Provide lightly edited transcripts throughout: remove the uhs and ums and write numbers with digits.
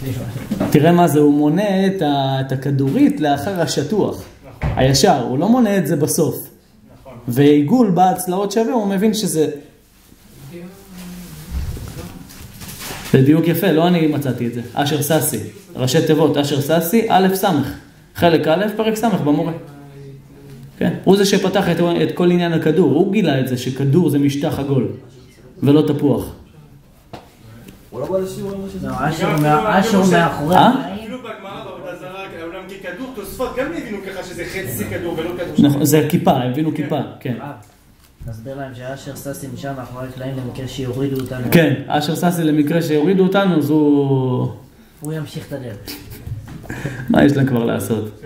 תראה מה זה, הוא מונה את הכדורית לאחר השטוח. הישר, הוא לא מונה את זה בסוף. ועיגול בהצלעות שווה, הוא מבין שזה... זה דיוק יפה, לא אני מצאתי את זה. אשר ססי, ראשי תיבות, אשר ססי, א' סמך. חלק א', פרק סמך במורה. כן? הוא זה שפתח את כל עניין הכדור, הוא גילה את זה שכדור זה משטח עגול, ולא תפוח. הוא לא בא לשיעור אשר מאחורי אפילו בגמרא בעבודה זרה, אולם ככדור תוספות גם הבינו ככה שזה חצי כדור ולא כדור. נכון, זה כיפה, הם הבינו כיפה, כן. נסביר להם שאשר ססי נשאר מאחורי הקלעים למקרה שיורידו אותנו. כן, אשר ססי למקרה שיורידו אותנו, אז הוא ימשיך את הדרך. מה יש להם כבר לעשות?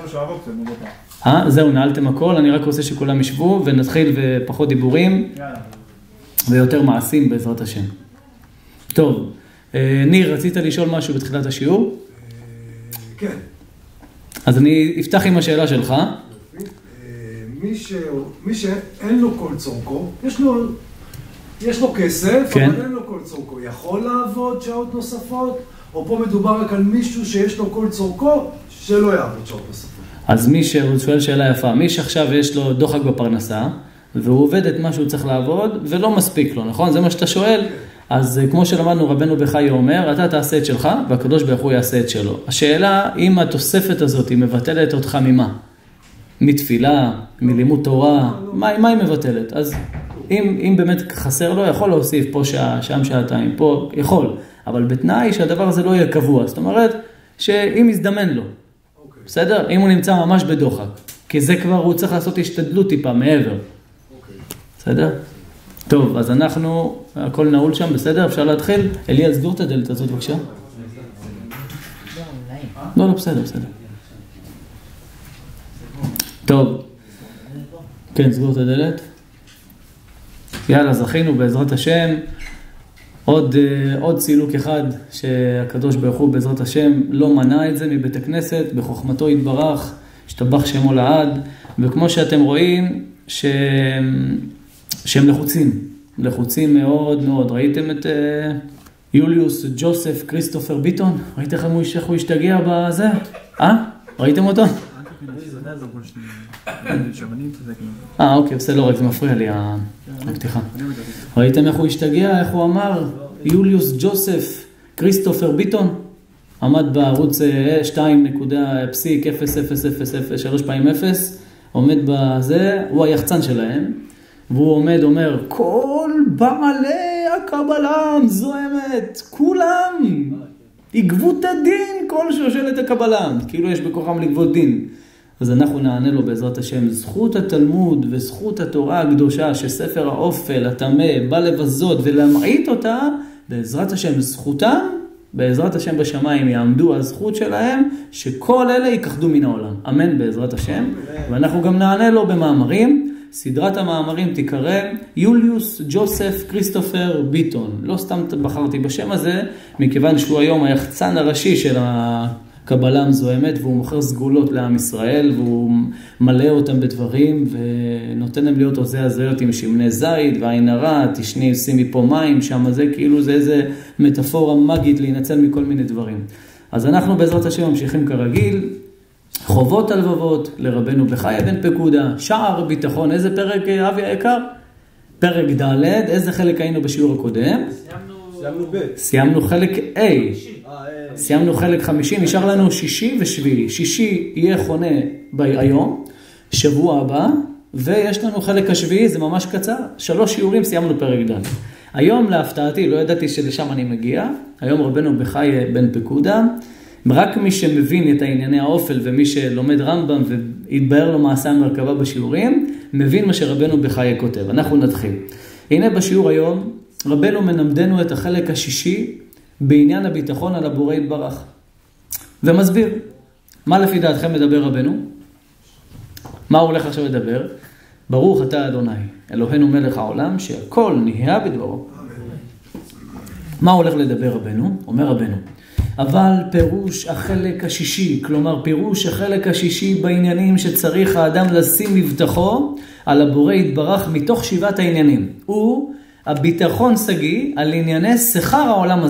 זהו, נעלתם הכל, אני רק רוצה שכולם ישבו ונתחיל ופחות דיבורים ויותר מעשים בעזרת השם. טוב, ניר, רצית לשאול משהו בתחילת השיעור? כן. אז אני אפתח עם השאלה שלך. מי שאין לו כל צורכו, יש לו כסף, כן. אבל אין לו כל צורכו, יכול לעבוד שעות נוספות, או פה מדובר רק על מישהו שיש לו כל צורכו, שלא יעבוד שעות נוספות. אז מי שואל שאלה יפה, מי שעכשיו יש לו דוחק בפרנסה, והוא עובד את מה שהוא צריך לעבוד, ולא מספיק לו, נכון? זה מה שאתה שואל? אז כמו שלמדנו רבנו בחי אומר, אתה תעשה את שלך, והקדוש ברוך הוא יעשה את שלו. השאלה, אם התוספת הזאת היא מבטלת אותך ממה? מתפילה, מלימוד תורה, מה היא מבטלת? אז אם באמת חסר לו, יכול להוסיף פה שעה, שם שעתיים, פה יכול, אבל בתנאי שהדבר הזה לא יהיה קבוע. זאת אומרת, שאם יזדמן לו, בסדר? אם הוא נמצא ממש בדוחק, כי זה כבר הוא צריך לעשות השתדלות טיפה מעבר. בסדר? טוב, אז אנחנו, הכל נעול שם, בסדר? אפשר להתחיל? אליאל, סגור את הדלת הזאת, בבקשה. לא, בסדר. טוב. כן, סגור את הדלת. יאללה, זכינו בעזרת השם. עוד סילוק אחד שהקדוש ברוך הוא בעזרת השם לא מנע את זה מבית הכנסת, בחוכמתו יתברך, השתבח שמו לעד, וכמו שאתם רואים שהם לחוצים מאוד מאוד. ראיתם את יוליוס ג'וסף כריסטופר ביטון? ראיתם איך הוא השתגע בזה? ראיתם אותו? אוקיי, בסדר, לא רק זה מפריע לי הפתיחה. ראיתם איך הוא השתגע, איך הוא אמר? יוליוס ג'וסף כריסטופר ביטון עמד בערוץ 2.00003 פעמים 0, עומד בזה, הוא היחצן שלהם, והוא עומד, אומר, כל בעלי הקבלה זוהמת, כולם יגבו את הדין, כל שושלת הקבלה, כאילו יש בכוחם לגבות דין. אז אנחנו נענה לו בעזרת השם, זכות התלמוד וזכות התורה הקדושה, שספר האופל, הטמא, בא לבזות ולהמעיט אותה, בעזרת השם זכותם, בעזרת השם בשמיים יעמדו הזכות שלהם, שכל אלה ייכחדו מן העולם. אמן בעזרת השם. ואנחנו גם נענה לו במאמרים. סדרת המאמרים תיקרא יוליוס ג'וסף כריסטופר ביטון. לא סתם בחרתי בשם הזה, מכיוון שהוא היום היחצן הראשי של הקבלה המזוהמת, והוא מוכר סגולות לעם ישראל, והוא מלא אותם בדברים, ונותן להם להיות עוזי הזיות עם שמני זית, ועין הרע, תשני, שימי פה מים, שם זה כאילו זה איזה מטאפורה מגית להינצל מכל מיני דברים. אז אנחנו בעזרת השם ממשיכים כרגיל, חובות הלבבות לרבנו בחיה בן פקודה, שער ביטחון, איזה פרק אבי היקר? פרק ד', איזה חלק היינו בשיעור הקודם? סיימנו ב'. סיימנו חלק A. סיימנו חלק 50, נשאר לנו שישי ושביעי. שישי יהיה חונה היום, שבוע הבא, ויש לנו חלק השביעי, זה ממש קצר, 3 שיעורים סיימנו פרק ד'. היום להפתעתי, לא ידעתי שלשם אני מגיע, היום רבנו בחי בן פקודה, רק מי שמבין את הענייני האופל ומי שלומד רמב"ם והתבהר לו מעשה המרכבה בשיעורים, מבין מה שרבנו בחי כותב. אנחנו נתחיל. הנה בשיעור היום, רבנו מנמדנו את החלק השישי בעניין הביטחון על הבורא יתברך. ומסביר, מה לפי דעתכם מדבר רבנו? מה הוא הולך עכשיו לדבר? ברוך אתה אדוני, אלוהינו מלך העולם, שהכל נהיה בדברו. מה הוא הולך לדבר רבנו? אומר רבנו. אבל פירוש החלק השישי, כלומר פירוש החלק השישי בעניינים שצריך האדם לשים מבטחו על הבורא יתברך מתוך 7 העניינים. הוא הביטחון סגי על ענייני שכר העולם הזה.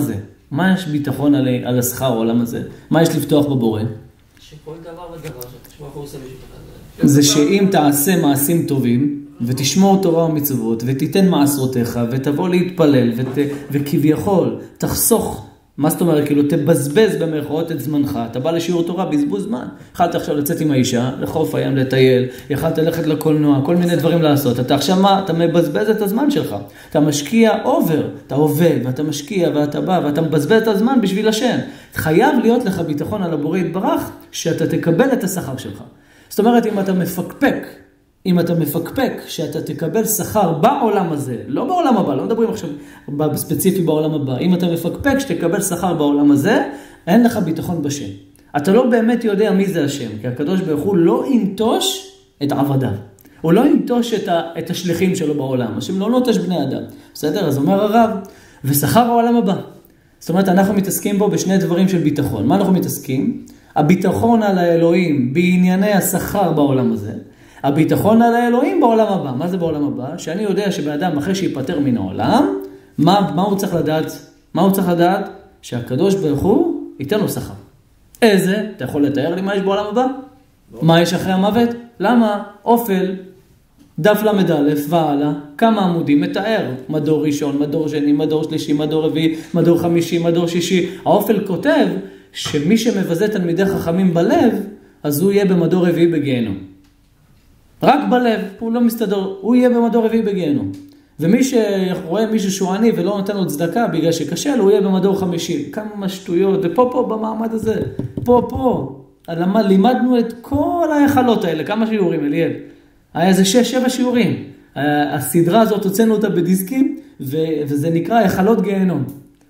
מה יש ביטחון על השכר העולם הזה? מה יש לפתוח בבורא? שכל דבר ודבר שתשמע איך הוא עושה בשביל אחד. זה שאם תעשה מעשים טובים, ותשמור תורה ומצוות, ותיתן מעשרותיך, ותבוא להתפלל, וכביכול תחסוך, מה זאת אומרת? כאילו תבזבז במרכאות את זמנך, אתה בא לשיעור תורה, בזבוז זמן. יכלת עכשיו לצאת עם האישה, לחוף הים, לטייל, יכלת ללכת לקולנוע, כל מיני דברים לעשות. אתה עכשיו מה? אתה מבזבז את הזמן שלך. אתה משקיע אובר, אתה עובד, ואתה משקיע, ואתה בא, ואתה מבזבז את הזמן בשביל השם. חייב להיות לך ביטחון על הבורא יתברך, שאתה תקבל את השכר שלך. זאת אומרת, אם אתה מפקפק שאתה תקבל שכר בעולם הזה, לא בעולם הבא, לא מדברים עכשיו ספציפי בעולם הבא, אם אתה מפקפק שתקבל שכר בעולם הזה, אין לך ביטחון בשם. אתה לא באמת יודע מי זה השם, כי הקדוש ברוך הוא לא ינטוש את עבדיו. הוא לא ינטוש את השליחים שלו בעולם. השם לא נוטש בני אדם. בסדר? אז אומר הרב, ושכר העולם הבא. זאת אומרת, אנחנו מתעסקים בו בשני דברים של ביטחון. מה אנחנו מתעסקים? הביטחון על האלוהים בענייני השכר בעולם הזה. הביטחון על האלוהים בעולם הבא. מה זה בעולם הבא? שאני יודע שבאדם אחרי שיפטר מן העולם, מה הוא צריך לדעת? מה הוא צריך לדעת? שהקדוש ברוך הוא ייתן לו שכר. איזה? אתה יכול לתאר לי מה יש בעולם הבא? מה יש אחרי המוות? למה? אופל, דף למד א' והלאה, כמה עמודים מתאר. מדור ראשון, מדור שני, מדור שלישי, מדור רביעי, מדור חמישי, מדור שישי. האופל כותב שמי שמבזה תלמידי חכמים בלב, אז הוא יהיה במדור רביעי בגיהנום. רק בלב, הוא לא מסתדר, הוא יהיה במדור רביעי בגיהנום. ומי שרואה מישהו שהוא עני ולא נותן לו צדקה בגלל שקשה לו, הוא יהיה במדור חמישי. כמה שטויות, ופה במעמד הזה, פה. לימדנו את כל היחלות האלה, כמה שיעורים, אליאל? היה איזה 6-7 שיעורים. הסדרה הזאת הוצאנו אותה בדיסקים, וזה נקרא היחלות גיהנום.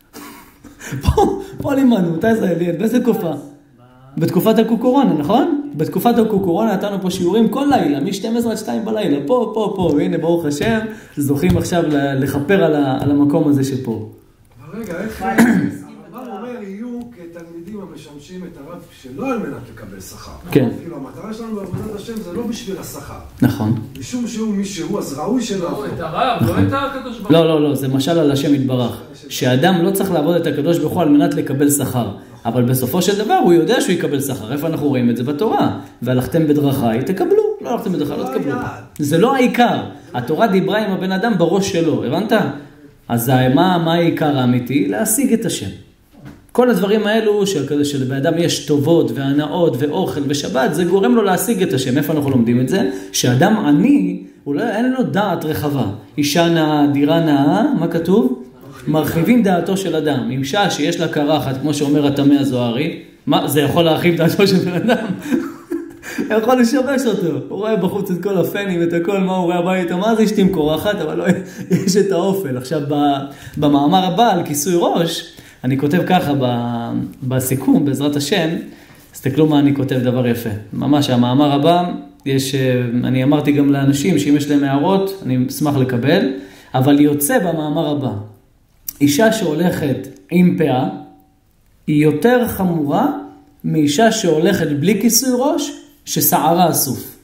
פה לימדנו, מתי זה אליאל? באיזה תקופה? בתקופת הקוקורונה, נכון? בתקופת הקוקורונה נתנו פה שיעורים כל לילה, מ-12 עד 2 בלילה, פה, והנה ברוך השם, זוכים עכשיו לכפר על המקום הזה שפה. אבל רגע, איך הרב אומר יהיו כתלמידים המשמשים את הרב שלא על מנת לקבל שכר. כן. כאילו המטרה שלנו בעבודת השם זה לא בשביל השכר. נכון. משום שהוא מישהו, אז ראוי שלא. לא, את הרב, לא את הקדוש ברוך הוא. לא, זה משל על השם יתברך. שאדם לא צריך לעבוד את הקדוש ברוך הוא על מנת לקבל שכר. אבל בסופו של דבר הוא יודע שהוא יקבל שכר. איפה אנחנו רואים את זה בתורה? והלכתם בדרכי, תקבלו. לא הלכתם בדרכי, לא תקבלו. זה לא העיקר. התורה דיברה עם הבן אדם בראש שלו, הבנת? אז מה העיקר האמיתי? להשיג את השם. כל הדברים האלו שלבן אדם יש טובות והנאות ואוכל ושבת, זה גורם לו להשיג את השם. איפה אנחנו לומדים את זה? שאדם עני, אין לו דעת רחבה. אישה נאה, דירה נאה, מה כתוב? מרחיבים דעתו של אדם. אישה שיש לה קרחת, כמו שאומר התמא הזוהרי, מה, זה יכול להרחיב דעתו של בן אדם? יכול לשבש אותו. הוא רואה בחוץ את כל הפנים, את הכל, מה הוא רואה הביתה, מה זה אשתי עם קורחת, אבל לא, יש את האופל. עכשיו, במאמר הבא על כיסוי ראש, אני כותב ככה בסיכום, בעזרת השם, תסתכלו מה אני כותב, דבר יפה. ממש, המאמר הבא, אני אמרתי גם לאנשים שאם יש להם הערות, אני אשמח לקבל, אבל יוצא במאמר הבא. אישה שהולכת עם פאה, היא יותר חמורה מאישה שהולכת בלי כיסוי ראש, ששערה אסוף.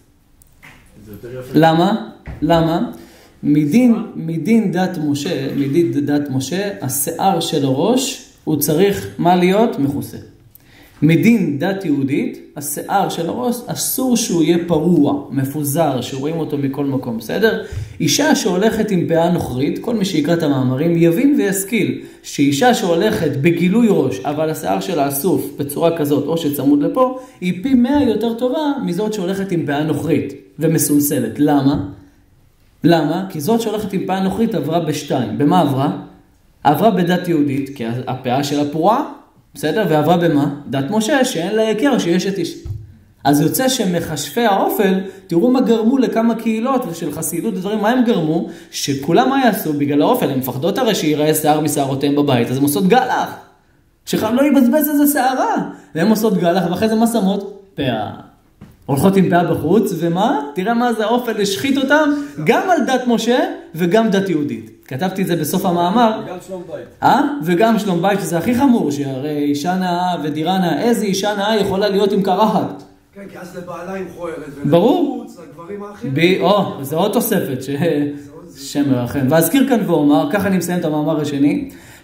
למה? מדין דת משה, השיער של הראש, הוא צריך מה להיות? מכוסה. מדין דת יהודית, השיער של הראש, אסור שהוא יהיה פרוע, מפוזר, שרואים אותו מכל מקום, בסדר? אישה שהולכת עם פאה נוכרית, כל מי שיקרא את המאמרים, יבין וישכיל, שאישה שהולכת בגילוי ראש, אבל השיער שלה אסוף בצורה כזאת, או שצמוד לפה, היא פי 100 יותר טובה מזאת שהולכת עם פאה נוכרית ומסולסלת. למה? כי זאת שהולכת עם פאה נוכרית עברה בשתיים. במה עברה? עברה בדת יהודית, כי הפאה שלה פרועה, בסדר? ועברה במה? דת משה, שאין לה יקר, שיש את איש. אז יוצא שמחשפי האופל, תראו מה גרמו לכמה קהילות ושל חסידות ודברים, מה הם גרמו? שכולם מה יעשו בגלל האופל, הם מפחדות הרי שיראה שיער משערותיהם בבית, אז הם עושות גלח. שחם לא יבזבז איזה שערה. והם עושות גלח, ואחרי זה מה שמות? פאה. הולכות עם פאה בחוץ, ומה? תראה מה זה האופל, השחית אותם, גם על דת משה וגם דת יהודית. כתבתי את זה בסוף המאמר. וגם שלום בית. וגם שלום בית, שזה הכי חמור, שהרי אישה נאה ודירה נאה, איזה אישה נאה יכולה להיות עם קרחת? כן, כי אז לבעלה עם חוערת, ברור. ולחוץ, לגברים האחרים. זה עוד תוספת, שם מרחם. ואזכיר כאן ואומר, ככה אני מסיים את המאמר השני,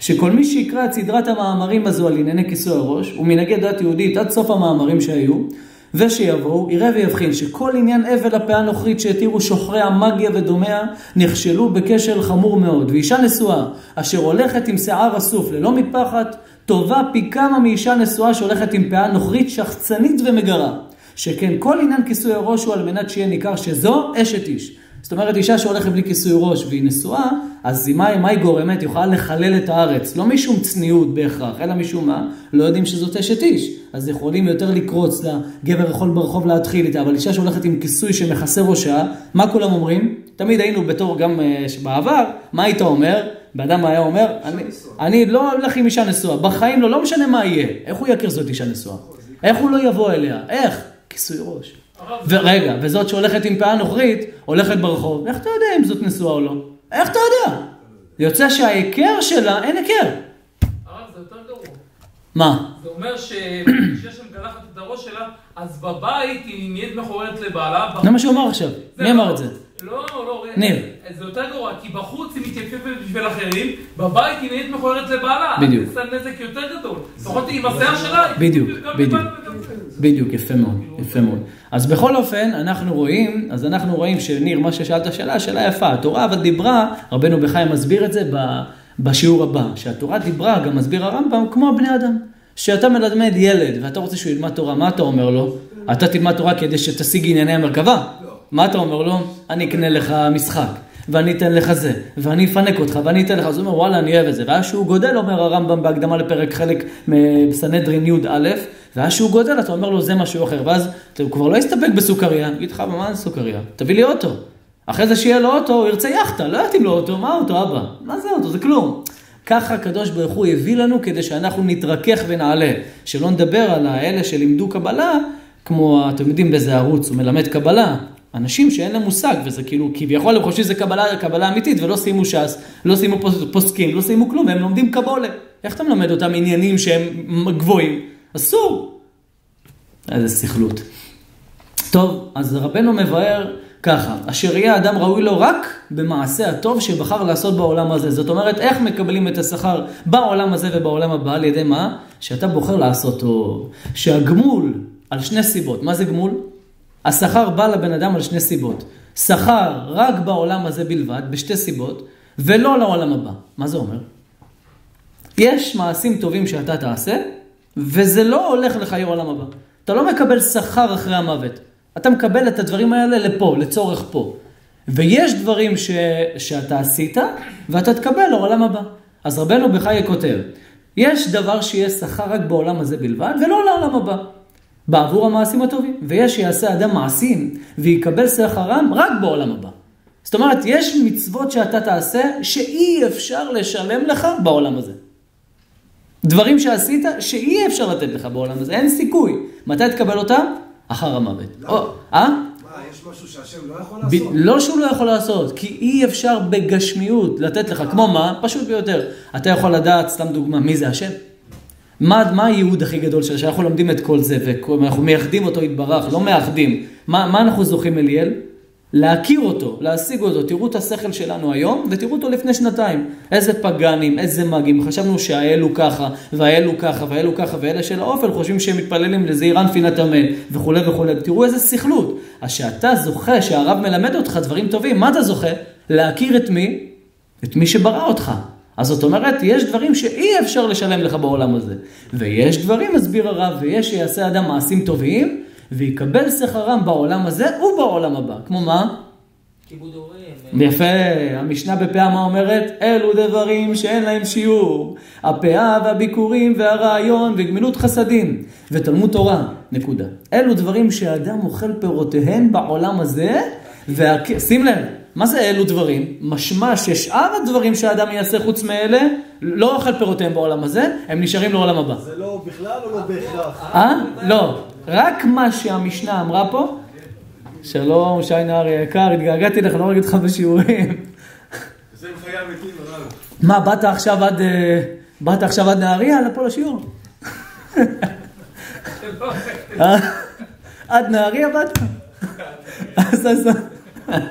שכל מי שיקרא את סדרת המאמרים הזו על ענייני כיסוי הראש, ומנהגי דת יהודית עד סוף המאמרים שהיו, ושיבואו, יראה ויבחין שכל עניין אבל הפאה הנוכרית שהתירו שוחרי המגיה ודומיה, נכשלו בכשל חמור מאוד. ואישה נשואה, אשר הולכת עם שיער אסוף ללא מטפחת, טובה פי כמה מאישה נשואה שהולכת עם פאה נוכרית שחצנית ומגרה. שכן כל עניין כיסוי הראש הוא על מנת שיהיה ניכר שזו אשת איש. זאת אומרת, אישה שהולכת בלי כיסוי ראש והיא נשואה, אז מה היא גורמת? היא יכולה לחלל את הארץ. לא משום צניעות בהכרח, אלא משום מה, לא יודעים שזאת אשת איש. אז יכולים יותר לקרוץ לגבר יכול ברחוב להתחיל איתה, אבל אישה שהולכת עם כיסוי שמכסה ראשה, מה כולם אומרים? תמיד היינו בתור גם בעבר, מה היית אומר? באדם היה אומר, אני לא הולך עם אישה נשואה, בחיים לא משנה מה יהיה. איך הוא יכיר זאת אישה נשואה? איך הוא לא יבוא אליה? איך? כיסוי ראש. ורגע, וזאת שהולכת עם פאה נוכרית, הולכת ברחוב, איך אתה יודע אם זאת נשואה או לא? איך אתה יודע? יוצא שההיכר שלה אין היכר. הרב, זה יותר גרוע. מה? זה אומר שיש שם גלחת את הראש שלה, אז בבית היא נהיית מכוערת לבעלה. זה מה שהוא אמר עכשיו. מי אמר את זה? לא, ניר. זה יותר גרוע, כי בחוץ היא מתייפפת בשביל אחרים, בבית היא נהיית מכוערת לבעלה. בדיוק. זה נזק יותר גדול. לפחות עם השיער שלה. בדיוק, יפה מאוד, יפה מאוד. אז בכל אופן, אנחנו רואים שניר, מה ששאלת שאלה יפה, התורה אבל דיברה, רבנו בחיים מסביר את זה בשיעור הבא, שהתורה דיברה, גם מסביר הרמב"ם, כמו בני אדם. שאתה מלמד ילד, ואתה רוצה שהוא ילמד תורה, מה אתה אומר לו? אתה תלמד תורה כדי שתשיג ענייני המרכבה. מה אתה אומר לו? אני אקנה לך משחק, ואני אתן לך זה, ואני אפנק אותך, ואני אתן לך. אז הוא אומר, וואלה, אני אוהב את זה. ואז שהוא גודל, אומר הרמב"ם בהקדמה לפרק חלק בסנהדרין י' א', ואז שהוא גודל, אתה אומר לו, זה משהו אחר. ואז הוא כבר לא יסתפק בסוכריה. יגיד לך, מה זה סוכריה? תביא לי אוטו. אחרי זה שיהיה לו אוטו, הוא ירצה יחטה. לא יתאים לו אוטו, מה אוטו, אבא? מה זה אוטו? זה כלום. ככה הקדוש ברוך הוא הביא לנו כדי שאנחנו נתרכך ונעלה. שלא נדבר על האלה שלימדו קבלה, כמו אתם יודעים באיזה ערוץ, הוא מלמד קבלה. אנשים שאין להם מושג, וזה כאילו, כביכול הם חושבים שזה קבלה אמיתית, ולא סיימו ש"ס, לא סיימו פוסקים, לא סיימו כלום, הם לומדים קבולה. איך אתה מלמד אותם עניינים שהם גבוהים? אסור. איזה סכלות. טוב, אז רבנו מבאר ככה, אשר יהיה אדם ראוי לו רק במעשה הטוב שבחר לעשות בעולם הזה. זאת אומרת, איך מקבלים את השכר בעולם הזה ובעולם הבא, על ידי מה? שאתה בוחר לעשות טוב. שהגמול על שני סיבות. מה זה גמול? השכר בא לבן אדם על שני סיבות. שכר רק בעולם הזה בלבד, בשתי סיבות, ולא לעולם הבא. מה זה אומר? יש מעשים טובים שאתה תעשה, וזה לא הולך לחיי עולם הבא. אתה לא מקבל שכר אחרי המוות. אתה מקבל את הדברים האלה לפה, לצורך פה. ויש דברים שאתה עשית, ואתה תקבל לעולם הבא. אז רבנו בחיי כותב, יש דבר שיהיה שכר רק בעולם הזה בלבד, ולא לעולם הבא. בעבור המעשים הטובים. ויש שיעשה אדם מעשים, ויקבל שכרם רק בעולם הבא. זאת אומרת, יש מצוות שאתה תעשה, שאי אפשר לשלם לך בעולם הזה. דברים שעשית, שאי אפשר לתת לך בעולם הזה. אין סיכוי. מתי תקבל אותם? אחר המוות. יש משהו שהשם לא יכול לעשות? לא שהוא לא יכול לעשות, כי אי אפשר בגשמיות לתת לך. כמו מה? פשוט ביותר. אתה יכול לדעת, סתם דוגמה, מי זה השם? מה הייעוד הכי גדול שלה? שאנחנו לומדים את כל זה, ואנחנו מייחדים אותו יתברך, לא מאחדים. מה אנחנו זוכים אליאל? להכיר אותו, להשיג אותו. תראו את השכל שלנו היום, ותראו אותו לפני שנתיים. איזה פגנים, איזה מגים. חשבנו שהאלו ככה, והאלו ככה, והאלו ככה, ואלה של האופל חושבים שהם מתפללים לזעירן פינת המת, וכו' וכו'. תראו איזה סכלות. אז שאתה זוכה, שהרב מלמד אותך דברים טובים, מה אתה זוכה? להכיר את מי? את מי שברא אותך. אז זאת אומרת, יש דברים שאי אפשר לשלם לך בעולם הזה. ויש דברים, מסביר הרב, ויש שיעשה אדם מעשים טובים, ויקבל שכרם בעולם הזה ובעולם הבא. כמו מה? כיבוד הורים. יפה, המשנה בפאה מה אומרת? אלו דברים שאין להם שיעור. הפאה והביקורים והרעיון וגמילות חסדים ותלמוד תורה, נקודה. אלו דברים שהאדם אוכל פירותיהן בעולם הזה, שים לב, מה זה אלו דברים? משמע ששאר הדברים שהאדם יעשה חוץ מאלה, לא אוכל פירותיהם בעולם הזה, הם נשארים לעולם הבא. זה לא בכלל או לא בהכרח? לא. רק מה שהמשנה אמרה פה, שלום, שי נהרי היקר, התגעגעתי לך, לא אגיד לך בשיעורים. זה עם חיי המתים, הרב. מה, באת עכשיו עד נהריה? לפה לשיעור. עד נהריה באת? אז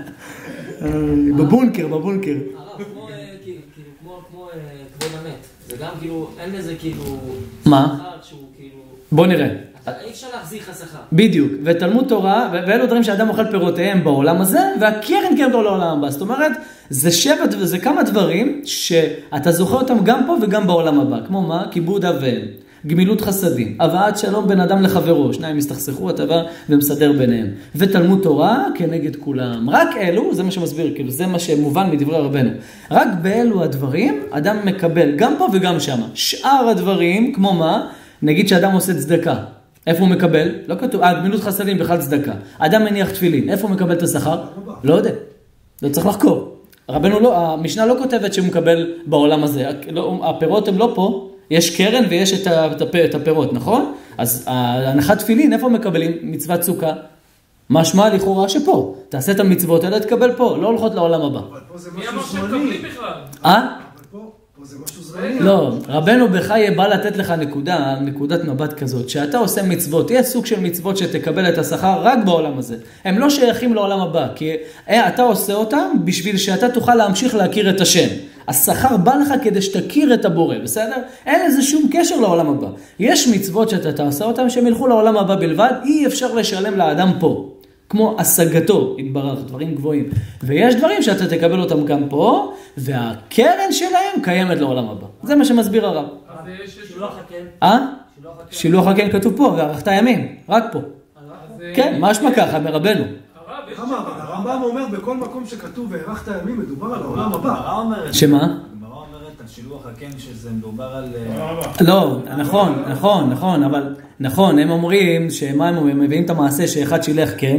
בבונקר. הרב, כמו כבוד המת. וגם כאילו, אין לזה כאילו... מה? שכר שהוא כאילו... בוא נראה. אי אפשר להחזיר לך שכר. בדיוק, ותלמוד תורה, ואלו דברים שאדם אוכל פירותיהם בעולם הזה, והקרן קרן לו לעולם הבא. זאת אומרת, זה כמה דברים שאתה זוכר אותם גם פה וגם בעולם הבא. כמו מה? כיבוד אב ואם, גמילות חסדים, הבאת שלום בין אדם לחברו, שניים הסתכסכו הטבה ומסדר ביניהם. ותלמוד תורה כנגד כולם. רק אלו, זה מה שמסביר, כאילו זה מה שמובן מדברי רבנו. רק באלו הדברים, אדם מקבל גם פה וגם שם. שאר הדברים, כמו מה? נגיד שאדם עושה צדקה. איפה הוא מקבל? לא כתוב, גמילות חסדים בכלל צדקה. אדם מניח תפילין, איפה הוא מקבל את השכר? לא יודע. לא צריך לחקור. רבנו לא, המשנה לא כותבת שהוא מקבל בעולם הזה. הפירות הם לא פה, יש קרן ויש את הפירות, נכון? אז הנחת תפילין, איפה מקבלים? מצוות סוכה. משמע לכאורה שפה. תעשה את המצוות האלה, תקבל פה, לא הולכות לעולם הבא. אבל פה זה מי אמר משהו שהם זמני. מקבלים בכלל? אבל פה זה משהו זמני. לא, רבנו בחיי בא לתת לך נקודת מבט כזאת, שאתה עושה מצוות, יהיה סוג של מצוות שתקבל את השכר רק בעולם הזה. הם לא שייכים לעולם הבא, כי אתה עושה אותם בשביל שאתה תוכל להמשיך להכיר את השם. השכר בא לך כדי שתכיר את הבורא, בסדר? אין לזה שום קשר לעולם הבא. יש מצוות שאתה תעשה אותם שהם ילכו לעולם הבא בלבד, אי אפשר לשלם לאדם פה. כמו השגתו, התברך, דברים גבוהים. ויש דברים שאתה תקבל אותם גם פה, והקרן שלהם קיימת לעולם הבא. זה מה שמסביר הרב. אז יש... שילוח הקן. שילוח הקן כתוב פה, וערכת ימים, רק פה. כן, משמע ככה, מרבנו. למה? הרמב"ם אומר בכל מקום שכתוב והארכת ימים מדובר על העולם הבא. הגמרא אומרת... שמה? הגמרא אומרת על שילוח הקן שזה מדובר על... לא, נכון, אבל נכון, הם אומרים שמה הם אומרים, מביאים את המעשה שאחד שילח כן,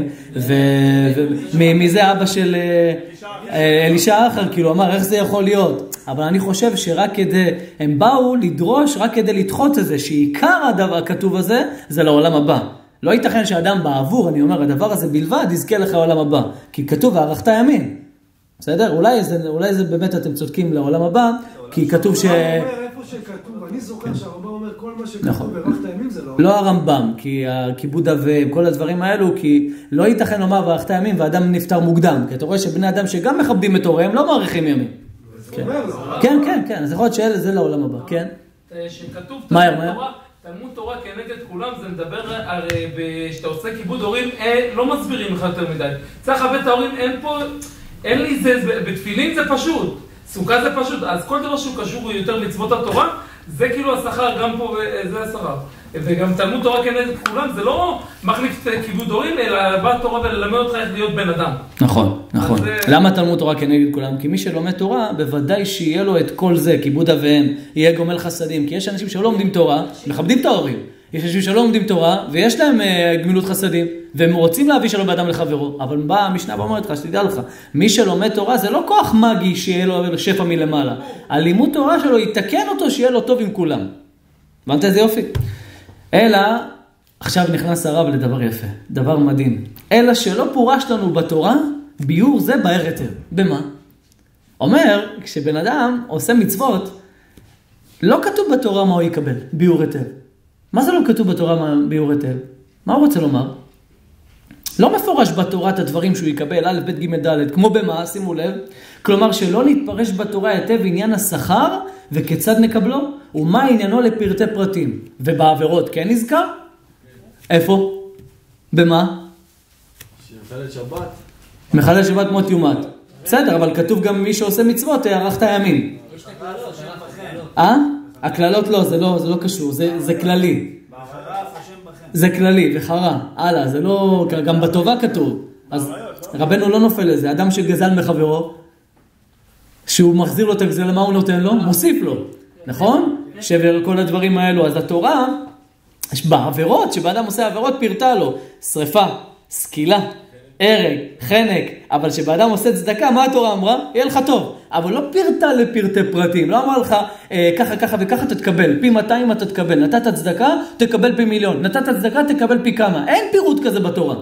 ומזה אבא של אלישע אחר, כאילו אמר איך זה יכול להיות, אבל אני חושב שרק כדי, הם באו לדרוש רק כדי לדחות את זה, שעיקר הדבר הכתוב הזה זה לעולם הבא. לא ייתכן שאדם בעבור, אני אומר, הדבר הזה בלבד יזכה לך לעולם הבא, כי כתוב והארכת ימים. בסדר? אולי זה באמת אתם צודקים לעולם הבא, כי כתוב ש... הרמב"ם אומר איפה שכתוב, אני זוכר שהרמב"ם אומר כל מה שכתוב והארכת ימים זה לעולם. לא הרמב"ם, כי הכיבוד אב כל הדברים האלו, כי לא ייתכן לומר והארכת ימים ואדם נפטר מוקדם, כי אתה רואה שבני אדם שגם מכבדים את הוריהם לא מאריכים ימים. כן, אז יכול להיות שזה לעולם הבא, כן? שכתוב מהר. תלמוד תורה כנגד כולם, זה מדבר הרי שאתה עושה כיבוד הורים, לא מסבירים לך יותר מדי. צריך הרבה את ההורים, אין לי זה, בתפילין זה פשוט, סוכה זה פשוט, אז כל דבר שהוא קשור יותר מצוות התורה, זה כאילו השכר, גם פה זה השכר. וגם תלמוד תורה כנגד כולם, זה לא מחליף כיבוד הורים, אלא בא תורה וללמד אותך איך להיות בן אדם. נכון. למה תלמוד תורה כנגד כולם? כי מי שלומד תורה, בוודאי שיהיה לו את כל זה, כיבוד אב ואם, יהיה גומל חסדים, כי יש אנשים שלא לומדים תורה, מכבדים את ההורים. יש אנשים שלא לומדים תורה, ויש להם גמילות חסדים, והם רוצים להביא שלום באדם לחברו. אבל באה המשנה ואומרת לך, שתדע לך, מי שלומד תורה זה לא כוח מגי שיהיה לו שפע מלמעלה. הלימוד תורה שלו יתקן אותו שיהיה לו טוב עם כולם. הבנת איזה יופי? אלא, עכשיו נכנס הרב לדבר יפה, דבר מדהים. אלא שלא פורש לנו בתורה, ביור זה באר היתר. במה? אומר, כשבן אדם עושה מצוות, לא כתוב בתורה מה הוא יקבל, ביור היתר. מה זה לא כתוב בתורה ביור היתר? מה הוא רוצה לומר? לא מפורש בתורה את הדברים שהוא יקבל, א', ב', ג', ד', כמו במה, שימו לב. כלומר שלא נתפרש בתורה היטב עניין השכר וכיצד נקבלו, ומה עניינו לפרטי פרטים. ובעבירות כן נזכר? איפה? במה? שמחלל שבת. מחלל שבת מות יומת. בסדר, אבל כתוב גם מי שעושה מצוות, הארכת הימים. יש את הכללות, שאנחנו הכללות לא, זה לא קשור, זה כללי. זה כללי, וחרה. הלאה, זה לא, גם בטובה כתוב. אז רבנו לא נופל לזה. אדם שגזל מחברו, שהוא מחזיר לו את הגזל, מה הוא נותן לו? מוסיף לו. נכון? שבר כל הדברים האלו. אז התורה, בעבירות, שבאדם עושה עבירות, פירטה לו. שריפה, סקילה, הרג, חנק. אבל שבאדם עושה צדקה, מה התורה אמרה? יהיה לך טוב. אבל לא פירטה לפרטי פרטים. לא אמרה לך, ככה וככה תתקבל. פי 200 אתה תקבל. נתת צדקה, תקבל פי מיליון. נתת צדקה, תקבל פי כמה. אין פירוט כזה בתורה.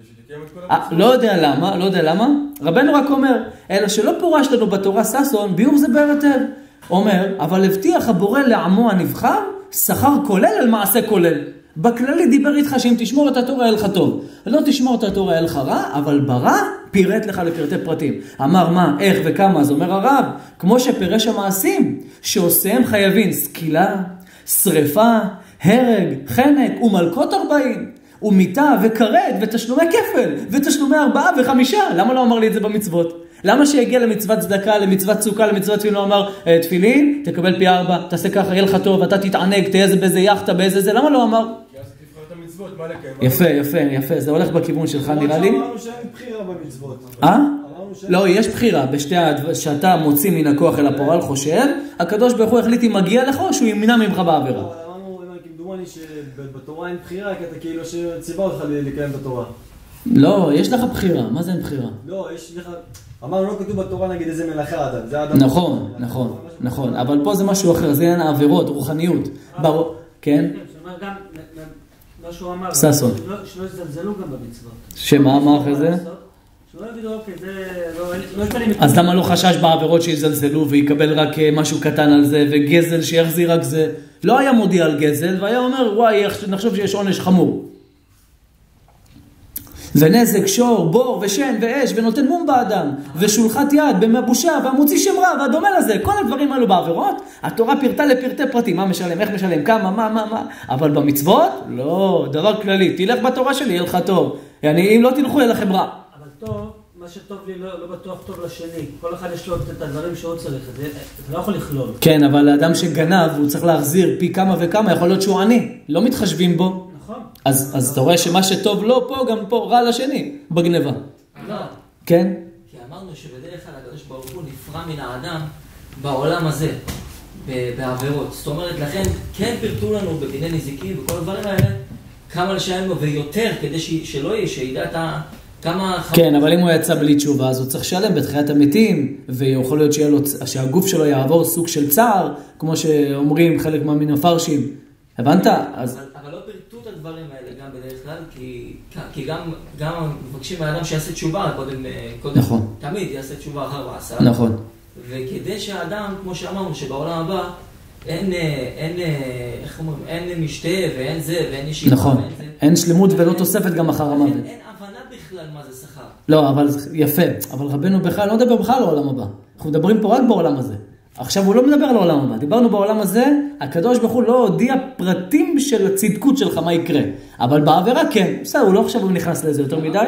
לא יודע למה. רבנו רק אומר, אלא שלא פורש לנו בתורה ששון, ביור זה באר היתר. אומר, אבל הבטיח הבורא לעמו הנבחר, שכר כולל על מעשה כולל. בכללי דיבר איתך שאם תשמור את התורה יהיה לך טוב. לא תשמור את התורה יהיה לך רע, אבל ברע פירט לך לפרטי פרטים. אמר מה, איך וכמה, אז אומר הרב, כמו שפירש המעשים, שעושיהם חייבים סקילה, שריפה, הרג, חנק ומלכות 40, ומיטה וכרת ותשלומי כפל, ותשלומי 4 ו5. למה לא אמר לי את זה במצוות? למה שהגיע למצוות צדקה, למצוות סוכה, למצוות תפילין, לא אמר תפילין, תקבל פי 4, תעשה ככה, יהיה לך טוב, אתה תתענג, תהיה באיזה יחטה, באיזה זה, למה לא אמר? כי אז תבחר את המצוות, מה לקיים? יפה, יפה, יפה, זה הולך בכיוון שלך נראה לי. אמרנו שאין בחירה במצוות. לא, יש בחירה, שאתה מוציא מן הכוח אל הפועל, חושב, הקדוש ברוך הוא החליט אם מגיע לך או שהוא ימנע ממך בעבירה. אמרנו, כמדומני שבתורה אין בחירה, כי אתה כאילו שציווה אותך לקיים בתורה. לא, יש לך בחירה, מה זה אין בחירה? לא, יש לך... אמרנו, לא כתוב בתורה נגיד איזה מלאכה אדם, זה האדם... נכון, נכון, נכון, אבל פה זה משהו אחר, זה עניין העבירות, רוחניות. כן? שאומר גם, מה שהוא אמר, ססון. שלא יזלזלו גם במצוות. שמה אמר אחרי זה? שלא יגידו, אוקיי, זה לא יש לי מצוות. אז למה לא חשש בעבירות שיזלזלו ויקבל רק משהו קטן על זה, וגזל שיחזיר רק זה? לא היה מודיע על גזל, והיה אומר, וואי, נחשוב שיש עונש חמור. ונזק, שור, בור ושן ואש ונותן מום באדם ושולחת יד במבושה והמוציא שם רע והדומה לזה, כל הדברים האלו בעבירות התורה פירטה לפרטי פרטים, מה משלם, איך משלם, כמה, מה, אבל במצוות לא, דבר כללי, תלך בתורה שלי, יהיה לך טוב, אם לא תלכו יהיה לכם רע. אבל טוב, מה שטוב לי לא בטוח טוב לשני, כל אחד יש לו את הדברים שהוא צריך, אתה לא יכול לכלול. כן, אבל האדם שגנב הוא צריך להחזיר פי כמה וכמה, יכול להיות שהוא עני, לא מתחשבים בו. אז אתה רואה שמה שטוב לא פה, גם פה רע לשני, בגניבה. לא. כן? כי אמרנו שבדרך כלל הקדוש ברוך הוא נפרע מן האדם בעולם הזה, בעבירות. זאת אומרת, לכן כן פירטו לנו בדיני נזיקים וכל הדברים האלה, כמה לשלם לו ויותר, כדי שלא יהיה, שידע את כמה... כן, אבל אם הוא יצא בלי תשובה, אז הוא צריך לשלם בתחיית המתים, ויכול להיות שהגוף שלו יעבור סוג של צער, כמו שאומרים חלק מהמין הפרשים. הבנת? אבל לא פירטו את הדברים האלה גם בדרך כלל, כי גם מבקשים מהאדם שיעשה תשובה קודם, נכון. תמיד יעשה תשובה אחר ועשה. נכון. וכדי שהאדם, כמו שאמרנו, שבעולם הבא אין משתה ואין זה ואין ישיבה. נכון. אין שלמות ולא תוספת גם אחר המוות. אין הבנה בכלל מה זה שכר. לא, אבל יפה. אבל רבנו בכלל לא מדבר בכלל על העולם הבא. אנחנו מדברים פה רק בעולם הזה. עכשיו הוא לא מדבר על העולם הבא, דיברנו בעולם הזה, הקדוש ברוך הוא לא הודיע פרטים של הצדקות שלך מה יקרה, אבל בעבירה כן, בסדר, הוא לא עכשיו הוא נכנס לזה יותר מדי.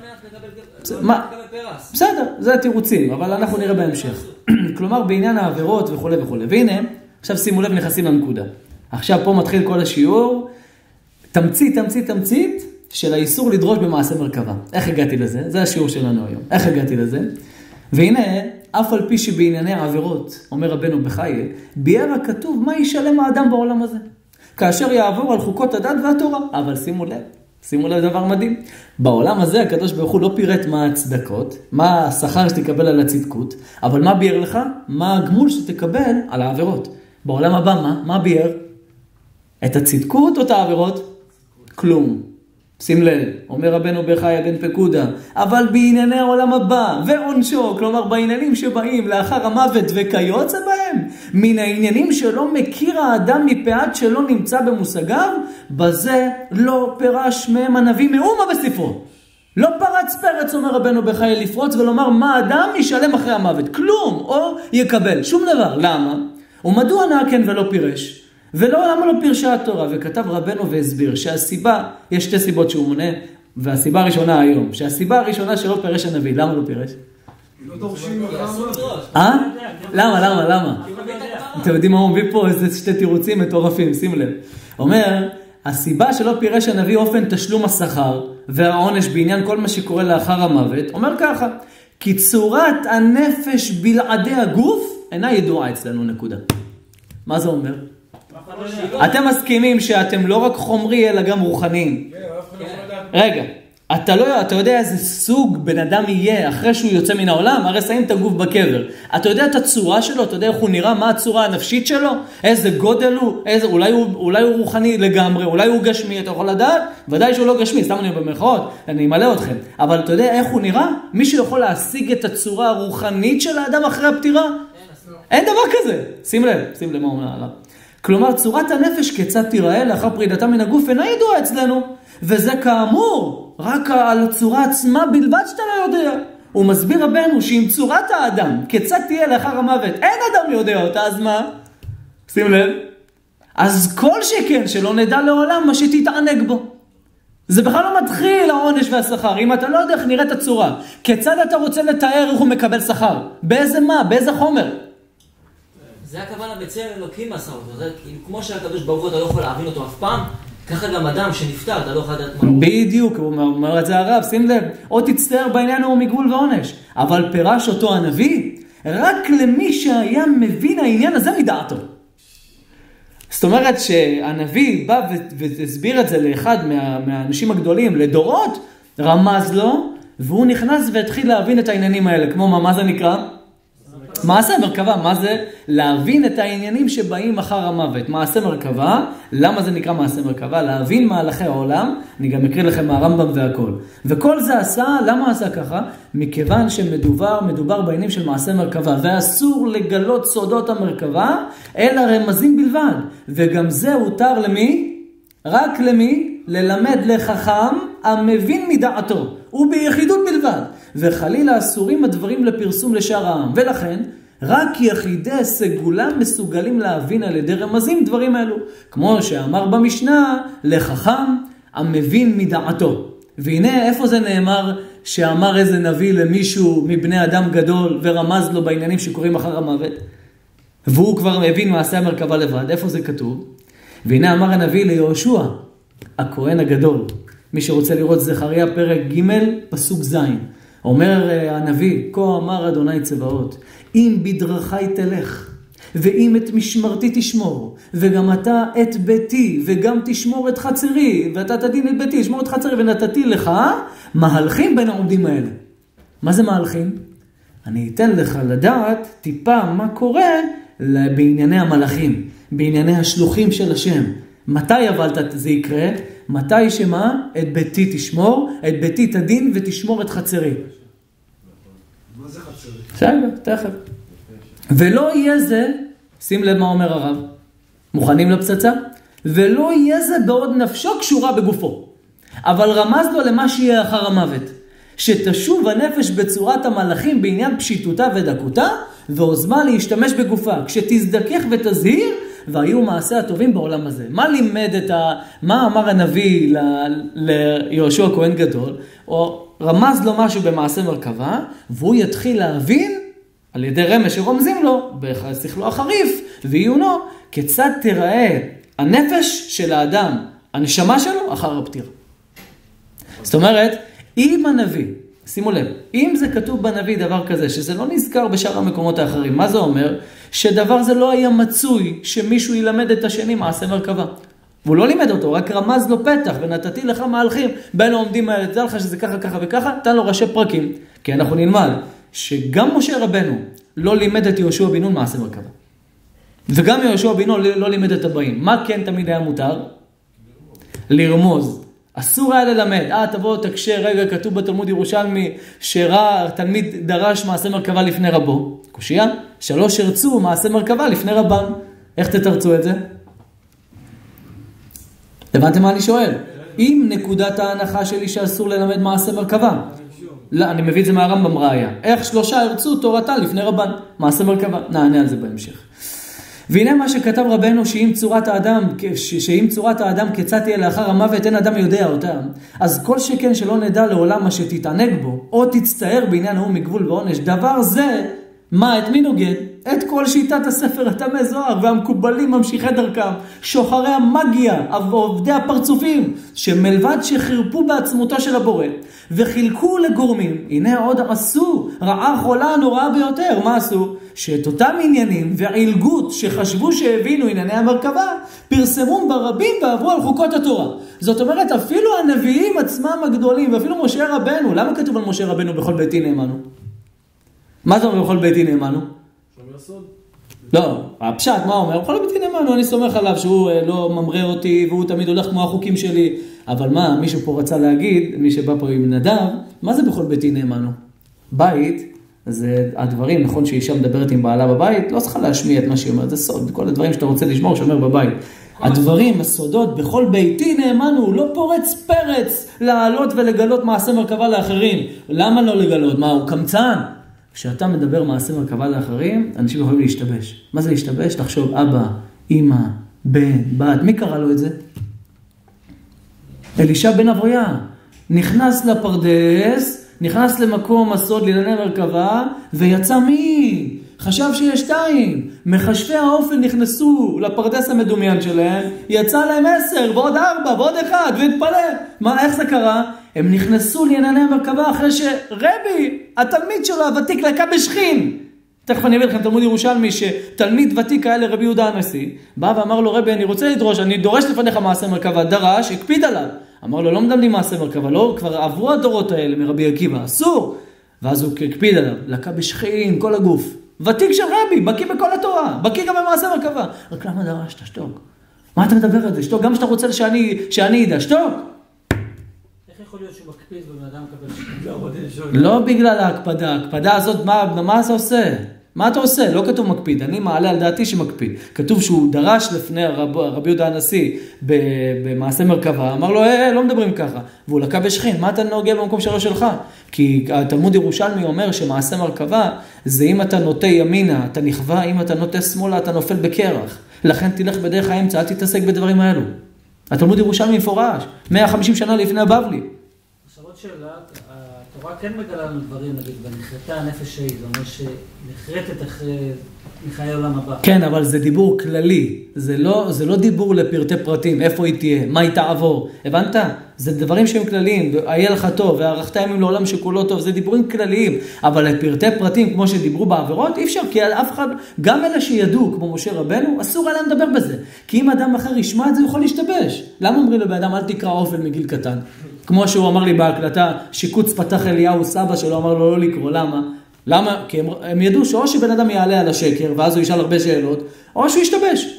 בסדר, זה התירוצים, אבל אנחנו נראה בהמשך. כלומר בעניין העבירות וכו' וכו'. והנה, עכשיו שימו לב נכנסים לנקודה. עכשיו פה מתחיל כל השיעור, תמצית של האיסור לדרוש במעשה מרכבה. איך הגעתי לזה? זה השיעור שלנו היום. איך הגעתי לזה? והנה, אף על פי שבענייני העבירות, אומר רבנו בחיי, ביאר הכתוב מה ישלם האדם בעולם הזה. כאשר יעבור על חוקות הדת והתורה. אבל שימו לב דבר מדהים. בעולם הזה הקדוש ברוך הוא לא פירט מה הצדקות, מה השכר שתקבל על הצדקות, אבל מה ביאר לך? מה הגמול שתקבל על העבירות. בעולם הבא מה ביאר? את הצדקות או את העבירות? כלום. שים לב, אומר רבנו בחיי בן פקודה, אבל בענייני העולם הבא ועונשו, כלומר בעניינים שבאים לאחר המוות וכיוצא בהם, מן העניינים שלא מכיר האדם מפאת שלא נמצא במושגיו, בזה לא פרש מהם הנביא מאומה בספרו. לא פרץ פרץ, אומר רבנו בחיי, לפרוץ ולומר מה אדם ישלם אחרי המוות, כלום, או יקבל, שום דבר. למה? ומדוע נעקן ולא פירש? ולא למה לא פירשה התורה, וכתב רבנו והסביר שהסיבה, יש שתי סיבות שהוא מונה, והסיבה הראשונה היום, שהסיבה הראשונה שלא פירש הנביא, למה לא פירש? לא דורשים למה? אתם יודעים מה הוא מביא פה? איזה שתי תירוצים מטורפים, שים לב. אומר, הסיבה שלא פירש הנביא אופן תשלום השכר, והעונש בעניין כל מה שקורה לאחר המוות, אומר ככה, כי צורת הנפש בלעדי הגוף אינה ידועה אצלנו, נקודה. מה זה אומר? אתם מסכימים שאתם לא רק חומרי אלא גם רוחניים. רגע, אתה יודע איזה סוג בן אדם יהיה אחרי שהוא יוצא מן העולם? הרי שמים את הגוף בקבר. אתה יודע את הצורה שלו? אתה יודע איך הוא נראה? מה הצורה הנפשית שלו? איזה גודל הוא? אולי הוא רוחני לגמרי? אולי הוא גשמי? אתה יכול לדעת? ודאי שהוא לא גשמי, סתם אני במרכאות, אני אמלא אתכם. אבל אתה יודע איך הוא נראה? מישהו יכול להשיג את הצורה הרוחנית של האדם אחרי הפטירה? אין דבר כזה. שים לב מה הוא אומר עליו. כלומר, צורת הנפש כיצד תיראה לאחר פרידתה מן הגוף אינה ידועה אצלנו. וזה כאמור, רק על הצורה עצמה בלבד שאתה לא יודע. הוא מסביר רבנו שעם צורת האדם, כיצד תהיה לאחר המוות, אין אדם יודע אותה, אז מה? שים לב. אז כל שכן שלא נדע לעולם מה שתתענג בו. זה בכלל לא מתחיל העונש והשכר. אם אתה לא יודע איך נראית הצורה, כיצד אתה רוצה לתאר איך הוא מקבל שכר? באיזה מה? באיזה חומר? זה הכוונה בצלם אלוקים עשה אותו. כמו שהקדוש ברוך הוא אתה לא יכול להבין אותו אף פעם, ככה גם אדם שנפטר, אתה לא יכול לדעת מה הוא. בדיוק, הוא אומר את זה הרב, שים לב. או תצטער בעניין הוא מגבול ועונש. אבל פירש אותו הנביא, רק למי שהיה מבין העניין הזה מדעתו. זאת אומרת שהנביא בא והסביר את זה לאחד מהאנשים הגדולים, לדורות, רמז לו, והוא נכנס והתחיל להבין את העניינים האלה. כמו מה זה נקרא? מעשה מרכבה. מה זה? להבין את העניינים שבאים אחר המוות. מעשה מרכבה. למה זה נקרא מעשה מרכבה? להבין מהלכי העולם. אני גם אקריא לכם מהרמב"ם והכל. וכל זה עשה, למה עשה ככה? מכיוון שמדובר בעניינים של מעשה מרכבה. ואסור לגלות סודות המרכבה, אלא רמזים בלבד. וגם זה הותר למי? רק למי? ללמד לחכם המבין מדעתו. וביחידות בלבד. וחלילה אסורים הדברים לפרסום לשאר העם. ולכן, רק יחידי סגולה מסוגלים להבין על ידי רמזים דברים אלו. כמו שאמר במשנה, לחכם המבין מדעתו. והנה איפה זה נאמר שאמר איזה נביא למישהו מבני אדם גדול ורמז לו בעניינים שקורים אחר המוות? והוא כבר מבין מעשה המרכבה לבד. איפה זה כתוב? והנה אמר הנביא ליהושע, הכהן הגדול. מי שרוצה לראות זכריה פרק ג' פסוק ז'. אומר הנביא, כה אמר אדוני צבאות, אם בדרכי תלך, ואם את משמרתי תשמור, וגם אתה את ביתי, וגם תשמור את חצרי, ואתה תדין את ביתי, תשמור את חצרי, ונתתי לך מהלכים בין העומדים האלה. מה זה מהלכים? אני אתן לך לדעת טיפה מה קורה בענייני המלאכים, בענייני השלוחים של השם. מתי אבל זה יקרה? מתי שמה? את ביתי תשמור, את ביתי תדין ותשמור את חצרי. מה זה חצרי? בסדר, תכף. ולא יהיה זה, שים לב מה אומר הרב, מוכנים לפצצה? ולא יהיה זה בעוד נפשו קשורה בגופו. אבל רמז לו למה שיהיה אחר המוות. שתשוב הנפש בצורת המלאכים בעניין פשיטותה ודקותה, ועוזמה להשתמש בגופה. כשתזדכך ותזהיר, והיו מעשה הטובים בעולם הזה. מה אמר הנביא ליהושע כהן גדול? או רמז לו משהו במעשה מרכבה, והוא יתחיל להבין, על ידי רמז שרומזים לו, בשכלו החריף, ועיונו, כיצד תראה הנפש של האדם, הנשמה שלו, אחר הפטיר. זאת אומרת, אם הנביא, שימו לב, אם זה כתוב בנביא דבר כזה, שזה לא נזכר בשאר המקומות האחרים, מה זה אומר? שדבר זה לא היה מצוי שמישהו ילמד את השני מעשה מרכבה. והוא לא לימד אותו, רק רמז לו פתח, ונתתי לך מהלכים, בין העומדים האלה, תדע לך שזה ככה, ככה וככה, תן לו ראשי פרקים. כי אנחנו נלמד שגם משה רבנו לא לימד את יהושע בן נון מעשה מרכבה. וגם יהושע בן נון לא לימד את הבאים. מה כן תמיד היה מותר? לרמוז. אסור היה ללמד. תבוא תקשר, רגע, כתוב בתלמוד ירושלמי, תלמיד דרש מעשה מרכבה לפני רבו. קושיה, 3 הרצו מעשה מרכבה לפני רבן. איך תתרצו את זה? הבנתם מה אני שואל? אם נקודת ההנחה שלי שאסור ללמד מעשה מרכבה, לא, אני מביא את זה מהרמב"ם ראיה. איך 3 הרצו תורתה לפני רבן? מעשה מרכבה. נענה על זה בהמשך. והנה מה שכתב רבנו שאם צורת האדם כיצד תהיה לאחר המוות אין אדם יודע אותה. אז כל שכן שלא נדע לעולם מה שתתענג בו, או תצטער בעניין ההוא מגבול ועונש, דבר זה, מה, את מי נוגד? את כל שיטת הספר הטמא זוהר והמקובלים ממשיכי דרכם, שוחרי המגיה, עובדי הפרצופים, שמלבד שחירפו בעצמותו של הבורא, וחילקו לגורמים, הנה עוד עשו רעה חולה נוראה ביותר. מה עשו? שאת אותם עניינים והעילגות שחשבו שהבינו ענייני המרכבה, פרסמו ברבים ועברו על חוקות התורה. זאת אומרת, אפילו הנביאים עצמם הגדולים, ואפילו משה רבנו, למה כתוב על משה רבנו בכל ביתי נאמנו? מה זה אומר בכל ביתי נאמנו? שומר סוד. לא, הפשט, מה אומר? בכל ביתי נאמנו, אני סומך עליו שהוא לא ממרא אותי, והוא תמיד הולך כמו החוקים שלי. אבל מה, מישהו פה רצה להגיד, מי שבא פה עם נדב, מה זה בכל ביתי נאמנו? בית, זה הדברים, נכון שאישה מדברת עם בעלה בבית, לא צריכה להשמיע את מה שהיא אומרת, זה סוד, כל הדברים שאתה רוצה לשמור, שומר בבית. הדברים, הסודות, בכל ביתי נאמן הוא, לא פורץ פרץ לעלות ולגלות מעשה מרכבה לאחרים. למה לא לגלות? מה, הוא קמצן? כשאתה מדבר מעשה מרכבה לאחרים, אנשים יכולים להשתבש. מה זה להשתבש? תחשוב, אבא, אמא, בן, בת, מי קרא לו את זה? אלישע בן אבויה. נכנס לפרדס, נכנס למקום הסוד לענייני מרכבה, ויצא מי? חשב שיש 2. מחשבי האופן נכנסו לפרדס המדומיין שלהם, יצא להם 10, ועוד 4, ועוד 1, והתפלא. מה, איך זה קרה? הם נכנסו לענייני המרכבה אחרי שרבי, התלמיד שלו, הוותיק, לקה בשכין. תכף אני אביא לכם תלמוד ירושלמי, שתלמיד ותיק היה לרבי יהודה הנשיא, בא ואמר לו, רבי, אני רוצה לדרוש, אני דורש לפניך מעשה מרכבה, דרש, הקפיד עליו. אמר לו, לא מדמדים מעשה מרכבה, לא, כבר עברו הדורות האלה מרבי עקיבא, אסור. ואז הוא הקפיד עליו, לקה בשכין, כל הגוף. ותיק של רבי, בקיא בכל התורה, בקיא גם במעשה מרכבה. רק למה דרשת? שתוק. מה אתה מדבר על זה? שתוק, גם שאתה רוצה שאני ידע, שתוק. איך יכול להיות שהוא מקפיד ובן אדם מקבל שכין? לא בגלל ההקפדה, ההקפדה הזאת, מה אתה עושה? מה אתה עושה? לא כתוב מקפיד, אני מעלה על דעתי שמקפיד. כתוב שהוא דרש לפני רבי יהודה הנשיא במעשה מרכבה, אמר לו, לא מדברים ככה. והוא לקה בשכין, מה אתה נוגע במקום שלך? כי התלמוד ירושלמי אומר שמעשה מרכבה זה אם אתה נוטה ימינה, אתה נכווה, אם אתה נוטה שמאלה, אתה נופל בקרח. לכן תלך בדרך האמצע, אל תתעסק בדברים האלו. התלמוד ירושלמי מפורש, 150 שנה לפני הבבלי. עכשיו עוד שאלה, התורה כן מגלה לנו דברים, נגיד, ונחרטה הנפש ההיא, זאת אומרת שנחרטת אחרי מחיי העולם הבא. כן, אבל זה דיבור כללי, זה לא דיבור לפרטי פרטים, איפה היא תהיה, מה היא תעבור, הבנת? זה דברים שהם כלליים, היה לך טוב, והערכת ימים לעולם שכולו טוב, זה דיבורים כלליים, אבל לפרטי פרטים, כמו שדיברו בעבירות, אי אפשר, כי אף אחד, גם אלה שידעו, כמו משה רבנו, אסור היה לדבר בזה, כי אם אדם אחר ישמע את זה, הוא יכול להשתבש. למה אומרים לבן אדם, אל תקרא אופן מגיל קטן? כמו שהוא אמר לי בהקלטה, שיקוץ פתח אליהו, סבא שלו אמר לו לא לקרוא, למה? למה? כי הם ידעו שאו שבן אדם יעלה על השקר, ואז הוא ישאל הרבה שאלות, או שהוא ישתבש.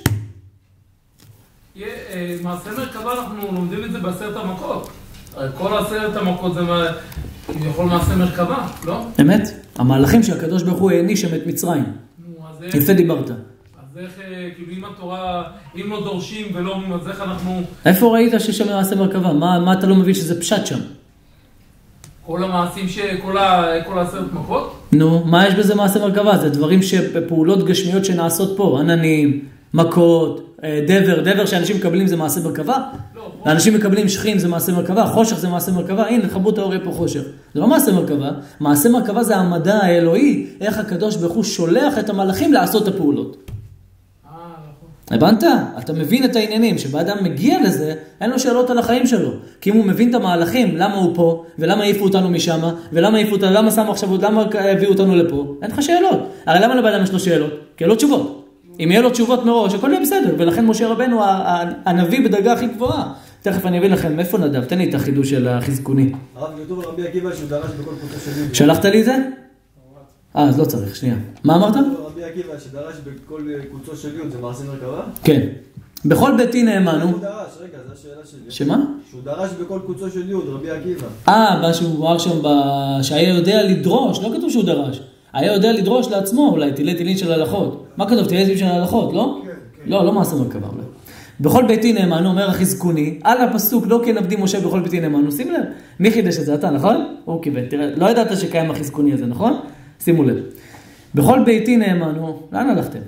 מעשה מרכבה אנחנו לומדים את זה בעשרת המכות. כל 10 המכות זה יכול מעשה מרכבה, לא? אמת? המהלכים שהקדוש ברוך הוא העניש שם את מצרים. יפה דיברת. אז איך, כאילו אם התורה, אם לא דורשים ולא אומרים, אז איך אנחנו... איפה ראית ששם מעשה מרכבה? מה אתה לא מבין שזה פשט שם? כל המעשים כל 10 מכות? נו, מה יש בזה מעשה מרכבה? זה דברים שפעולות גשמיות שנעשות פה, עננים, מכות, דבר שאנשים מקבלים זה מעשה מרכבה? לא. אנשים מקבלים שכין זה מעשה מרכבה, חושך זה מעשה מרכבה, הנה חבו את האורי פה חושך. זה לא מעשה מרכבה, מעשה מרכבה זה המדע האלוהי, איך הקדוש ברוך הוא שולח את המלאכים לעשות את הפעולות. הבנת? אתה מבין את העניינים, שבאדם מגיע לזה, אין לו שאלות על החיים שלו. כי אם הוא מבין את המהלכים, למה הוא פה, ולמה העיפו אותנו משם, ולמה העיפו אותנו, למה שמו עכשיו, למה הביאו אותנו לפה, אין לך שאלות. הרי למה לבאדם יש לו שאלות? כי אין לו תשובות. אם יהיה לו תשובות מראש, הכל יהיה בסדר, ולכן משה רבנו, הנביא בדרגה הכי גבוהה. תכף אני אביא לכם, איפה נדב? תן לי את החידוש של החזקוני. הרב כתוב רבי עקיבא שהוא דרש בכל קבוצה של יהודים. שלחת לי את זה? אז לא צריך, שנייה. מה אמרת? רבי עקיבא שדרש בכל קבוצה של יהוד, זה מעשה מרכבה? כן. בכל ביתי נאמנו. הוא דרש, רגע, זו השאלה שלי. שמה? שהוא דרש בכל קבוצה של יהוד, רבי עקיבא. מה שהוא אמר שם, שהיה יודע לדרוש, לא כתוב שהוא דרש. היה יודע לדרוש לעצמו, אולי תילין של הלכות. מה כתוב? תילין של הלכות, לא? כן. לא מעשה מרכבה אולי. בכל ביתי נאמנו, אומר החזקוני, על הפסוק, לא כן עבדי משה בכל ביתי נאמנו. שים לב, מי חידש את זה? אתה, נכון? הוא קיבל. תראה, לא ידעת שקיים החזקוני הזה, נכון? שימו לב. בכל ביתי נאמנו, לאן הלכתם?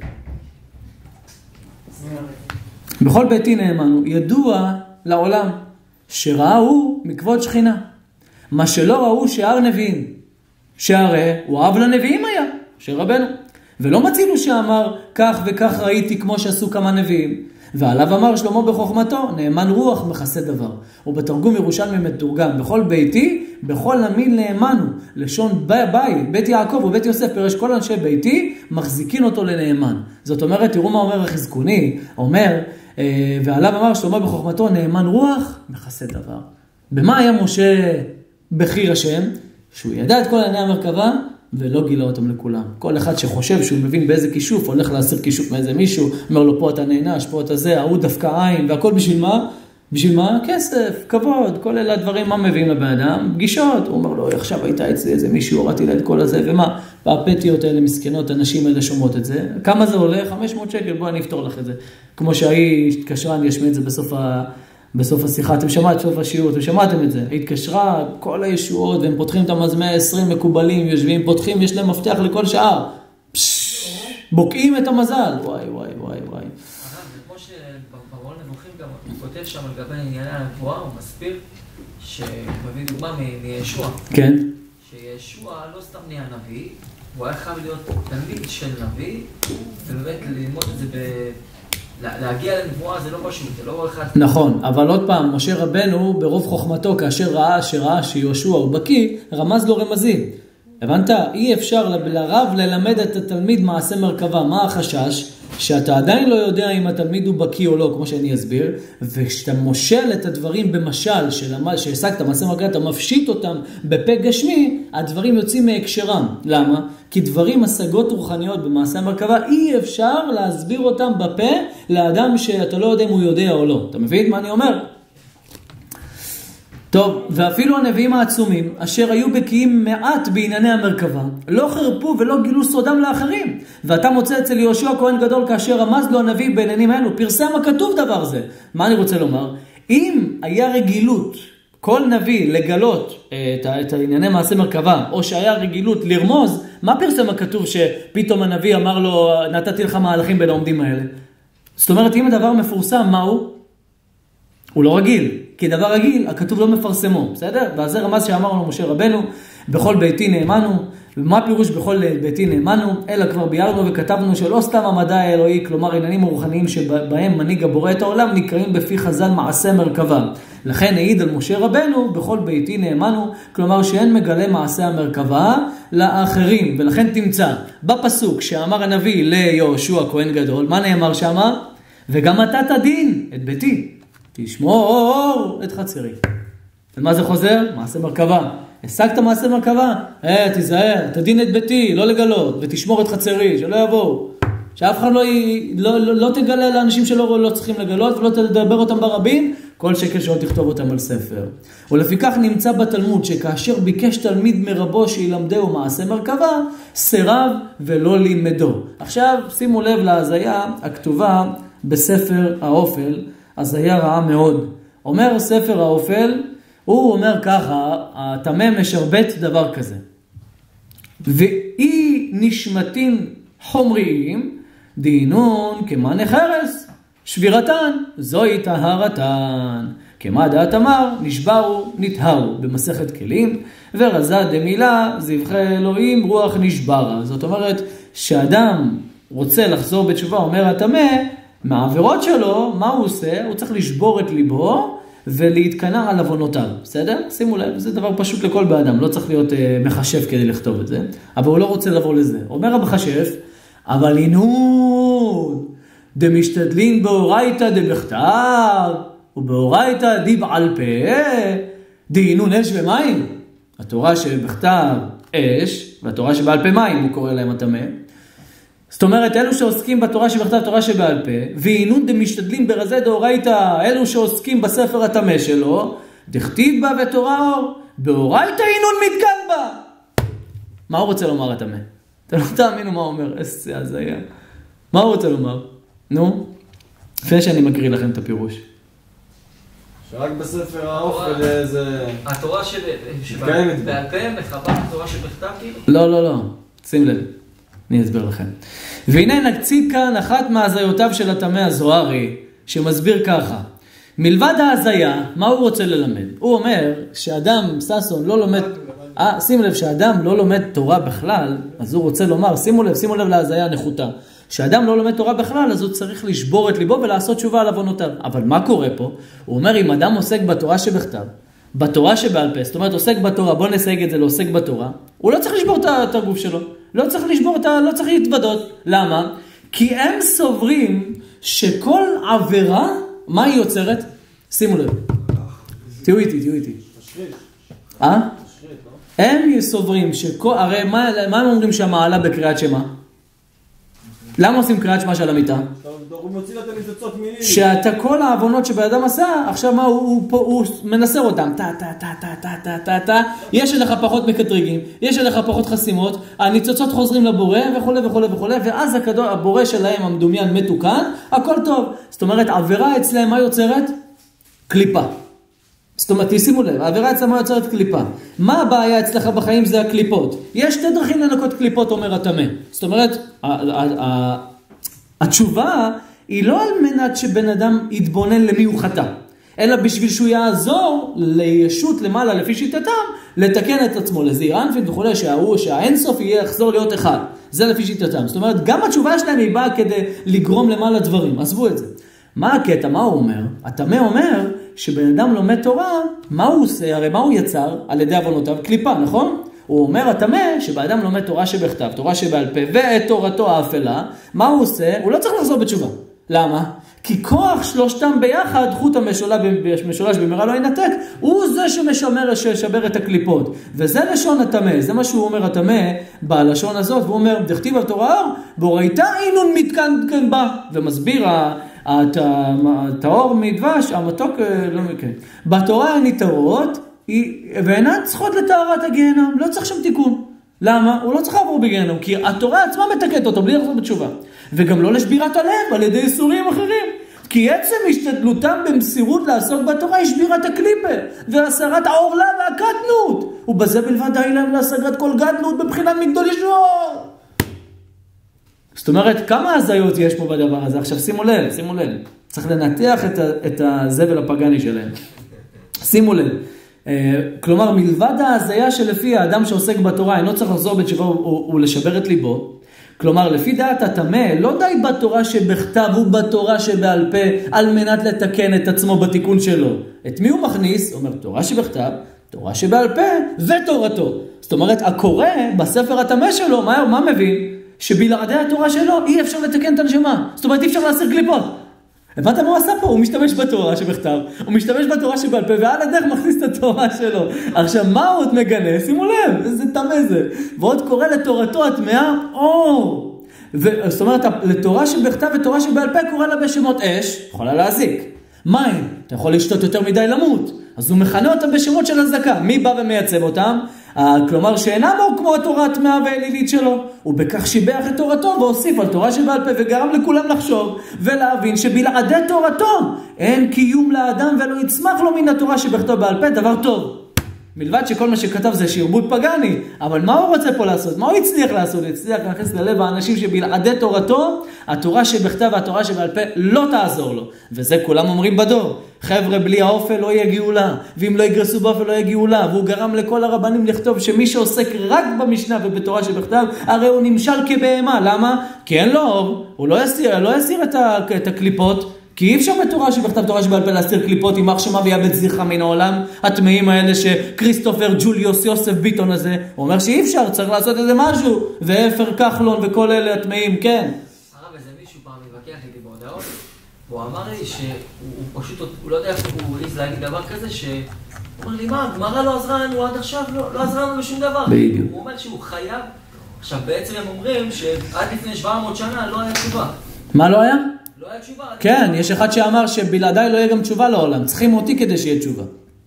בכל ביתי נאמנו, ידוע לעולם שראו מכבוד שכינה. מה שלא ראו שאר נביאים, שהרי הוא אב לנביאים היה, שרבנו. ולא מצאנו שאמר כך וכך ראיתי כמו שעשו כמה נביאים. ועליו אמר שלמה בחוכמתו, נאמן רוח מכסה דבר. ובתרגום ירושלמי מתורגם, בכל ביתי, בכל המין נאמנו, לשון בית יעקב ובית יוסף, פרש כל אנשי ביתי, מחזיקין אותו לנאמן. זאת אומרת, תראו מה אומר החזקוני, אומר, ועליו אמר שלמה בחוכמתו, נאמן רוח מכסה דבר. במה היה משה בחיר השם? שהוא ידע את כל ענייני המרכבה, ולא גילה אותם לכולם. כל אחד שחושב שהוא מבין באיזה כישוף, הולך להסיר כישוף מאיזה מישהו, אומר לו פה אתה נענש, פה אתה זה, ההוא דווקא עין, והכל בשביל מה? בשביל מה? כסף, כבוד, כל אלה הדברים, מה מביאים לבן אדם? פגישות. הוא אומר לו, עכשיו הייתה אצלי איזה מישהו, הורדתי לה את כל הזה, ומה? והפטיות האלה מסכנות, הנשים האלה שומעות את זה. כמה זה עולה? 500 שקל, בואו אני אפתור לך את זה. כמו שהיא התקשרה, אני אשמיע את זה בסוף השיחה, אתם שמעתם, בסוף השיעור, אתם שמעתם את זה. היא התקשרה, כל הישועות, והם פותחים את המזמע, 20 מקובלים, יושבים, פותחים, יש להם מפתח לכל שער. בוקעים את המזל. וואי. ברון נבוכים גם, הוא כותב שם על גבי ענייני הנבואה, הוא מסביר שמביא דוגמה מישוע. כן. שישוע לא סתם נהיה נביא, הוא היה חייב להיות תלמיד של נביא, ובאמת ללמוד את זה להגיע לנבואה זה לא פשוט, זה לא אחד... נכון, אבל עוד פעם, משה רבנו ברוב חוכמתו, כאשר ראה שיהושע הוא בקיא, רמז לו רמזים. הבנת? אי אפשר לרב ללמד את התלמיד מעשה מרכבה. מה החשש? שאתה עדיין לא יודע אם התלמיד הוא בקיא או לא, כמו שאני אסביר, וכשאתה מושל את הדברים במשל שהשגת מעשה מרכבה, אתה מפשיט אותם בפה גשמי, הדברים יוצאים מהקשרם. למה? כי דברים, השגות רוחניות במעשה מרכבה, אי אפשר להסביר אותם בפה לאדם שאתה לא יודע אם הוא יודע או לא. אתה מבין מה אני אומר? טוב, ואפילו הנביאים העצומים, אשר היו בקיאים מעט בענייני המרכבה, לא חרפו ולא גילו סודם לאחרים. ואתה מוצא אצל יהושע כהן גדול, כאשר רמז לו הנביא בעניינים האלו, פרסם הכתוב דבר זה. מה אני רוצה לומר? אם היה רגילות, כל נביא לגלות את ענייני מעשה מרכבה, או שהיה רגילות לרמוז, מה פרסם הכתוב שפתאום הנביא אמר לו, נתתי לך מהלכים בין העומדים האלה? זאת אומרת, אם הדבר מפורסם, מהו? הוא לא רגיל, כי דבר רגיל, הכתוב לא מפרסמו, בסדר? ואז זה רמז שאמר לנו משה רבנו, בכל ביתי נאמנו, ומה פירוש בכל ביתי נאמנו? אלא כבר ביארנו וכתבנו שלא סתם המדע האלוהי, כלומר עניינים רוחניים שבהם מנהיג הבורא את העולם, נקראים בפי חז"ל מעשה מרכבה. לכן העיד על משה רבנו, בכל ביתי נאמנו, כלומר שאין מגלה מעשה המרכבה לאחרים. ולכן תמצא, בפסוק שאמר הנביא ליהושע כהן גדול, מה נאמר שמה? וגם אתה תדין את ביתי. תשמור את חצרי. ומה זה חוזר? מעשה מרכבה. השגת מעשה מרכבה? תיזהר, תדין את ביתי, לא לגלות, ותשמור את חצרי, שלא יבואו. שאף אחד לא תגלה לאנשים שלא צריכים לגלות, ולא תדבר אותם ברבים, כל שקל שלא תכתוב אותם על ספר. ולפיכך נמצא בתלמוד שכאשר ביקש תלמיד מרבו שילמדהו מעשה מרכבה, סירב ולא לימדו. עכשיו שימו לב להזיה הכתובה בספר האופל, הזיה רעה מאוד. אומר ספר האופל, הוא אומר ככה, התמם משרבט דבר כזה. ואי נשמתין חומריים, דינון כמנה חרס, שבירתן, זוהי טהרתן. כמה דעת אמר, נשברו, נטהרו, במסכת כלים, ורזה דמילה, זבחי אלוהים, רוח נשברה. זאת אומרת, שאדם רוצה לחזור בתשובה, אומר התמה, מהעבירות שלו, מה הוא עושה? הוא צריך לשבור את ליבו ולהתקנע על עוונותיו. בסדר? שימו לב, זה דבר פשוט לכל באדם, לא צריך להיות מחשב כדי לכתוב את זה, אבל הוא לא רוצה לבוא לזה. אומר המחשב, אבל עינון, דמשתדלין באורייתא דבכתב, ובאורייתא דבעל פה, דעינון אש ומים. התורה שבכתב אש, והתורה שבעל פה מים, הוא קורא להם התמה. זאת אומרת, אלו שעוסקים בתורה שבכתב, תורה שבעל פה, ועינון דמשתדלים ברזה דאורייתא, אלו שעוסקים בספר התמה שלו, דכתיב בה ותורה אור, באורייתא עינון מתגן בה. מה הוא רוצה לומר התמה? אתה לא תאמינו מה הוא אומר, איזה הזיה. מה הוא רוצה לומר? נו, לפני שאני מקריא לכם את הפירוש. שרק בספר האופל זה... התורה שבעל פה מחבר התורה שבכתב כאילו? לא, שים לב. אני אסביר לכם. והנה נציג כאן אחת מהזיותיו של התמה הזוהרי, שמסביר ככה. מלבד ההזיה, מה הוא רוצה ללמד? הוא אומר שאדם, ססון, לא לומד... שים לב, שאדם לא לומד תורה בכלל, אז הוא רוצה לומר, שימו לב להזיה הנחותה. שאדם לא לומד תורה בכלל, אז הוא צריך לשבור את ליבו ולעשות תשובה על עוונותיו. אבל מה קורה פה? הוא אומר, אם אדם עוסק בתורה שבכתב, בתורה שבעל פה, זאת אומרת, עוסק בתורה, בוא נסייג את זה, לא עוסק בתורה, הוא לא צריך לשבור את הגוף שלו. לא צריך לשבור לא צריך להתוודות. למה? כי הם סוברים שכל עבירה, מה היא יוצרת? שימו לב. תהיו איתי. הם סוברים הרי מה הם אומרים שהמעלה בקריאת שמה? למה עושים קריאת שמע של המיטה? הוא מוציא לה את הניצוצות מילים. שאתה כל העוונות שבאדם עשה, עכשיו מה, הוא מנסר אותם, טה, יש לך פחות מקטרגים, יש לך פחות חסימות, הניצוצות חוזרים לבורא וכו', ואז הבורא שלהם המדומיין מתוקן, הכל טוב. זאת אומרת, עבירה אצלהם מה יוצרת? קליפה. זאת אומרת, שימו לב, העבירה אצלם יוצרת קליפה. מה הבעיה אצלך בחיים? זה הקליפות. יש שתי דרכים לנקות קליפות, אומר התמה. זאת אומרת, התשובה היא לא על מנת שבן אדם יתבונן למי הוא חטא, אלא בשביל שהוא יעזור לישות למעלה לפי שיטתם, לתקן את עצמו, לזעיר אנפין וכו', שהאינסוף יהיה יחזור להיות אחד. זה לפי שיטתם. זאת אומרת, גם התשובה שלהם היא באה כדי לגרום למעלה דברים. עזבו את זה. מה הקטע? מה הוא אומר? התמה אומר שבן אדם לומד תורה, מה הוא עושה? הרי מה הוא יצר? על ידי עוונותיו קליפה, נכון? הוא אומר התמה שבאדם לומד תורה שבכתב, תורה שבעל פה ואת תורתו האפלה, מה הוא עושה? הוא לא צריך לחזור בתשובה. למה? כי כוח שלושתם ביחד, חוט המשולש במהרה לא ינתק, הוא זה ששבר את הקליפות. וזה לשון התמה, זה מה שהוא אומר התמה בלשון הזאת, והוא אומר, דכתיב על תורה אור, והוראיתה אינון מתקן בה, ומסביר הטהור מדבש, המתוק, לא מכן. בתורה אין ניטרות, ואינן צריכות לטהרת הגיהנום, לא צריך שם תיקון. למה? הוא לא צריך לעבור בגיהנום, כי התורה עצמה מתקנת אותו בלי לחזור בתשובה. וגם לא לשבירת הלב על ידי איסורים אחרים. כי עצם השתדלותם במסירות לעסוק בתורה היא שבירת הקליפה, והסרת העורלה והקטנות. ובזה בלבד די להם להשגת כל גדלות בבחינת מגדול ישוע. זאת אומרת, כמה הזיות יש פה בדבר הזה? עכשיו שימו לב. צריך לנתח את הזבל הפגני שלהם. שימו לב. כלומר, מלבד ההזיה שלפי האדם שעוסק בתורה, אינו צריך לחזור בתשובה ולשבר את ליבו. כלומר, לפי דעת התמה, לא די בתורה שבכתב ובתורה שבעל פה, על מנת לתקן את עצמו בתיקון שלו. את מי הוא מכניס? הוא אומר, תורה שבכתב, תורה שבעל פה ותורתו. זאת אומרת, הקורא בספר התמה שלו, מה מבין? שבלעדי התורה שלו אי אפשר לתקן את הנשמה. זאת אומרת, אי אפשר להסיר קליפות. הבנת מה הוא עשה פה? הוא משתמש בתורה שבכתב, הוא משתמש בתורה שבעל פה, ועל הדרך מכניס את התורה שלו. עכשיו, מה הוא עוד מגנה? שימו לב, איזה תמה זה. ועוד קורא לתורתו התמאה אור. זאת אומרת, לתורה שבכתב ותורה שבעל פה קורא לה בשמות אש, יכולה להזיק. מים, אתה יכול לשתות יותר מדי למות. אז הוא מכנה אותם בשמות של הזקה. מי בא ומייצב אותם? כלומר שאינם הוא כמו התורה התמאה והאלילית שלו. הוא בכך שיבח את תורתו והוסיף על תורה שבעל פה וגרם לכולם לחשוב ולהבין שבלעדי תורתו אין קיום לאדם ולא יצמח לו מן התורה שבכתב בעל פה דבר טוב. מלבד שכל מה שכתב זה שירבוד פגני, אבל מה הוא רוצה פה לעשות? מה הוא הצליח לעשות? הוא הצליח להכניס ללב האנשים שבלעדי תורתו, התורה שבכתב והתורה שבעל פה לא תעזור לו. וזה כולם אומרים בדור. חבר'ה, בלי האופל לא יהיה גאולה, ואם לא יגרסו באופל לא יהיה גאולה, והוא גרם לכל הרבנים לכתוב שמי שעוסק רק במשנה ובתורה שבכתב, הרי הוא נמשל כבהמה. למה? כי אין לו אור, הוא לא יסיר את הקליפות, כי אי אפשר בתורה שבכתב תורה שבעל פה להסיר קליפות עם מחשמה ויאבד זכרה מן העולם. התמאים האלה שקריסטופר ג'וליוס יוסף ביטון הזה, הוא אומר שאי אפשר, צריך לעשות איזה משהו. ואפר כחלון וכל אלה התמאים, כן. הרב, איזה מישהו פעם מבקח איתי בהודעות, הוא אמר לי שהוא פשוט, הוא לא יודע איך הוא העיז להגיד דבר כזה, שהוא אומר לי, מה, גמרא לא עזרה לנו עד עכשיו, לא עזרה לנו בשום דבר. בדיוק. הוא אומר שהוא חייב. עכשיו בעצם הם אומרים שעד לפני 700 שנה לא היה תשובה. מה לא היה? לא היה תשובה. כן, יש אחד שאמר שבלעדיי לא יהיה גם תשובה לעולם. צריכים אותי כדי שיהיה תשובה.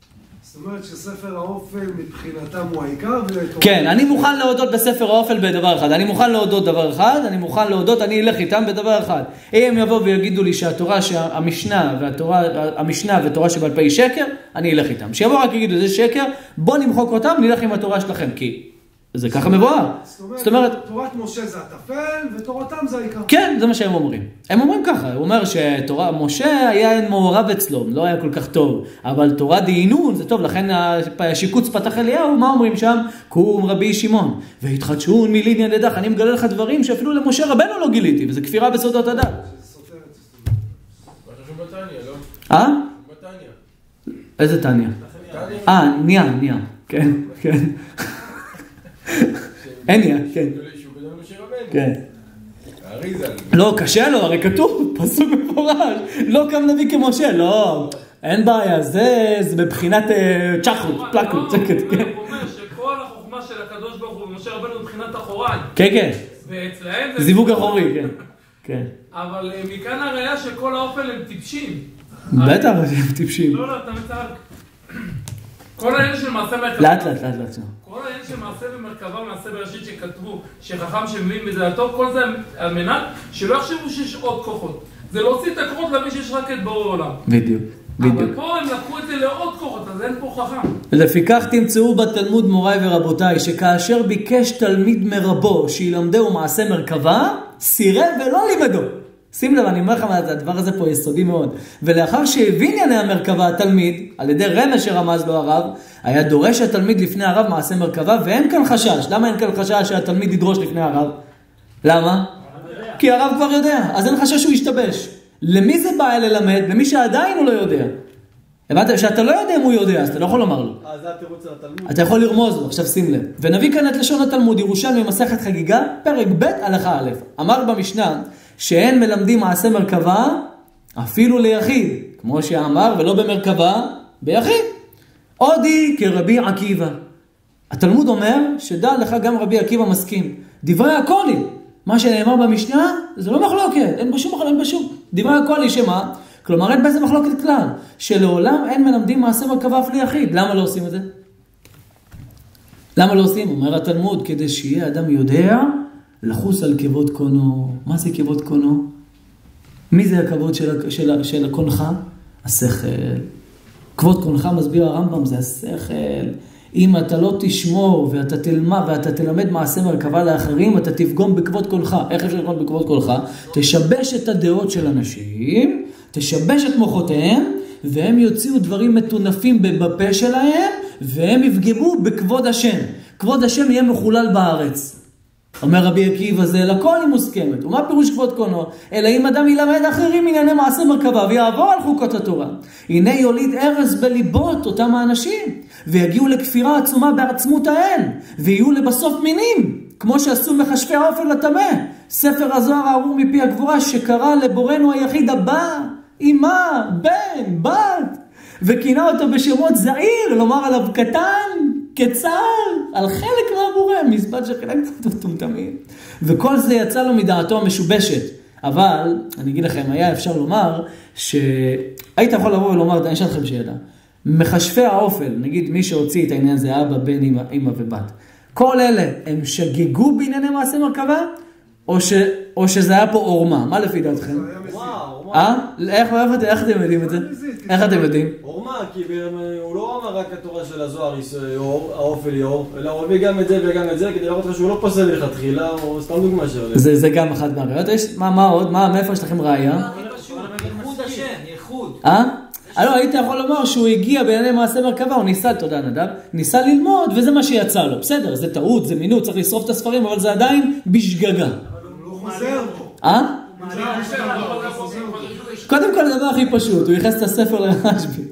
זאת אומרת שספר האופל מבחינתם הוא העיקר כן, אני מוכן להודות בספר האופל בדבר אחד. אני מוכן להודות דבר אחד, אני אלך איתם בדבר אחד. אם יבואו ויגידו לי שהתורה, המשנה ותורה שבעל פה היא שקר, אני אלך איתם. שיבואו רק יגידו זה שקר, בוא נמחוק אותם, נלך עם התורה שלכם, כי זה ככה מבואר. זאת אומרת, תורת משה זה הטפל, ותורתם זה העיקר. כן, זה מה שהם אומרים. הם אומרים ככה, הוא אומר משה היה מעורב אצלו, לא היה כל כך טוב, אבל תורה דהינון זה טוב, לכן השיקוץ פתח אליהו, מה אומרים שם? קום רבי שמעון, והתחדשון מילין ידך, אני מגלה לך דברים שאפילו למשה רבנו לא גיליתי, וזה כפירה בסודות הדת. איזה תניה? ניה, כן. אניה, כן. כן. לא, קשה לו, הרי כתוב, פסוק מפורש. לא קם נביא כמשה, לא. אין בעיה, זה בבחינת צ'חלות, פלקלות, צ'קט, כן. הוא אומר שכל החוכמה של הקדוש ברוך הוא ומשה רבנו בבחינת אחורי. כן. ואצלהם זיווג אחורי, כן. כן. אבל מכאן הראייה שכל האופל הם טיפשים. בטח, הם טיפשים. לא, אתה מצער. כל העניין של מעשה מרכבה. לאט. כל העניין של מעשה במרכבה, מעשה בראשית שכתבו, שחכם שמבין בזה הטוב, כל זה על מנת שלא יחשבו שיש עוד כוחות. זה להוציא את הכוחות למי שיש רק את בורא עולם. בדיוק. אבל פה הם לקחו את זה לעוד כוחות, אז אין פה חכם. לפיכך תמצאו בתלמוד מוריי ורבותיי, שכאשר ביקש תלמיד מרבו שילמדהו מעשה מרכבה, סירב ולא לימדו. שים לב, אני אומר לך, הדבר הזה פה יסודי מאוד. ולאחר שהבין ענייני המרכבה התלמיד, על ידי רמז שרמז לו הרב, היה דורש התלמיד לפני הרב מעשה מרכבה, ואין כאן חשש. למה אין כאן חשש שהתלמיד ידרוש לפני הרב? למה? כי הרב כבר יודע, אז אין חשש שהוא ישתבש. למי זה בא ללמד? למי שעדיין הוא לא יודע. הבנת? שאתה לא יודע אם הוא יודע, אז אתה לא יכול לומר לו. זה התירוץ של התלמוד. אתה יכול לרמוז לו, עכשיו שים לב. ונביא כאן את לשון התלמוד, ירושלמי מסכת חגיגה, פרק ב' הלכה א'. אמר במשנה, שאין מלמדים מעשה מרכבה, אפילו ליחיד. כמו שאמר, ולא במרכבה, ביחיד. עודי כרבי עקיבא. התלמוד אומר, שדע לך גם רבי עקיבא מסכים. דברי הקולי. מה שנאמר במשנה, זה לא מחלוקת, אין בשום. דברי הקולי שמה? כלומר, אין באיזה מחלוקת כלל, שלעולם אין מלמדים מעשה מרכבה אף ליחיד. למה לא עושים את זה? למה לא עושים? אומר התלמוד, כדי שיהיה אדם יודע לחוס על כבוד קונו. מה זה כבוד קונו? מי זה הכבוד של הקונך? השכל. כבוד קונך מסביר הרמב"ם, זה השכל. אם אתה לא תשמור ואתה תלמד ואתה תלמד מעשה מרכבה לאחרים, אתה תפגום בכבוד קונך. איך אפשר לפגום בכבוד קונך? תשבש את הדעות של אנשים, תשבש את מוחותיהם, והם יוציאו דברים מטונפים בפה שלהם, והם יפגמו בכבוד השם. כבוד השם יהיה מחולל בארץ. אומר רבי עקיבא, זה לכל היא מוסכמת. ומה פירוש כבוד קונו? אלא אם אדם ילמד אחרים ענייני מעשה מרכבה ויעבור על חוקות התורה. הנה יוליד ארז בליבות אותם האנשים, ויגיעו לכפירה עצומה בעצמות האל, ויהיו לבסוף מינים, כמו שעשו מחשבי האופל לטמא. ספר הזוהר הארור מפי הגבורה שקרא לבורנו היחיד הבא, אמא, בן, בת, וכינה אותו בשמות זעיר, לומר עליו קטן, קצר, על חלק מהבורא, מזבד שחילק אותו טומטמים. וכל זה יצא לו מדעתו המשובשת. אבל, אני אגיד לכם, היה אפשר לומר, שהיית יכול לבוא ולומר, אני אשאל לכם שאלה. מחשבי האופל, נגיד מי שהוציא את העניין זה אבא, בן, אמא ובת. כל אלה, הם שגגו בענייני מעשה מרכבה? או שזה היה פה אורמה? מה לפי דעתכם? איך אתם יודעים את זה? איך אתם יודעים? אורמה, כי הוא לא אמר רק התורה של הזוהר האופל יאור, אלא הוא הביא גם את זה וגם את זה, כדי לראות לך שהוא לא פוסל לכתחילה, או סתם דוגמה שעולה. זה גם אחת מהראיות. מה עוד? מאיפה יש לכם ראייה? ייחוד השם, ייחוד. לא, היית יכול לומר שהוא הגיע בענייני מעשה מרכבה, הוא ניסה, תודה נדב, ניסה ללמוד וזה מה שיצא לו. בסדר, זה טעות, זה מינות, צריך לשרוף את הספרים, אבל זה עדיין בשגגה. קודם כל הדבר הכי פשוט, הוא ייחס את הספר לרשב"י.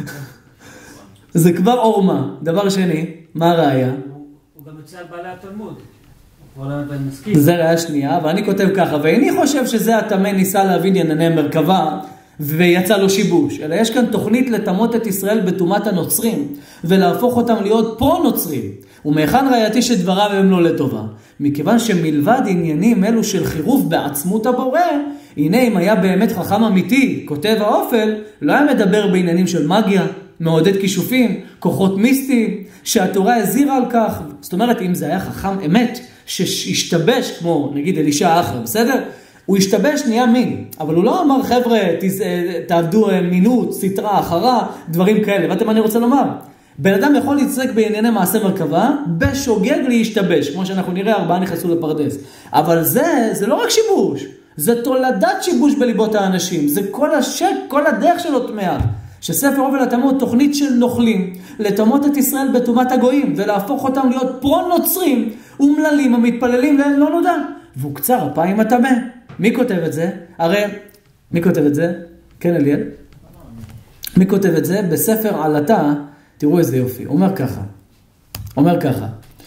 זה כבר אורמה. דבר שני, מה הראיה? הוא גם יוצא על בעלי התלמוד. זה ראיה שנייה, ואני כותב ככה, ואיני חושב שזה התמה ניסה להבין ענייני מרכבה, ויצא לו שיבוש. אלא יש כאן תוכנית לטמות את ישראל בטומאת הנוצרים, ולהפוך אותם להיות פרו-נוצרים. ומהיכן ראייתי שדבריו הם לא לטובה? מכיוון שמלבד עניינים אלו של חירוף בעצמות הבורא, הנה אם היה באמת חכם אמיתי, כותב האופל, לא היה מדבר בעניינים של מגיה, מעודד כישופים, כוחות מיסטיים, שהתורה הזהירה על כך. זאת אומרת, אם זה היה חכם אמת, שהשתבש, כמו נגיד אלישע אחר, בסדר? הוא השתבש, נהיה מין. אבל הוא לא אמר, חבר'ה, תעבדו מינות, סתרה, אחרה, דברים כאלה. ואתם מה אני רוצה לומר? בן אדם יכול להתעסק בענייני מעשה מרכבה, בשוגג להשתבש, כמו שאנחנו נראה, 4 נכנסו לפרדס. אבל זה לא רק שיבוש, זה תולדת שיבוש בליבות האנשים, זה כל הדרך שלו טמאה. שספר אופל הטמאות תוכנית של נוכלים, לטמות את ישראל בטומאת הגויים, ולהפוך אותם להיות פרו-נוצרים, ומללים המתפללים לאל לא נודע. והוא קצר אפיים הטמא. מי כותב את זה? הרי, מי כותב את זה? כן, אליאל? מי כותב את זה? בספר עלתה, תראו איזה יופי, הוא אומר ככה,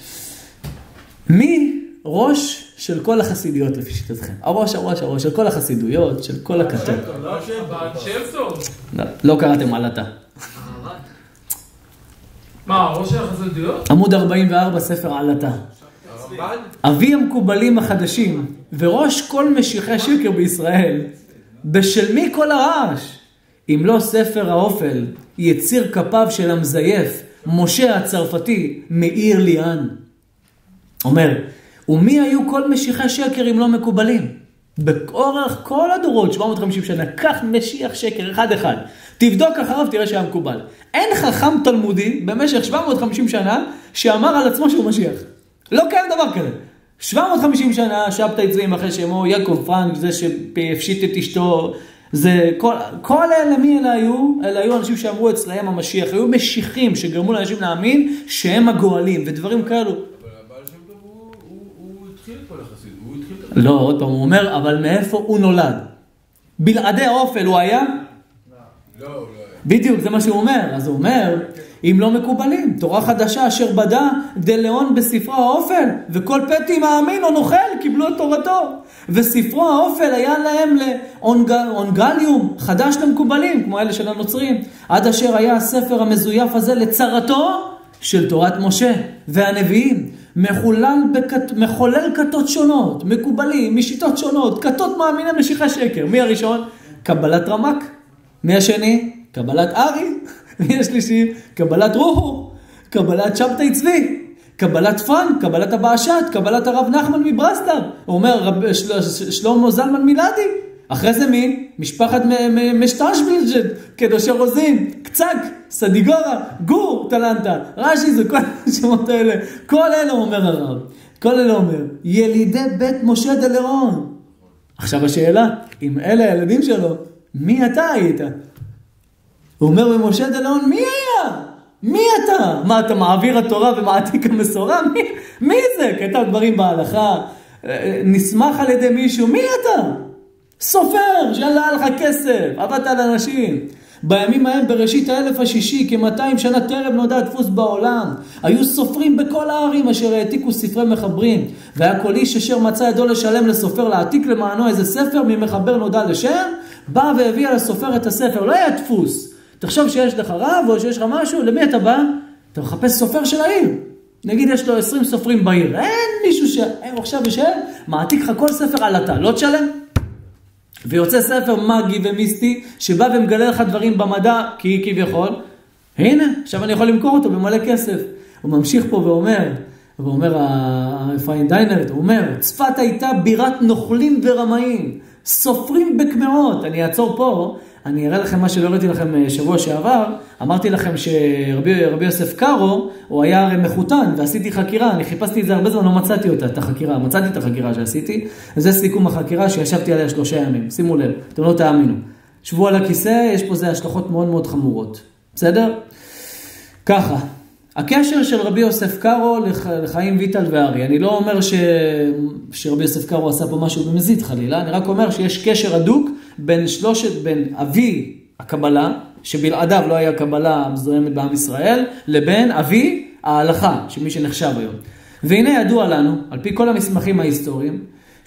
מי ראש של כל החסידויות לפי שיטתכם? הראש של כל החסידויות, של כל הכתוב. לא קראתם עלתה. מה, ראש של החסידויות? עמוד 44, ספר עלתה. אבי המקובלים החדשים וראש כל משיחי שקר בישראל, בשל מי כל הרעש? אם לא ספר האופל, יציר כפיו של המזייף, משה הצרפתי, מאיר ליאן. אומר, ומי היו כל משיחי שקר אם לא מקובלים? באורך כל הדורות, 750 שנה, קח משיח שקר אחד אחד. תבדוק אחריו, תראה שהיה מקובל. אין חכם תלמודי במשך 750 שנה שאמר על עצמו שהוא משיח. לא קיים דבר כזה. 750 שנה, שבתאי צבעים אחרי שמו, יעקב פרנק, זה שהפשיט את אשתו, זה כל אלה מי אלה היו? אלה היו אנשים שאמרו אצלהם המשיח, היו משיחים שגרמו לאנשים להאמין שהם הגואלים ודברים כאלו. אבל הבעל שם טוב הוא התחיל את כל החסיד, הוא התחיל את... לא, עוד פעם, הוא אומר, אבל מאיפה הוא נולד? בלעדי האופל הוא היה? לא, הוא לא היה. בדיוק, זה מה שהוא אומר. אז הוא אומר, אם לא מקובלים, תורה חדשה אשר בדה דלאון בספרו האופל, וכל פתי מאמין או נוכל קיבלו את תורתו. וספרו האופל היה להם לאונגליום, חדש למקובלים, כמו אלה של הנוצרים, עד אשר היה הספר המזויף הזה לצרתו של תורת משה והנביאים, מחולל כתות שונות, מקובלים, משיטות שונות, כתות מאמינים משיחי שקר. מי הראשון? קבלת רמק. מי השני? קבלת ארי. מי השלישי? קבלת רוחו. קבלת שבתאי צבי. קבלת פרנק, קבלת הבאשת, קבלת הרב נחמן מברסלב. הוא אומר שלמה זלמן מילדי. אחרי זה מי? משפחת משטרשבילג'ד, קדושה רוזין, קצק, סדיגורה, גור, טלנטה, רש"י, זה כל השמות האלה. כל אלה אומר הרב. כל אלה אומר, ילידי בית משה דלרון. עכשיו השאלה, אם אלה הילדים שלו, מי אתה היית? הוא אומר במשה דלרון, מי היה? מי אתה? מה, אתה מעביר התורה ומעתיק המסורה? מי זה? כתב דברים בהלכה, נסמך על ידי מישהו, מי אתה? סופר, שעלה לך כסף, עבדת על אנשים. בימים ההם בראשית האלף השישי, כ-200 שנה טרם נודע הדפוס בעולם, היו סופרים בכל הערים אשר העתיקו ספרי מחברים, והיה כל איש אשר מצא ידו לשלם לסופר להעתיק למענו איזה ספר ממחבר נודע לשם, בא והביא על הסופר את הספר, לא היה דפוס. תחשוב שיש לך רב או שיש לך משהו, למי אתה בא? אתה מחפש סופר של העיר. נגיד יש לו 20 סופרים בעיר, אין מישהו שעכשיו יושב, מעתיק לך כל ספר על אתה, לא תשלם? ויוצא ספר מגי ומיסטי, שבא ומגלה לך דברים במדע, כי כביכול, הנה, עכשיו אני יכול למכור אותו במלא כסף. הוא ממשיך פה ואומר הפיינדיינרט, הוא אומר, צפת הייתה בירת נוכלים ורמאים, סופרים בקמאות. אני אעצור פה, אני אראה לכם מה שלא ראיתי לכם שבוע שעבר. אמרתי לכם שרבי יוסף קארו, הוא היה הרי מחותן, ועשיתי חקירה, אני חיפשתי את זה הרבה זמן, לא מצאתי אותה, את החקירה, מצאתי את החקירה שעשיתי, וזה סיכום החקירה שישבתי עליה 3 ימים, שימו לב, אתם לא תאמינו. שבו על הכיסא, יש פה זה השלכות מאוד מאוד חמורות, בסדר? ככה, הקשר של רבי יוסף קארו לחיים ויטל וארי, אני לא אומר שרבי יוסף קארו עשה פה משהו במזיד חלילה, אני רק אומר שיש קשר הדוק בין אבי הקבלה, שבלעדיו לא היה קבלה מזוהמת בעם ישראל, לבין אבי ההלכה, שמי שנחשב היום. והנה ידוע לנו, על פי כל המסמכים ההיסטוריים,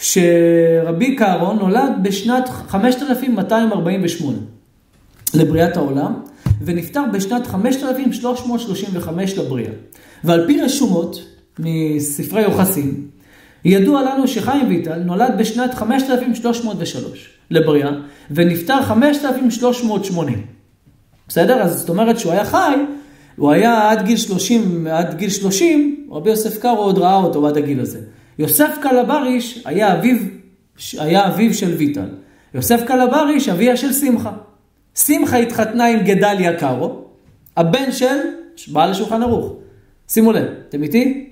שרבי קארו נולד בשנת 5248 לבריאת העולם, ונפטר בשנת 5335 לבריאה. ועל פי רשומות מספרי יוחסין, ידוע לנו שחיים ויטל נולד בשנת 5303 לבריאה, ונפטר 5380. בסדר? אז זאת אומרת שהוא היה חי, הוא היה עד גיל 30, רבי יוסף קארו עוד ראה אותו עד הגיל הזה. יוסף קלבריש היה אביו של ויטל. יוסף קלבריש אביה של שמחה. שמחה התחתנה עם גדליה קארו, הבן של בעל השולחן ערוך. שימו לב, אתם איתי?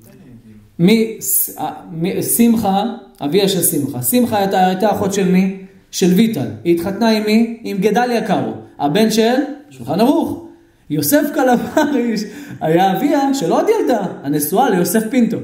שמחה, אביה של שמחה. שמחה הייתה אחות של מי? של ויטל. היא התחתנה עם מי? עם גדליה קארו, הבן של שולחן ערוך. יוסף קלבריש היה אביה של עוד ילדה, הנשואה ליוסף פינטו.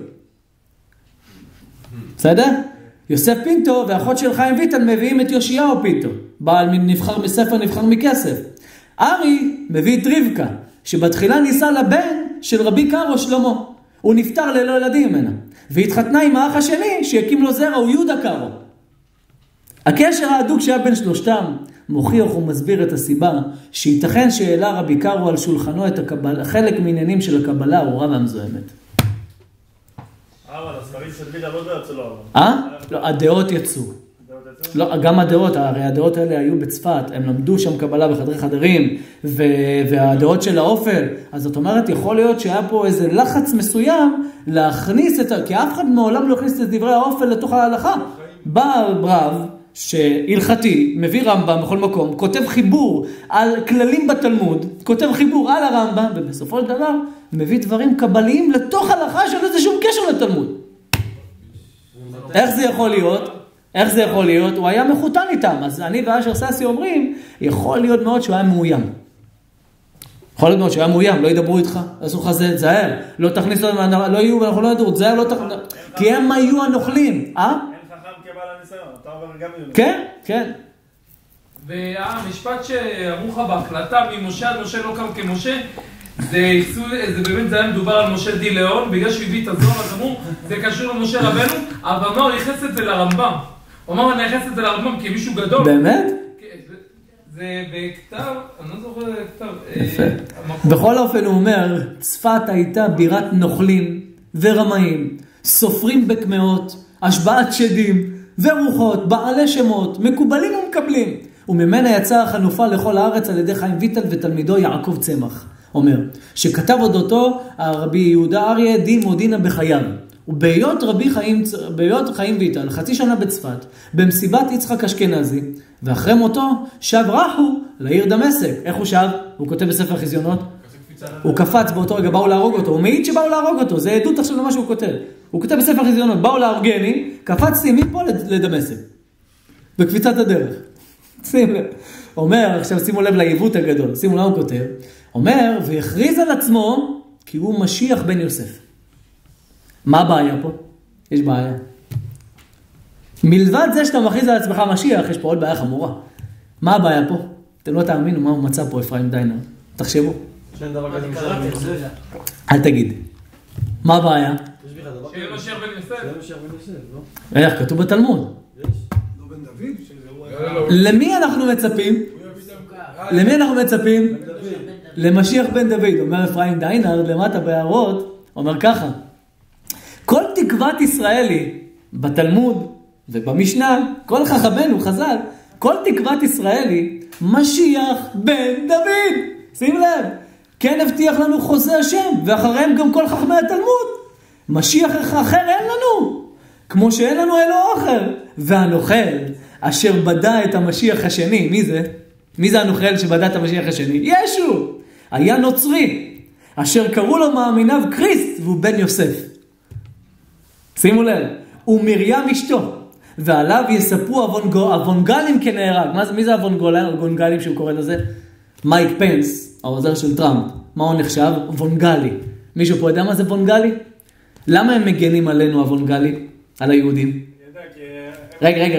בסדר? יוסף פינטו ואחות של חיים ויטל מביאים את יאשיהו פינטו, בעל נבחר מספר נבחר מכסף. ארי מביא את רבקה, שבתחילה ניסה לבן של רבי קארו שלמה. הוא נפטר ללא ילדים ממנה, והתחתנה עם האח השני שיקים לו זרע, הוא יהודה קארו. הקשר ההדוק שהיה בין שלושתם מוכיח ומסביר את הסיבה שייתכן שהעלה רבי קארו על שולחנו את הקבלה, חלק מעניינים של הקבלה האורה והמזוהמת. אבל הספרים של וידה לא דעות שלו. לא, הדעות יצאו. לא, גם הדעות, הרי הדעות האלה היו בצפת, הם למדו שם קבלה בחדרי חדרים, והדעות של האופל, אז זאת אומרת, יכול להיות שהיה פה איזה לחץ מסוים להכניס כי אף אחד מעולם לא הכניס את דברי האופל לתוך ההלכה. בא רב שהלכתי, מביא רמב"ם בכל מקום, כותב חיבור על כללים בתלמוד, כותב חיבור על הרמב"ם, ובסופו של דבר מביא דברים קבליים לתוך הלכה של איזה שום קשר לתלמוד. איך זה יכול להיות? איך זה יכול להיות? הוא היה מחותן איתם. אז אני ואשר ססי אומרים, יכול להיות מאוד שהוא היה מאוים. יכול להיות מאוד שהוא היה מאוים, לא ידברו איתך, עשו לך זה, זהר, לא תכניס אותם, לא יהיו, אנחנו לא ידעו, זהר, לא תכניס, כי הם היו הנוכלים. אין חכם כבעל הניסיון, אתה אומר גם יהיו. כן, כן. והמשפט שאמרו לך בהקלטה, ממשה עד משה לא קם כמשה, זה באמת, זה היה מדובר על משה די ליאון, בגלל שהוא הביא את הזוהר, אז אמרו, זה קשור למשה רבנו, אבל אמר, ייחס את זה לרמב"ם. הוא אמר, אני ייחס את זה לרמב"ם כמישהו גדול. באמת? זה בכתב, אני לא זוכר כתב. יפה. בכל אופן הוא אומר, צפת הייתה בירת נוכלים ורמאים, סופרים בקמאות, השבעת שדים ורוחות, בעלי שמות, מקובלים ומקבלים. וממנה יצאה החנופה לכל הארץ על ידי חיים ויטל ותלמידו יעקב צמח. אומר, שכתב אודותו הרבי יהודה אריה דין מודינה בחייו. ובהיות חיים ויטל, חצי שנה בצפת, במסיבת יצחק אשכנזי, ואחרי מותו שב רחו לעיר דמשק. איך הוא שב? הוא כותב בספר חזיונות. הוא קפץ באותו רגע, באו להרוג אותו. הוא מעיד שבאו להרוג אותו. זה עדות עכשיו למה שהוא כותב. הוא כותב בספר חזיונות, באו להרגני, קפצתי מפה לדמשק. בקפיצת הדרך. שים לב. אומר, עכשיו שימו לב לעיוות הגדול. שימו לב הוא כותב. אומר, והכריז על עצמו כי הוא משיח בן יוסף. מה הבעיה פה? יש בעיה. מלבד זה שאתה מכריז על עצמך משיח, יש פה עוד בעיה חמורה. מה הבעיה פה? אתם לא תאמינו מה הוא מצא פה אפרים דיינר. תחשבו. שאין דבר כזה משיח. אל תגיד. מה הבעיה? שיהיה משיח בן יוסף. שיהיה משיח בן יוסף, לא? איך? כתוב בתלמוד. לא בן דוד? למי אנחנו מצפים? למי אנחנו מצפים? למשיח בן דוד. אומר אפרים דיינר למטה בהערות, אומר ככה. כל תקוות ישראלי בתלמוד ובמשנה, כל חכמינו חז"ל, כל תקוות ישראלי משיח בן דוד. שים לב, כן הבטיח לנו חוזה השם, ואחריהם גם כל חכמי התלמוד. משיח אחר אין לנו, כמו שאין לנו אלוה אחר. והנוכל אשר בדע את המשיח השני, מי זה? מי זה הנוכל שבדע את המשיח השני? ישו, היה נוצרי, אשר קראו לו מאמיניו קריסט, והוא בן יוסף. שימו לב, ומרים אשתו, ועליו יספרו אבונגלים כנהרג. מי זה אבונגלים שהוא קורא לזה? מייק פנס, העוזר של טראמפ. מה הוא נחשב? אבונגלי. מישהו פה יודע מה זה אבונגלי? למה הם מגנים עלינו אבונגלי? על היהודים? רגע.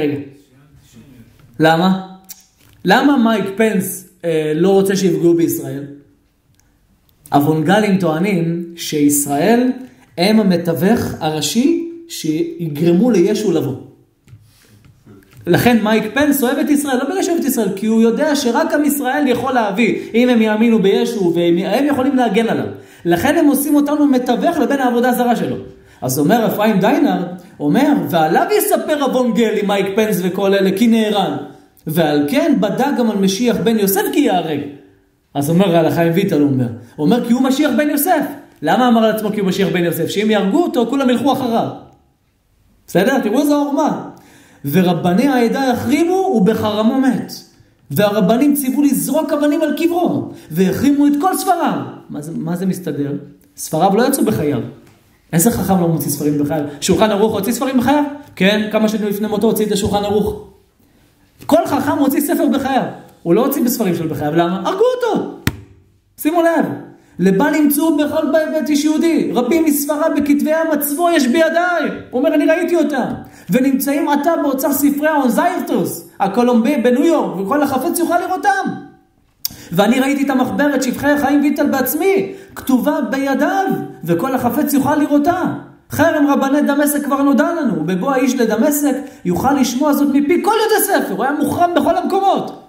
למה? למה מייק פנס לא רוצה שיפגעו בישראל? אבונגלים טוענים שישראל הם המתווך הראשי שיגרמו לישו לבוא. לכן מייק פנס אוהב את ישראל, לא בגלל שאוהב את ישראל, כי הוא יודע שרק עם ישראל יכול להביא, אם הם יאמינו בישו, והם יכולים להגן עליו. לכן הם עושים אותנו מתווך לבין העבודה הזרה שלו. אז אומר אפרים דיינר, אומר, ועליו יספר אבונגלי מייק פנס וכל אלה, כי נהרג. ועל כן בדע גם על משיח בן יוסף כי יהרג. אז אומר על חיים ויטל, הוא אומר כי הוא משיח בן יוסף. למה אמר על עצמו כי הוא משיח בן יוסף? שאם יהרגו אותו, כולם ילכו אחריו. בסדר? תראו איזה עורמה. ורבני העדה החרימו ובחרמו מת. והרבנים ציוו לזרוק אבנים על קברו. והחרימו את כל ספריו. מה זה מסתדר? ספריו לא יצאו בחייו. איזה חכם לא מוציא ספרים בחייו? שולחן ערוך הוציא ספרים בחייו? כן, כמה שנים לפני מותו הוציא את השולחן ערוך. כל חכם הוציא ספר בחייו. הוא לא הוציא בספרים שלו בחייו. למה? הרגו אותו. שימו לב. לבל נמצאו בכל בית איש יהודי. רבים מספריו בכתבי המצבו יש בידיי. הוא אומר, אני ראיתי אותם. ונמצאים עתה באוצר ספרי האונזיירטוס, הקולומבי בניו יורק, וכל החפץ יוכל לראותם. ואני ראיתי את המחברת שבחי חיים ויטל בעצמי, כתובה בידיו, וכל החפץ יוכל לראותה. חרם רבני דמשק כבר נודע לנו, ובבוא האיש לדמשק יוכל לשמוע זאת מפי כל יודעי ספר. הוא היה מוחרם בכל המקומות.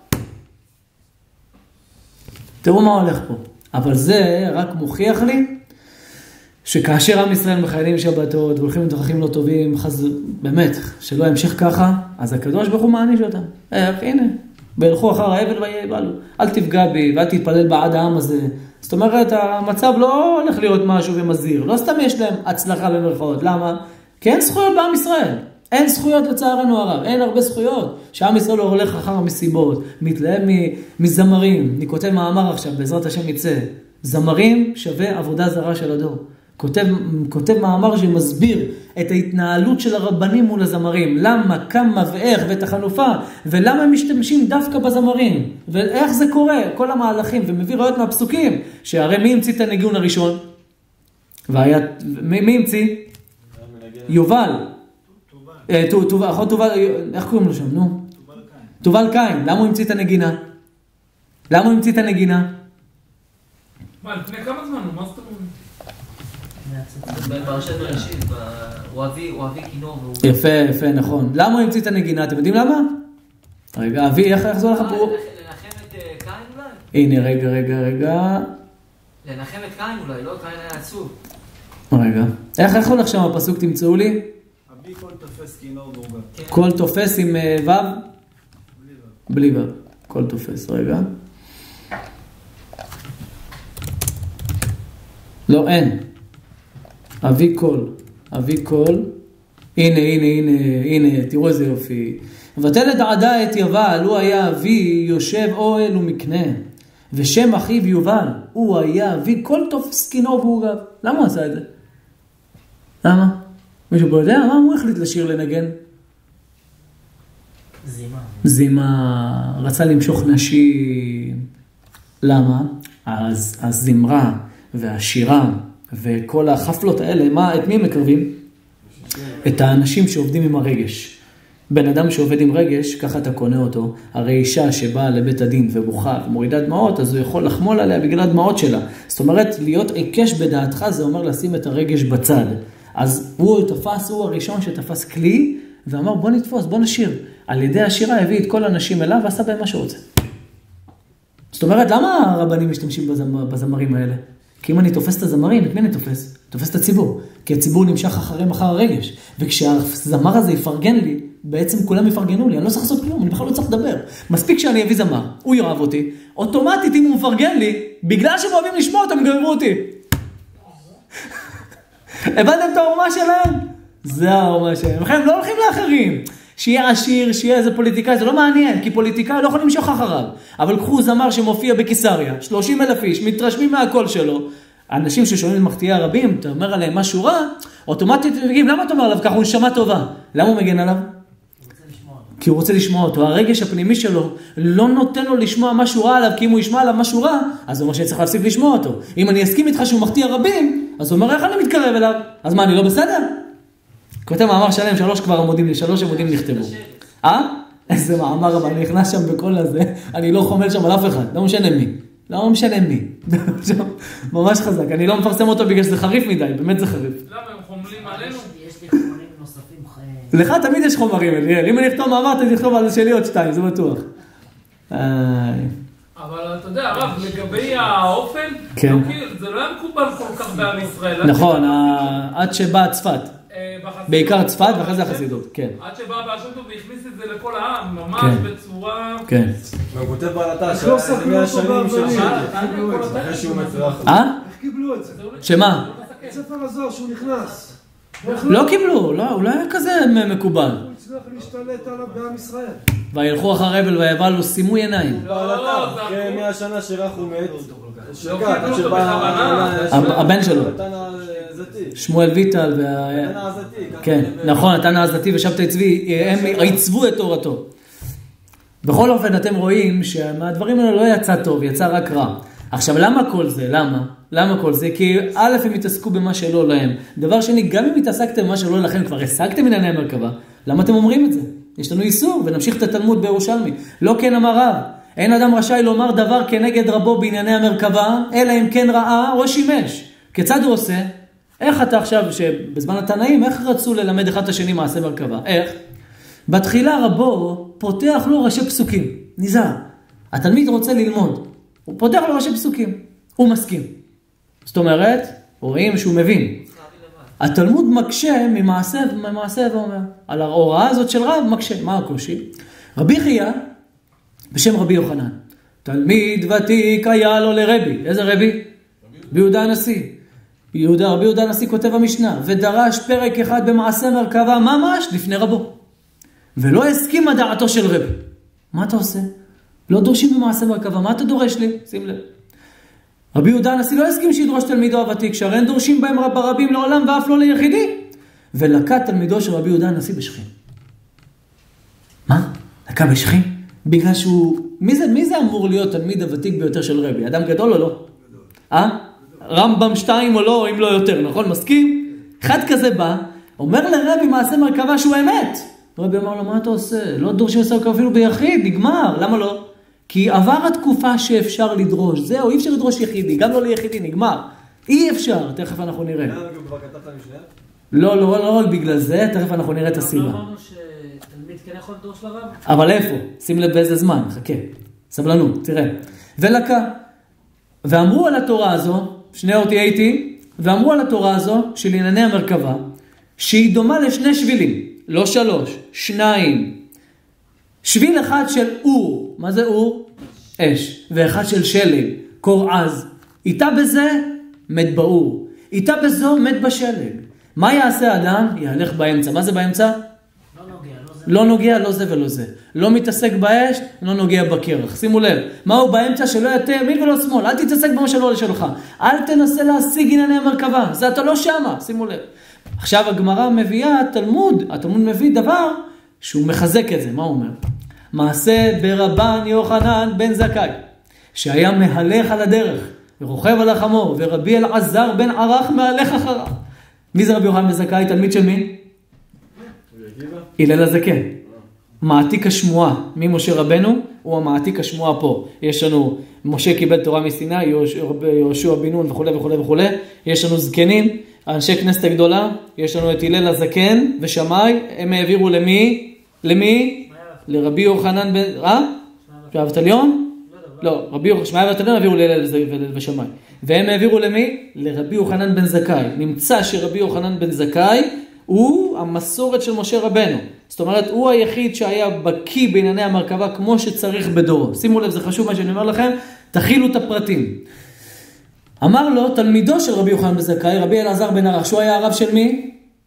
תראו מה הולך פה. אבל זה רק מוכיח לי שכאשר עם ישראל מחיילים שבתות והולכים לדרכים לא טובים, באמת, שלא ימשיך ככה, אז הקדוש ברוך הוא מעניש אותם. הנה, והלכו אחר האבל ויבלו. אל תפגע בי ואל תתפלל בעד העם הזה. זאת אומרת, המצב לא הולך להיות משהו ומזהיר. לא סתם יש להם הצלחה במרכאות. למה? כי אין זכויות בעם ישראל. אין זכויות לצערנו הרב. אין הרבה זכויות. שעם ישראל לא הולך אחר המסיבות, מתלהב מזמרים. אני כותב מאמר עכשיו, בעזרת השם יצא. זמרים שווה עבודה זרה של הדור. כותב מאמר שמסביר את ההתנהלות של הרבנים מול הזמרים. למה, כמה ואיך ואת החנופה, ולמה הם משתמשים דווקא בזמרים. ואיך זה קורה, כל המהלכים, ומביא ראיות מהפסוקים, שהרי מי המציא את הניגון הראשון? מי המציא? יובל. תובל, איך קוראים לו שם? נו. תובל קין. למה הוא המציא את הנגינה? למה הוא המציא את הנגינה? מה, לפני כמה זמן? מה זאת אומרת? בפרשת בראשית, הוא אבי כינור. יפה, נכון. למה הוא המציא את הנגינה? אתם יודעים למה? רגע, אבי, איך זה הולך פה? לנחם את קין אולי? הנה, רגע. לנחם את קין אולי, לא? קין היה עצוב. רגע. איך הולך שם הפסוק, תמצאו לי? אבי כל תופס כינור ועוגב. כל תופס עם ו'? בלי ו'. כל תופס, רגע. לא, אין. אבי קול. הנה, תראו איזה יופי. ובטל את עדה את יבל, הוא היה אבי יושב אוהל ומקנה. ושם אחיו יובל, הוא היה אבי כל תופס כינור ועוגב. למה הוא עשה את זה? למה? מישהו פה יודע? מה הוא החליט לשיר לנגן? זימה. רצה למשוך נשים. למה? אז הזמרה והשירה וכל החפלות האלה, את מי הם מקרבים? את האנשים שעובדים עם הרגש. בן אדם שעובד עם רגש, ככה אתה קונה אותו. הרי אישה שבאה לבית הדין ובוכה ומורידה דמעות, אז הוא יכול לחמול עליה בגלל הדמעות שלה. זאת אומרת, להיות עיקש בדעתך, זה אומר לשים את הרגש בצד. אז הוא הראשון שתפס כלי, ואמר בוא נתפוס, בוא נשיר. על ידי השירה הביא את כל האנשים אליו, ועשה בהם מה שרוצה. זאת אומרת, למה הרבנים משתמשים בזמרים האלה? כי אם אני תופס את הזמרים, את מי אני תופס? תופס את הציבור. כי הציבור נמשך אחריהם אחר הרגש. וכשהזמר הזה יפרגן לי, בעצם כולם יפרגנו לי. אני לא צריך לעשות כלום, אני בכלל לא צריך לדבר. מספיק שאני אביא זמר, הוא יאהב אותי. אוטומטית אם הוא מפרגן לי, בגלל שהם אוהבים לשמוע אותם, הם גררו אותי. הבנתם את העורמה שלהם? זה העורמה שלהם. לכן הם לא הולכים לאחרים. שיהיה עשיר, שיהיה איזה פוליטיקאי, זה לא מעניין, כי פוליטיקאי לא יכול למשוך אחריו. אבל קחו זמר שמופיע בקיסריה, 30,000 איש, מתרשמים מהקול שלו. האנשים ששומעים את מחטיאי הרבים, אתה אומר עליהם משהו רע, אוטומטית מגיעים, למה אתה אומר עליו ככה? הוא נשמה טובה. למה הוא מגן עליו? כי הוא רוצה לשמוע אותו. הרגש הפנימי שלו לא נותן לו לשמוע משהו רע עליו, כי אם הוא ישמע עליו משהו רע, אז הוא אומר שאני צריך להפסיק לשמוע אותו. אם אני אסכים איתך שהוא מחטיא הרבים, אז הוא אומר איך אני מתקרב אליו? אז מה, אני לא בסדר? כותב מאמר שלם, 3 עמודים נכתבו. איזה מאמר, אבל אני נכנס שם בכל הזה, אני לא חומל שם על אף אחד, לא משנה מי. ממש חזק, אני לא מפרסם אותו בגלל שזה חריף מדי, באמת זה חריף. למה הם חומלים עלינו? יש לי חומרים נוספים. לך תמיד יש חומרים, אליאל. אם אני אכתוב מאמר, אתה תכתוב על זה שלי עוד 2, זה בטוח. אבל אתה יודע, הרב, לגבי האופן, זה לא היה מקובל כל כך בעם ישראל. נכון, עד שבא צפת. בעיקר צפת ואחרי זה החסידות, כן. עד שבא באשותו והכניס את זה לכל העם, ממש בצורה... כן. הוא כותב בעלתה שזה 100 שנים של שקט. אחרי שהוא מצרח. איך קיבלו את זה? שמה? ספר הזוהר שהוא נכנס. לא קיבלו, הוא לא היה כזה מקובל. הוא הצליח להשתלט עליו בעם ישראל. וילכו אחר הבל ויבלו, שימו עיניים. בעלתה, אחרי 100 שנה שרח הוא מת. הבן שלו. נתן העזתי. שמואל ויטל. נתן העזתי. כן, נכון, נתן העזתי ושבתאי צבי, הם עיצבו את תורתו. בכל אופן אתם רואים שמהדברים האלה לא יצא טוב, יצא רק רע. עכשיו למה כל זה? למה כל זה? כי א' הם התעסקו במה שלא להם. דבר שני, גם אם התעסקתם במה שלא לכם, כבר השגתם ענייני המרכבה, למה אתם אומרים את זה? יש לנו איסור, ונמשיך את התלמוד בירושלמי. לא כן אמר רב. אין אדם רשאי לומר דבר כנגד רבו בענייני המרכבה, אלא אם כן ראה או שימש. כיצד הוא עושה? איך אתה עכשיו, שבזמן התנאים, איך רצו ללמד אחד את השני מעשה מרכבה? איך? בתחילה רבו פותח לו ראשי פסוקים. נזהר. התלמיד רוצה ללמוד. הוא פותח לו ראשי פסוקים. הוא מסכים. זאת אומרת, רואים שהוא מבין. התלמוד מקשה ממעשה ואומר. על ההוראה הזאת של רב מקשה. מה הקושי? רבי חייא, בשם רבי יוחנן. תלמיד ותיק היה לו לרבי. איזה רבי? רבי יהודה הנשיא. רבי יהודה הנשיא כותב המשנה, ודרש פרק אחד במעשה מרכבה ממש לפני רבו. ולא הסכים דעתו של רבי. מה אתה עושה? לא דורשים במעשה מרכבה, מה אתה דורש לי? שים לב. רבי יהודה הנשיא לא הסכים שידרוש תלמידו הוותיק, שהרי אין דורשים בהם ברבים לעולם ואף לא ליחידי. ולקה תלמידו של רבי יהודה הנשיא בשכם. מה? לקה בשכם? בגלל שהוא... מי זה אמור להיות תלמיד הוותיק ביותר של רבי? אדם גדול או לא? רמב"ם 2 או לא, אם לא יותר, נכון? מסכים? אחד כזה בא, אומר לרבי מעשה מרכבה שהוא אמת. רבי אמר לו, מה אתה עושה? לא דורשים מעשה מרכבה אפילו ביחיד, נגמר. למה לא? כי עבר התקופה שאפשר לדרוש. זהו, אי אפשר לדרוש יחידי, גם לא ליחידי, נגמר. אי אפשר, תכף אנחנו נראה. לא רק בגלל זה, תכף אנחנו נראה את הסיבה. לא אמרנו שתלמיד כן יכול לדרוש לרב? אבל איפה? שים לב באיזה זמן, חכה. סבלנות, תראה. ולקה. ואמרו על התורה הזו, שני אותי הייתי, ואמרו על התורה הזו של ענייני המרכבה, שהיא דומה לשני שבילים, לא 3, 2. שביל אחד של אור, מה זה אור? אש, ואחד של שלג, קור עז. איתה בזה מת באור, איתה בזו מת בשלג. מה יעשה אדם? יהלך באמצע. מה זה באמצע? לא נוגע, לא זה ולא זה. לא מתעסק באש, לא נוגע בקרח. שימו לב, מהו באמצע? שלא יתה ימין ולא שמאל. אל תתעסק במה שלא לשלך. אל תנסה להשיג ענייני המרכבה. זה אתה לא שמה, שימו לב. עכשיו הגמרא מביאה התלמוד מביא דבר שהוא מחזק את זה. מה הוא אומר? מעשה ברבן יוחנן בן זכאי, שהיה מהלך על הדרך ורוכב על החמור, ורבי אלעזר בן ערך מהלך אחריו. מי זה רבי יוחנן בן זכאי? תלמיד של מי? הלל הזקן. מעתיק השמועה ממשה רבנו, הוא המעתיק השמועה פה. יש לנו, משה קיבל תורה מסיני, יהושע בן נון וכו' וכו' וכו'. יש לנו זקנים, אנשי כנסת הגדולה, יש לנו את הלל הזקן ושמאי, הם העבירו למי? למי? לרבי יוחנן בן... שמעי אבטליון? לא, שמעי אבטליון העבירו להלל ושמאי. והם העבירו למי? לרבי יוחנן בן זכאי. נמצא שרבי יוחנן בן זכאי הוא המסורת של משה רבנו. זאת אומרת, הוא היחיד שהיה בקיא בענייני המרכבה כמו שצריך בדורו. שימו לב, זה חשוב מה שאני אומר לכם, תכילו את הפרטים. אמר לו, תלמידו של רבי יוחנן בן זכאי, רבי אלעזר בן ערך, שהוא היה הרב של מי?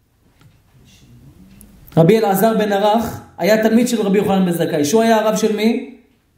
רבי אלעזר בן ערך היה תלמיד של רבי יוחנן בן זכאי, שהוא היה הרב של מי?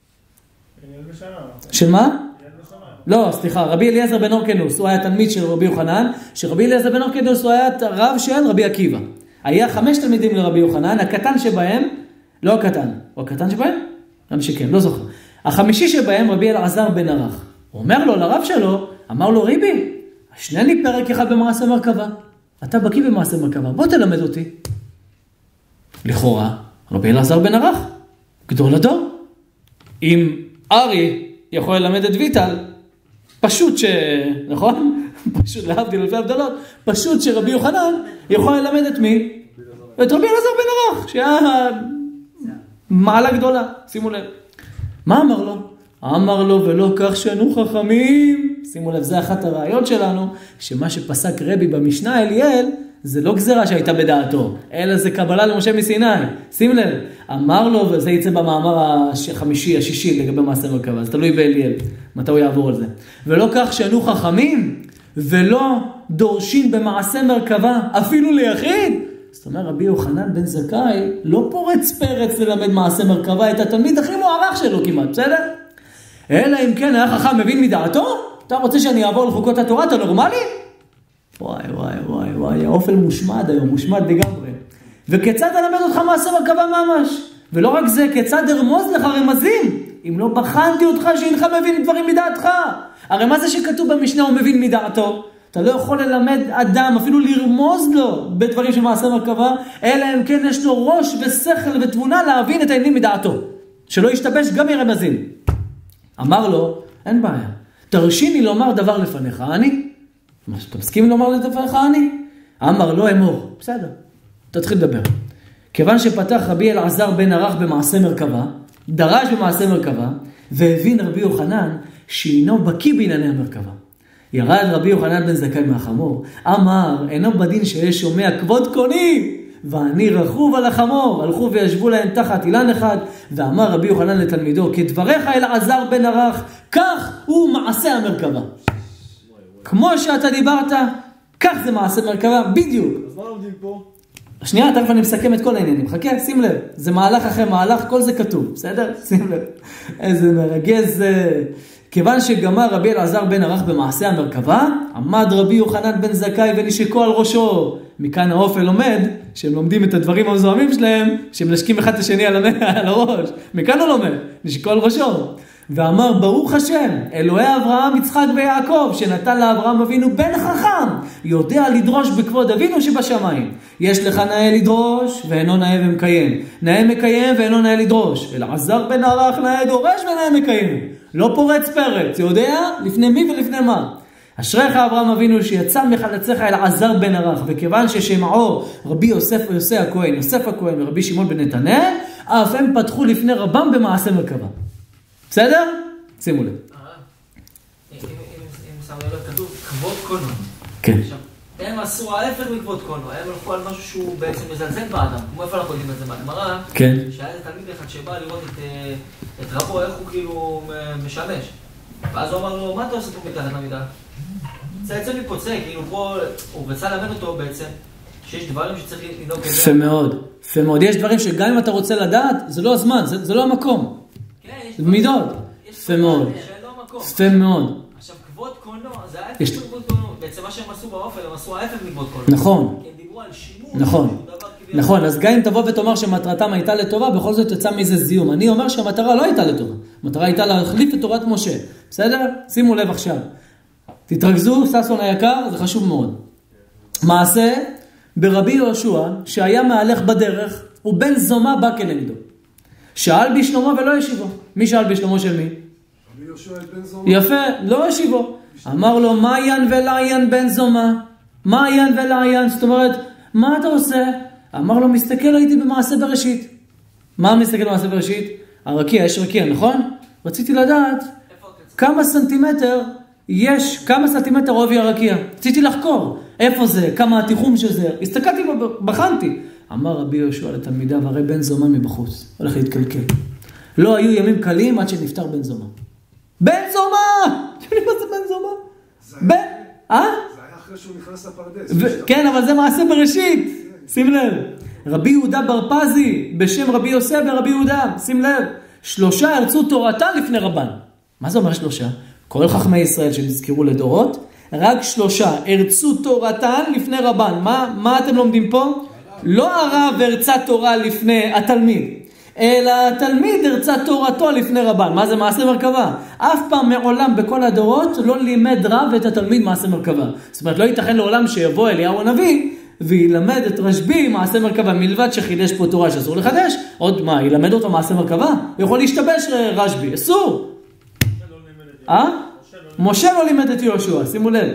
של מה? לא, סליחה, רבי אליעזר בן אורקנוס, הוא היה תלמיד של רבי יוחנן, שרבי אליעזר בן אורקנוס הוא היה הרב של רבי עקיבא. היה 5 תלמידים לרבי יוחנן, הקטן שבהם, לא הקטן, הוא הקטן שבהם? גם שכן, לא זוכר. החמישי שבהם רבי אלעזר בן ערך. הוא אומר לו לרב שלו, אמר לו, ריבי, השנה לי פרק אחד במעשה מרכבה. אתה בקיא במעשה מרכבה, בוא תלמד אותי. לכאורה, רבי אלעזר בן ערך, גדול הדור. אם ארי יכול ללמד את ויטל, פשוט נכון? פשוט להבדיל אלפי הבדלות, פשוט שרבי יוחנן יכול ללמד את מי? את רבי אלעזר בן ערך, שהיה מעלה גדולה, שימו לב. מה אמר לו? אמר לו, ולא כך שנו חכמים. שימו לב, זה אחת הרעיון שלנו, שמה שפסק רבי במשנה אליאל, זה לא גזרה שהייתה בדעתו, אלא זה קבלה למשה מסיני. שים לב, אמר לו, וזה יצא במאמר השישי לגבי מעשה מרכבה, זה תלוי באליאל, מתי הוא יעבור על זה. ולא כך שנו חכמים, ולא דורשים במעשה מרכבה, אפילו ליחיד. זאת אומרת, רבי יוחנן בן זכאי לא פורץ פרץ ללמד מעשה מרכבה, את התלמיד הכי מוערך שלו כמעט, בסדר? אלא אם כן היה חכם מבין מדעתו, אתה רוצה שאני אעבור לחוקות התורה, אתה נורמלי? וואי, האופל מושמד היום, מושמד לגמרי. וכיצד אלמד אותך מעשה מרכבה ממש? ולא רק זה, כיצד ארמוז לך רמזים? אם לא בחנתי אותך שאינך מבין דברים מדעתך. הרי מה זה שכתוב במשנה הוא מבין מדעתו? אתה לא יכול ללמד אדם, אפילו לרמוז לו בדברים של מעשה מרכבה, אלא אם כן יש לו ראש ושכל ותבונה להבין את העניינים מדעתו. שלא ישתבש גם מרמזים. אמר לו, אין בעיה. תרשיני לומר דבר לפניך, אני? אתה מסכים לומר לפניך, אני? אמר לו, אמור. בסדר, תתחיל לדבר. כיוון שפתח רבי אלעזר בן ערך במעשה מרכבה, דרש במעשה מרכבה, והבין רבי יוחנן שהינו בקיא בענייני המרכבה. ירד רבי יוחנן בן זכאי מהחמור, אמר, אינו בדין שיש שומע כבוד קוני, ואני רכוב על החמור. הלכו וישבו להם תחת אילן אחד, ואמר רבי יוחנן לתלמידו, כדבריך אלעזר בן ערך, כך הוא מעשה המרכבה. כמו שאתה דיברת, כך זה מעשה מרכבה, בדיוק. אז מה לומדים פה? שנייה, תכף אני מסכם את כל העניינים. חכה, שים לב. זה מהלך אחרי מהלך, כל זה כתוב. בסדר? שים לב. איזה מרגש זה. כיוון שגמר רבי אלעזר בן ערך במעשה המרכבה, עמד רבי יוחנן בן זכאי ונשקו על ראשו. מכאן האופל לומד, שהם לומדים את הדברים המזוהמים שלהם, שהם נשקים אחד את השני על הראש. מכאן הוא לומד, נשקו על ראשו. ואמר, ברוך השם, אלוהי אברהם, יצחק ויעקב, שנתן לאברהם אבינו בן חכם, יודע לדרוש בכבוד אבינו שבשמיים. יש לך נאה לדרוש, ואינו נאה ומקיים. נאה מקיים ואינו נאה לדרוש. אלעזר בן ערך נאה דורש ונאה מקיים. לא פורץ פרץ, יודע לפני מי ולפני מה. אשריך אברהם אבינו שיצא מחלציך אלעזר בן ערך, וכיוון ששמעו רבי יוסף הכהן ורבי שמעון בן נתנאל, אף הם פתחו לפני רבם במעשה מרכבה. בסדר? שימו לב. אם שמנו לב כתוב, כבוד קונו. כן. הם עשו ההפך מכבוד קונו, הם הלכו על משהו שהוא בעצם מזלזל באדם. כמו איפה אנחנו יודעים את זה מהגמרא? כן. שהיה איזה תלמיד אחד שבא לראות את רבו, איך הוא כאילו משמש. ואז הוא אמר לו, מה אתה עושה פה מתחת למידה? צא מפוצה, כאילו פה, הוא רצה ללמד אותו בעצם, שיש דברים שצריך לנהוג כזה. יפה מאוד, יפה מאוד. יש דברים שגם אם אתה רוצה לדעת, זה לא הזמן, זה לא המקום. כן, מידות. יפה מאוד. יפה מאוד. עכשיו, כבוד קונו, זה ההפך מכבוד קונו. בעצם מה שהם עשו באופן, הם עשו ההפך מכבוד קונו. נכון. כי הם דיברו על שימור. נכון, אז גם אם תבוא ותאמר שמטרתם הייתה לטובה, בכל זאת יצא מזה זיום. אני אומר שהמטרה לא הייתה לטובה. המטרה הייתה להחליף את תורת משה. בסדר? שימו לב עכשיו. תתרכזו, ששון היקר, זה חשוב מאוד. מעשה ברבי יהושע, שהיה מהלך בדרך, ובן זומא בא כנגדו. שאל בשלומו ולא ישיבו. מי שאל בשלומו של מי? רבי יהושע בן זומא. יפה, לא ישיבו. אמר לו, מעיין ולעיין בן זומא. מעיין ולעיין, זאת אומרת, מה אתה עושה? אמר לו, מסתכל הייתי במעשה בראשית. מה מסתכל במעשה בראשית? הרקיע, יש רקיע, נכון? רציתי לדעת כמה סנטימטר עובי הרקיע. רציתי לחקור. איפה זה? כמה התיחום של זה? הסתכלתי ובחנתי. אמר רבי יהושע לתלמידיו, הרי בן זומא מבחוץ. הולך להתקלקל. לא היו ימים קלים עד שנפטר בן זומא. בן זומא! אתם יודעים מה זה בן זומא? זה היה אחרי שהוא נכנס לפרדס. כן, אבל זה מעשה בראשית. שים לב. רבי יהודה בר פזי, בשם רבי יוסף ורבי יהודה. שים לב. 3 הרצו תורתן לפני רבן. מה זה אומר 3? כל חכמי ישראל שנזכרו לדורות, רק 3 הרצו תורתן לפני רבן. מה אתם לומדים פה? לא הרב הרצה תורה לפני התלמיד, אלא התלמיד הרצה תורתו לפני רבן. מה זה מעשה מרכבה? אף פעם מעולם בכל הדורות לא לימד רב את התלמיד מעשה מרכבה. זאת אומרת, לא ייתכן לעולם שיבוא אליהו הנביא וילמד את רשב"י מעשה מרכבה, מלבד שחידש פה תורה שאסור לחדש. עוד מה, ילמד אותו מעשה מרכבה? הוא יכול להשתבש רשב"י, אסור. משה לא לימד את יהושע, שימו לב.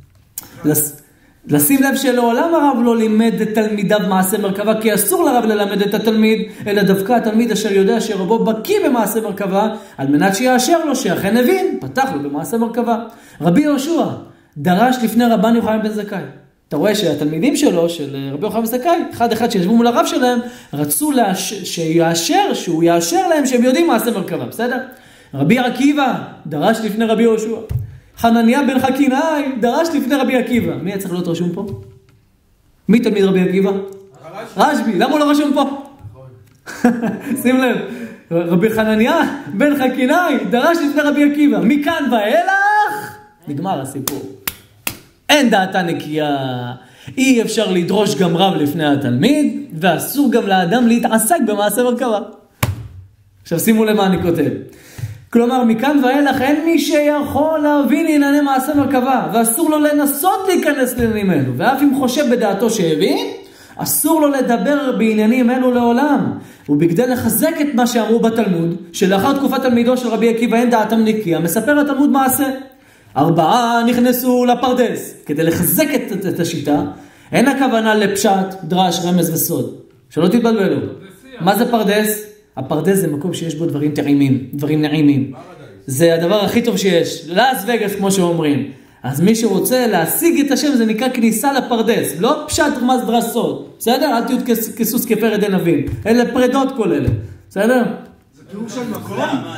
לשים לב שלעולם הרב לא לימד את תלמידיו מעשה מרכבה, כי אסור לרב ללמד את התלמיד, אלא דווקא התלמיד אשר יודע שרבו בקיא במעשה מרכבה, על מנת שיאשר לו שאכן הבין, פתח לו במעשה מרכבה. רבי יהושע דרש לפני רבן יוחנן בן זכאי. אתה רואה שהתלמידים שלו, של רבי יוחנן בן זכאי, אחד שישבו מול הרב שלהם, רצו שהוא יאשר להם שהם יודעים מעשה מרכבה, בסדר? רבי עקיבא דרש לפני רבי יהושע. חנניה בן חכינאי דרש לפני רבי עקיבא. מי היה צריך להיות רשום פה? מי תלמיד רבי עקיבא? רשב"י. למה הוא לא רשום פה? שים לב. רבי חנניה בן חכינאי דרש לפני רבי עקיבא. מכאן ואילך נגמר הסיפור. אין דעתה נקייה. אי אפשר לדרוש גם רב לפני התלמיד, ואסור גם לאדם להתעסק במעשה מרכבה. עכשיו שימו למה אני כותב. כלומר, מכאן ואילך אין מי שיכול להבין ענייני מעשה מרכבה, ואסור לו לנסות להיכנס לעניינים אלו, ואף אם חושב בדעתו שהבין, אסור לו לדבר בעניינים אלו לעולם. ובכדי לחזק את מה שאמרו בתלמוד, שלאחר תקופת תלמידו של רבי עקיבא אין דעתם נקייה, מספר התלמוד מעשה. 4 נכנסו לפרדס. כדי לחזק את השיטה, אין הכוונה לפשט, דרש, רמז וסוד. שלא תתבלבלו. מה זה פרדס? הפרדס זה מקום שיש בו דברים טעימים, דברים נעימים. זה הדבר הכי טוב שיש. לאס וגאס כמו שאומרים. אז מי שרוצה להשיג את השם זה נקרא כניסה לפרדס, לא פשט רמז דרסות, בסדר? אל תהיו כסוס כפרד ענבים, אלה פרדות כל אלה, בסדר? זה תיאור של מקום?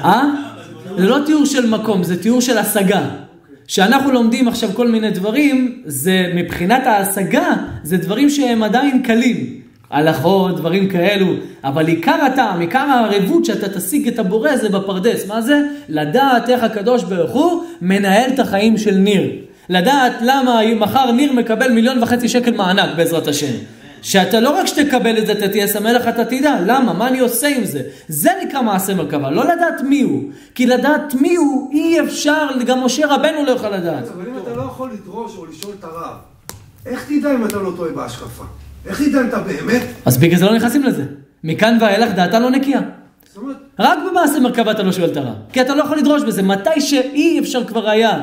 זה לא תיאור של מקום, זה תיאור של השגה. שאנחנו לומדים עכשיו כל מיני דברים, זה מבחינת ההשגה, זה דברים שהם עדיין קלים. הלכות, דברים כאלו, אבל עיקר הטעם, עיקר הערבות שאתה תשיג את הבורא זה בפרדס. מה זה? לדעת איך הקדוש ברוך הוא מנהל את החיים של ניר. לדעת למה מחר ניר מקבל 1.5 מיליון שקל מענק בעזרת השם. שאתה לא רק שתקבל את זה, אתה תהיה שמח, אתה תדע. למה? מה אני עושה עם זה? זה נקרא מעשה מרכבה. לא לדעת מי הוא. כי לדעת מי הוא, אי אפשר, גם משה רבנו לא יכול לדעת. אבל אם אתה לא יכול לדרוש או לשאול את הרב, איך תדע אם אתה לא טועה בהשקפה? איך תדע אם אתה באמת? אז בגלל זה לא נכנסים לזה. מכאן ואילך דעתה לא נקייה. זאת אומרת, רק במעשה מרכבה אתה לא שואל את הרב. כי אתה לא יכול לדרוש בזה. מתי שאי אפשר כבר היה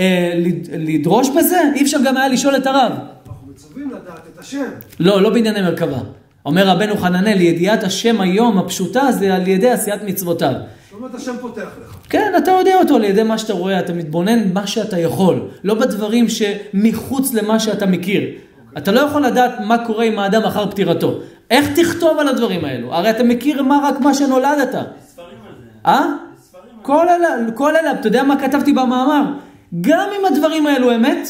לדרוש בזה, אי אפשר גם היה לשאול את הרב. אנחנו מצווים לדעת את השם. לא בענייני מרכבה. אומר רבנו חננאל, ידיעת השם היום הפשוטה זה על ידי עשיית מצוותיו. זאת אומרת, השם פותח לך. כן, אתה יודע אותו על ידי מה שאתה רואה, אתה מתבונן מה שאתה יכול. לא בדברים שמחוץ למה שאתה מכיר. אתה לא יכול לדעת מה קורה עם האדם אחר פטירתו. איך תכתוב על הדברים האלו? הרי אתה מכיר רק מה שנולדת. ספרים על זה. כל אלה, אתה יודע מה כתבתי במאמר? גם אם הדברים האלו אמת,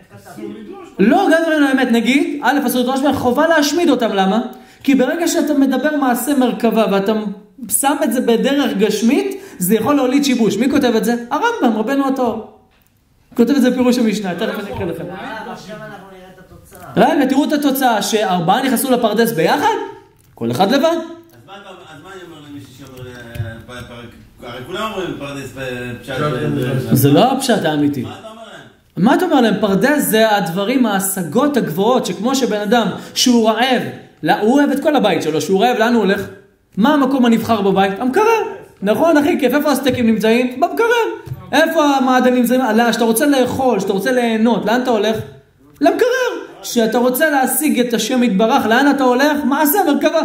לא, גם דברים האמת, נגיד, אסור לדרוש בהם, חובה להשמיד אותם, למה? כי ברגע שאתה מדבר מעשה מרכבה ואתה שם את זה בדרך גשמית, זה יכול להוליד שיבוש. מי כותב את זה? הרמב"ם, רבנו הטהור. כותב את זה בפירוש המשנה, תכף אני אקרא לכם. עכשיו אנחנו נראה את התוצאה. רגע, תראו את התוצאה, שארבעה נכנסו לפרדס ביחד, כל אחד לבד. אז מה אני אומר למישהו שאומר, הרי כולם אומרים פרדס בפשט... זה לא הפשט האמיתי. מה אתה אומר להם? מה אתה אומר להם? פרדס זה הדברים, ההשגות הגבוהות, שכמו שבן אדם שהוא רעב, הוא אוהב את כל הבית שלו, שהוא רעב, לאן הוא הולך? מה המקום הנבחר בבית? המקרר. נכון, הכי כיף, איפה הסטייקים נמצאים? במקרר. איפה המעדנים נמצאים? שאתה רוצה לאכול, שאתה רוצה ליהנות, לאן אתה הולך? למקרר. שאתה רוצה להשיג את השם יתברך, לאן אתה הולך? מעשה מרכבה.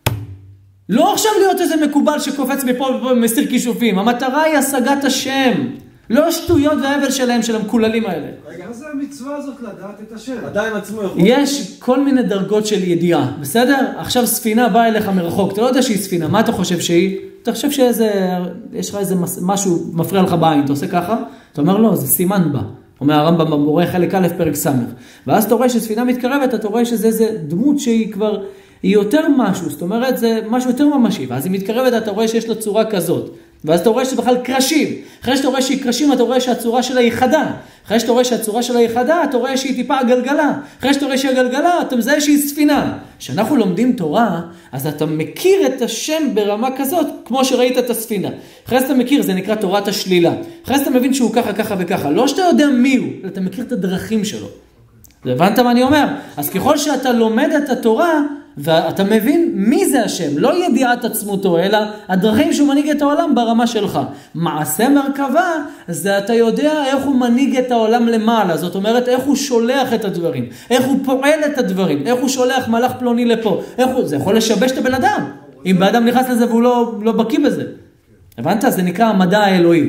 לא עכשיו להיות איזה מקובל שקופץ מפה ופה ומסיר כישופים. המטרה היא השגת השם. לא שטויות והבל שלהם, של המקוללים האלה. רגע, מה זה המצווה הזאת לדעת את השם? עדיין עצמו יכול... יש כל מיני דרגות של ידיעה, בסדר? עכשיו ספינה באה אליך מרחוק, אתה לא יודע שהיא ספינה, מה אתה חושב שהיא? אתה חושב שיש לך איזה משהו מפריע לך בעין, אתה עושה ככה? אתה אומר לא, זה סימן בה. אומר הרמב"ם במורה חלק א' פרק ס'. ואז אתה רואה שספינה מתקרבת, אתה רואה שזה איזה דמות שהיא כבר, היא יותר משהו, זאת אומרת זה משהו יותר ממשי, ואז היא מתקרבת, אתה רואה שיש לה צורה כזאת. ואז אתה רואה שזה בכלל קרשים. אחרי שאתה רואה שהיא קרשים, אתה רואה שהצורה שלה היא חדה. אחרי שאתה רואה שהצורה שלה היא חדה, אתה רואה שהיא טיפה גלגלה. אחרי שאתה רואה שהיא גלגלה, אתה מזהה שהיא ספינה. כשאנחנו לומדים תורה, אז אתה מכיר את השם ברמה כזאת, כמו שראית את הספינה. אחרי שאתה מכיר, זה נקרא תורת השלילה. אחרי שאתה מבין שהוא ככה, ככה וככה. לא שאתה יודע מי הוא, אתה מכיר את הדרכים שלו. הבנת מה אני אומר? אז ככל שאתה לומד את התורה, ואתה מבין מי זה השם, לא ידיעת עצמותו, אלא הדרכים שהוא מנהיג את העולם ברמה שלך. מעשה מרכבה, זה אתה יודע איך הוא מנהיג את העולם למעלה, זאת אומרת איך הוא שולח את הדברים, איך הוא פועל את הדברים, איך הוא שולח מלאך פלוני לפה, זה יכול לשבש את הבן אדם, אם בן אדם נכנס לזה והוא לא בקיא בזה. הבנת? זה נקרא המדע האלוהי.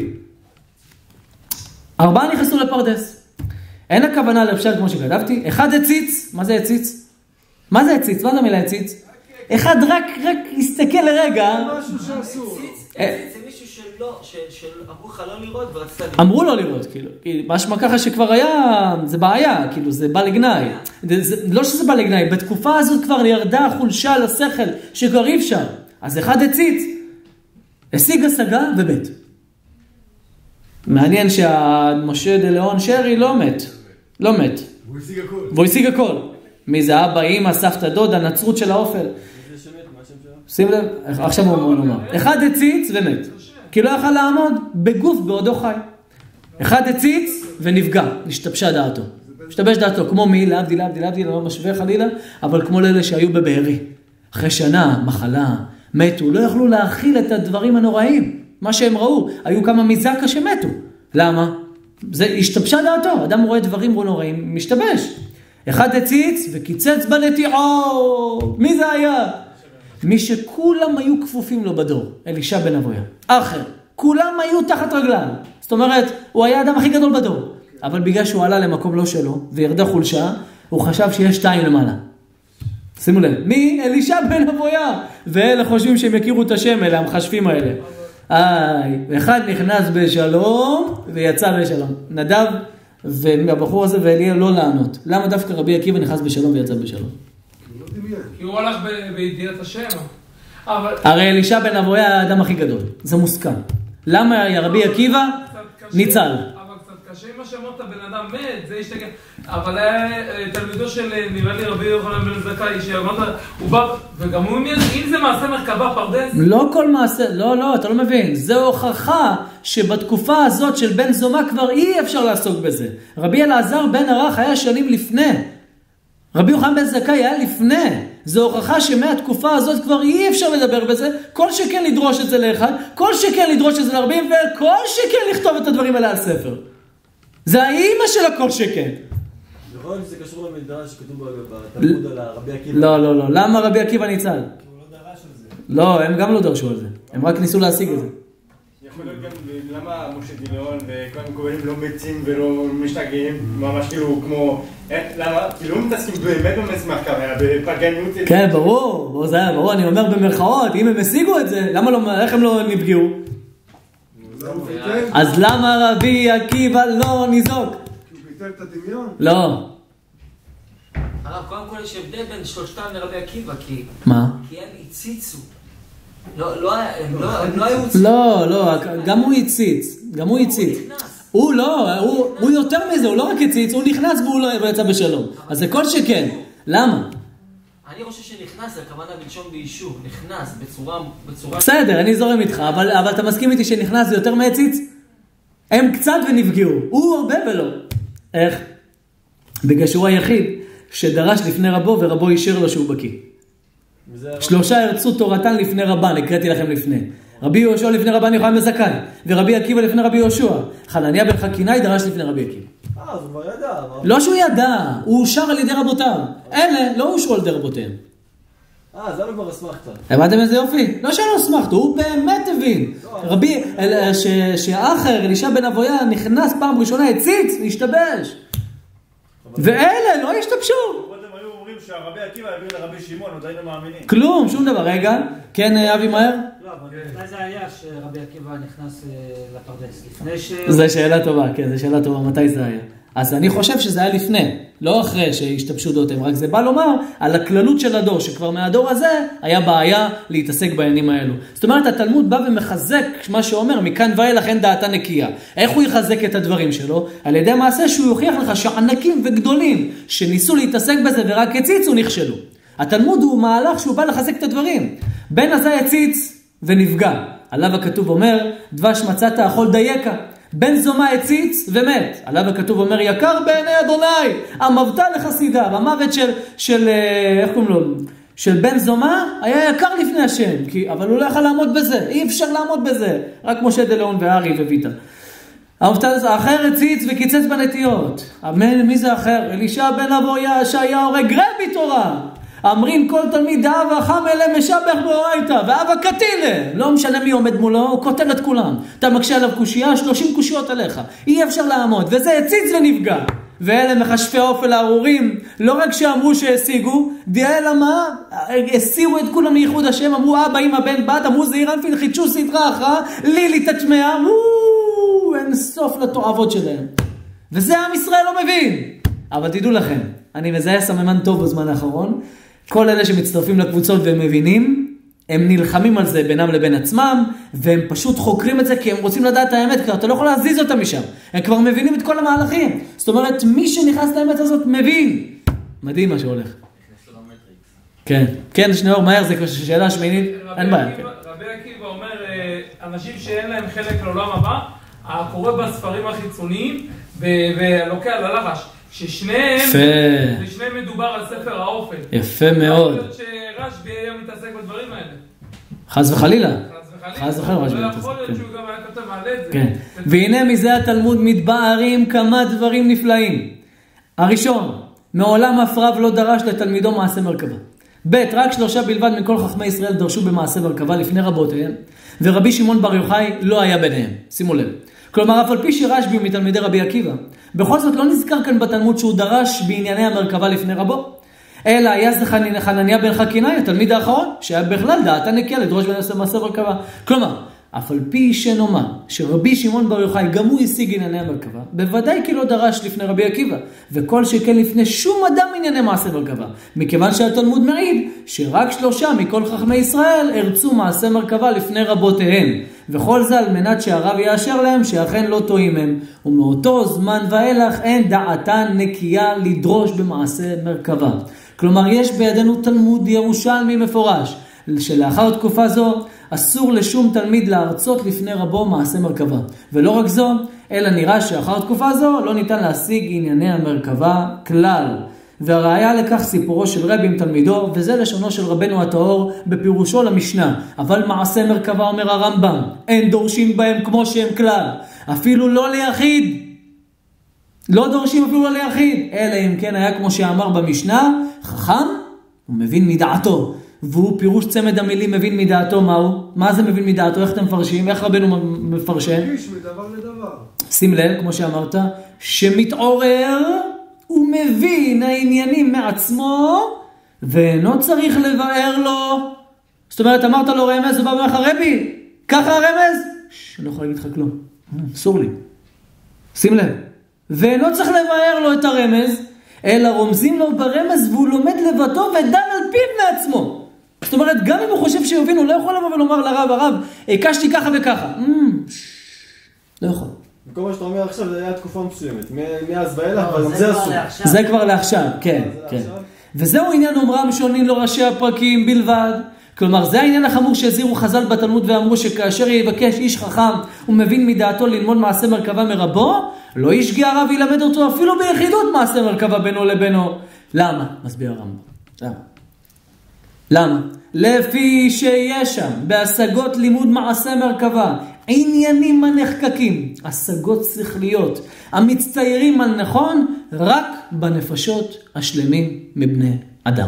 4 נכנסו לפרדס. אין הכוונה לפשט כמו שכתבתי. 1 הציץ, מה זה הציץ? מה זה הציץ? מה זה המילה הציץ? אחד רק הסתכל לרגע. משהו שאסור. זה מישהו שאמרו לך לא לראות ורצת לראות. אמרו לא לראות, כאילו. משמע ככה שכבר היה, זה בעיה, כאילו, זה בא לגנאי. לא שזה בא לגנאי, בתקופה הזאת כבר ירדה חולשה לשכל, שכבר אי אפשר. אז 1 הציץ, השיג השגה ומת. מעניין שהמשה דלאון שרי לא מת. לא מת. והוא השיג הכל. מי זה אבא, אמא, סבתא, דודה, נצרות של האופל. שים לב, עכשיו הוא אומר. 1 הציץ ומת. כי לא יכל לעמוד בגוף בעודו חי. 1 הציץ ונפגע, נשתבשה דעתו. נשתבש דעתו, כמו מי, להבדיל, לא משווה חלילה, אבל כמו לאלה שהיו בבארי. אחרי שנה, מחלה, מתו, לא יכלו להכיל את הדברים הנוראים. מה שהם ראו, היו כמה מזקה שמתו. למה? זה השתבשה דעתו, אדם רואה דברים נוראים, משתבש. 1 הציץ וקיצץ בנטיעות. מי זה היה? מי שכולם היו כפופים לו בדור, אלישע בן אבויה. אחר, כולם היו תחת רגלם. זאת אומרת, הוא היה האדם הכי גדול בדור. אבל בגלל שהוא עלה למקום לא שלו, וירדה חולשה, הוא חשב שיש 2 למעלה. שימו לב, מי? אלישע בן אבויה. ואלה חושבים שהם יכירו את השם, אלה המחשבים האלה. אחד נכנס בשלום, ויצא בשלום. נדב והבחור הזה ואליהו לא לענות. למה דווקא רבי עקיבא נכנס בשלום ויצא בשלום? כי הוא הלך בידיעת השם. הרי אלישע בן אבויה היה האדם הכי גדול, זה מוסכם. למה רבי עקיבא ניצל? אבל קצת קשה עם מה שאמרת, בן אדם מת, זה ישתגע. אבל היה תלמידו של, נראה לי רבי יוחנן בן זכאי, שאמרת, הוא בא, וגם הוא אם זה מעשה מרכבה פרדס? לא כל מעשה, לא, אתה לא מבין. זה הוכחה שבתקופה הזאת של בן זומא כבר אי אפשר לעסוק בזה. רבי אלעזר בן ערך היה שנים לפני. רבי יוחנן בן זכאי היה לפני. זו הוכחה שמהתקופה הזאת כבר אי אפשר לדבר בזה, כל שכן לדרוש את זה לאחד, כל שכן לדרוש את זה להרבים, וכל שכן לכתוב את הדברים האלה על ספר. זה האימא של הכל שכן. נכון שזה קשור למדרש שכתוב בתלמוד על רבי עקיבא? לא. למה רבי עקיבא ניצל? כי הוא לא דרש על זה. לא, הם גם לא דרשו על זה. הם רק ניסו להשיג את זה. יכול להיות גם למה משה דיליון וכל המקובלים לא מתים ולא משתגעים, ממש כאילו כמו, למה? כאילו הם מתעסקים באמת במסמך כמה, בפגניות. כן, ברור, זה היה ברור, אני אומר במרכאות, אם הם השיגו את זה, למה לא, איך הם לא נפגעו? אז למה רבי עקיבא לא ניזוק? כי הוא ביטל את הדמיון? לא. הרב, קודם כל יש הבדל בין שלושתם לרבי עקיבא, מה? כי הם הציצו. הם לא היו הציצו. לא, גם הוא הציץ. הוא לא, הוא יותר מזה, הוא לא רק הציץ, הוא נכנס והוא לא יצא בשלום. אז זה כל שכן. למה? אני חושב שנכנס, הכוונה בלשון באישור, נכנס בצורה... בסדר, אני זורם איתך, אבל אתה מסכים איתי שנכנס זה יותר מהציץ? הם קצת ונפגעו, הוא הרבה ולא. איך? בגלל שהוא היחיד שדרש לפני רבו ורבו אישר לו שהוא בקיא. 3 הרצו תורתן לפני רבן, הקראתי לכם לפני. רבי יהושע לפני רבן יוחנן בן זכאי, ורבי עקיבא לפני רבי יהושע. חנניה בן חכינאי דרש לפני רבי עקיבא. אז הוא כבר ידע. לא שהוא ידע, הוא אושר על ידי רבותיו. אלה לא אושרו על ידי רבותיהם. זה לא כבר אסמכת. הבנתם איזה יופי? לא שלא אסמכת, הוא באמת הבין. רבי, שהאחר, אלישע בן אבויה, נכנס פעם ראשונה, הציץ, השתבש. ואלה לא השתבשו. היו אומרים שהרבי עקיבא העביר לרבי שמעון, עוד היינו מאמינים. כלום, שום דבר. רגע, כן, אבי מהר? לא, אבל לפני זה היה שרבי עקיבא נכנס לפרדס. לפני ש... זו שאלה טובה, כן, זו שאלה טובה. מתי זה היה? אז אני חושב שזה היה לפני, לא אחרי שהשתבשו דעותיהם, רק זה בא לומר על הכללות של הדור, שכבר מהדור הזה היה בעיה להתעסק בעניינים האלו. זאת אומרת, התלמוד בא ומחזק מה שאומר, מכאן ואילך אין דעתה נקייה. איך הוא יחזק את הדברים שלו? על ידי מעשה שהוא יוכיח לך שענקים וגדולים שניסו להתעסק בזה ורק הציצו נכשלו. התלמוד הוא מהלך שהוא בא לחזק את הדברים. בן עזאי הציץ ונפגע. עליו הכתוב אומר, דבש מצאת אכול דייקה. בן זומא הציץ ומת. עליו הכתוב אומר, יקר בעיני אדוני, אמרת לחסידיו. המוות של איך קוראים לו? של בן זומא היה יקר לפני השם, אבל הוא לא יכול לעמוד בזה, אי אפשר לעמוד בזה. רק משה דלאון וארי וויטה. האחר הציץ וקיצץ בנטיות. מי זה אחר? אלישע בן אבויה שהיה הורג רבי תורה. אמרין כל תלמיד אבא חמלה משבח באורייתא ואבא קטילה. לא משנה מי עומד מולו, הוא כותב את כולם. אתה מקשה עליו קושייה, 30 קושיות עליך. אי אפשר לעמוד, וזה הציץ ונפגע. ואלה מחשפי האופל הארורים, לא רק שאמרו שהשיגו, אלא מה? הסירו את כולם מייחוד השם, אמרו אבא, אמא, בן, בת, אמרו זעיר אנפין, חידשו סדרה אחרא, לילי תטמעה, אין סוף לתועבות שלהם. וזה עם ישראל לא מבין. אבל תדעו לכם, אני מזהה סממן טוב בזמן האחרון, כל אלה שמצטרפים לקבוצות והם מבינים, הם נלחמים על זה בינם לבין עצמם, והם פשוט חוקרים את זה כי הם רוצים לדעת את האמת, כי אתה לא יכול להזיז אותם משם. הם כבר מבינים את כל המהלכים. זאת אומרת, מי שנכנס לאמת הזאת מבין. מדהים מה שהולך. כן, כן, שניאור, מהר, זה שאלה שמינית, אין בעיה. רבי עקיבא אומר, אנשים שאין להם חלק לעולם הבא, הקורא בספרים החיצוניים, ולוקח ללחש. ששניהם מדובר על ספר האופל. יפה מאוד. יכול להיות שרשב"י היה מתעסק בדברים האלה. חס וחלילה. חס וחלילה. לא יכול להיות שהוא גם היה כותב מעלה את זה. כן. והנה מזה התלמוד מתבארים כמה דברים נפלאים. הראשון, מעולם אף רב לא דרש לתלמידו מעשה מרכבה. ב' רק 3 בלבד מכל חכמי ישראל דרשו במעשה מרכבה לפני רבותיהם, ורבי שמעון בר יוחאי לא היה ביניהם. שימו לב. כלומר, אף על פי שרשב"י הוא מתלמידי רבי עקיבא, בכל זאת לא נזכר כאן בתלמוד שהוא דרש בענייני המרכבה לפני רבו, אלא היה זה חנניה בן חכינאי, התלמיד האחרון, שהיה בכלל דעתה נקייה לדרוש במעשה מרכבה. כלומר, אף על פי שנאמר שרבי שמעון בר יוחאי גם הוא השיג ענייני המרכבה, בוודאי כי לא דרש לפני רבי עקיבא, וכל שכן לפני שום אדם ענייני מעשה מרכבה, מכיוון שהתלמוד מעיד שרק 3 מכל חכמי ישראל הרצו מעשה מרכבה לפני רבותיהם, וכל זה על מנת שהרב יאשר להם שאכן לא טועים הם, ומאותו זמן ואילך אין דעתן נקייה לדרוש במעשה מרכבה. כלומר, יש בידינו תלמוד ירושלמי מפורש, שלאחר תקופה זו אסור לשום תלמיד להרצות לפני רבו מעשה מרכבה. ולא רק זו, אלא נראה שאחר תקופה זו לא ניתן להשיג ענייני המרכבה כלל. והראיה לכך סיפורו של רבי עם תלמידו, וזה לשונו של רבנו הטהור בפירושו למשנה. אבל מעשה מרכבה, אומר הרמב"ם, אין דורשים בהם כמו שהם כלל, אפילו לא ליחיד. לא דורשים אפילו לא ליחיד, אלא אם כן היה כמו שאמר במשנה, חכם ומבין מדעתו. והוא פירוש צמד המילים מבין מדעתו. מהו? מה זה מבין מדעתו? איך אתם מפרשים? איך רבנו מפרשן? איש מדבר לדבר. שים לב, כמו שאמרת, שמתעורר ומבין העניינים מעצמו ואינו צריך לבאר לו. זאת אומרת, אמרת לו רמז, הוא בא ואומר לך, רבי, ככה הרמז? אני לא יכול להגיד לך כלום, אסור לי. שים לב, ואינו צריך לבאר לו את הרמז, אלא רומזים לו ברמז והוא לומד לבדו ודן על פיו מעצמו. זאת אומרת, גם אם הוא חושב שיובין, הוא לא יכול לבוא ולומר לרב, הרב, הקשתי ככה וככה. לא יכול. וכל מה שאתה אומר עכשיו, זה היה תקופה מסוימת. מאז ואילך, אבל זה אסור. זה כבר לעכשיו, כן, כן. וזהו עניין אומרם שונים לו ראשי הפרקים בלבד. כלומר, זה העניין החמור שהזהירו חז"ל בתלמוד ואמרו שכאשר יבקש איש חכם ומבין מדעתו ללמוד מעשה מרכבה מרבו, לא ישגיע הרב וילמד אותו אפילו ביחידות מעשה מרכבה בינו לבינו. למה? מסביר הרמב"ם. למה? לפי שיש שם בהשגות לימוד מעשה מרכבה עניינים הנחקקים, השגות שכליות המצטיירים על נכון רק בנפשות השלמים מבני אדם.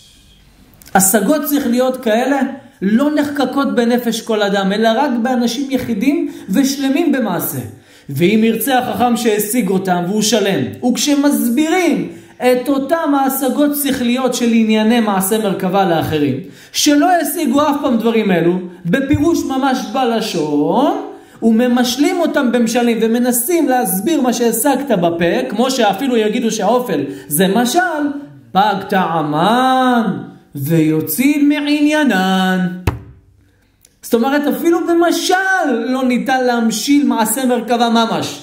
השגות שכליות כאלה לא נחקקות בנפש כל אדם, אלא רק באנשים יחידים ושלמים במעשה. ואם ירצה החכם שהשיג אותם והוא שלם, וכשמסבירים את אותם ההשגות שכליות של ענייני מעשה מרכבה לאחרים, שלא ישיגו אף פעם דברים אלו, בפירוש ממש בלשון, וממשלים אותם במשלים, ומנסים להסביר מה שהשגת בפה, כמו שאפילו יגידו שהאופל זה משל, פג טעמן ויוצאים מעניינן. זאת אומרת, אפילו במשל לא ניתן להמשיל מעשה מרכבה ממש.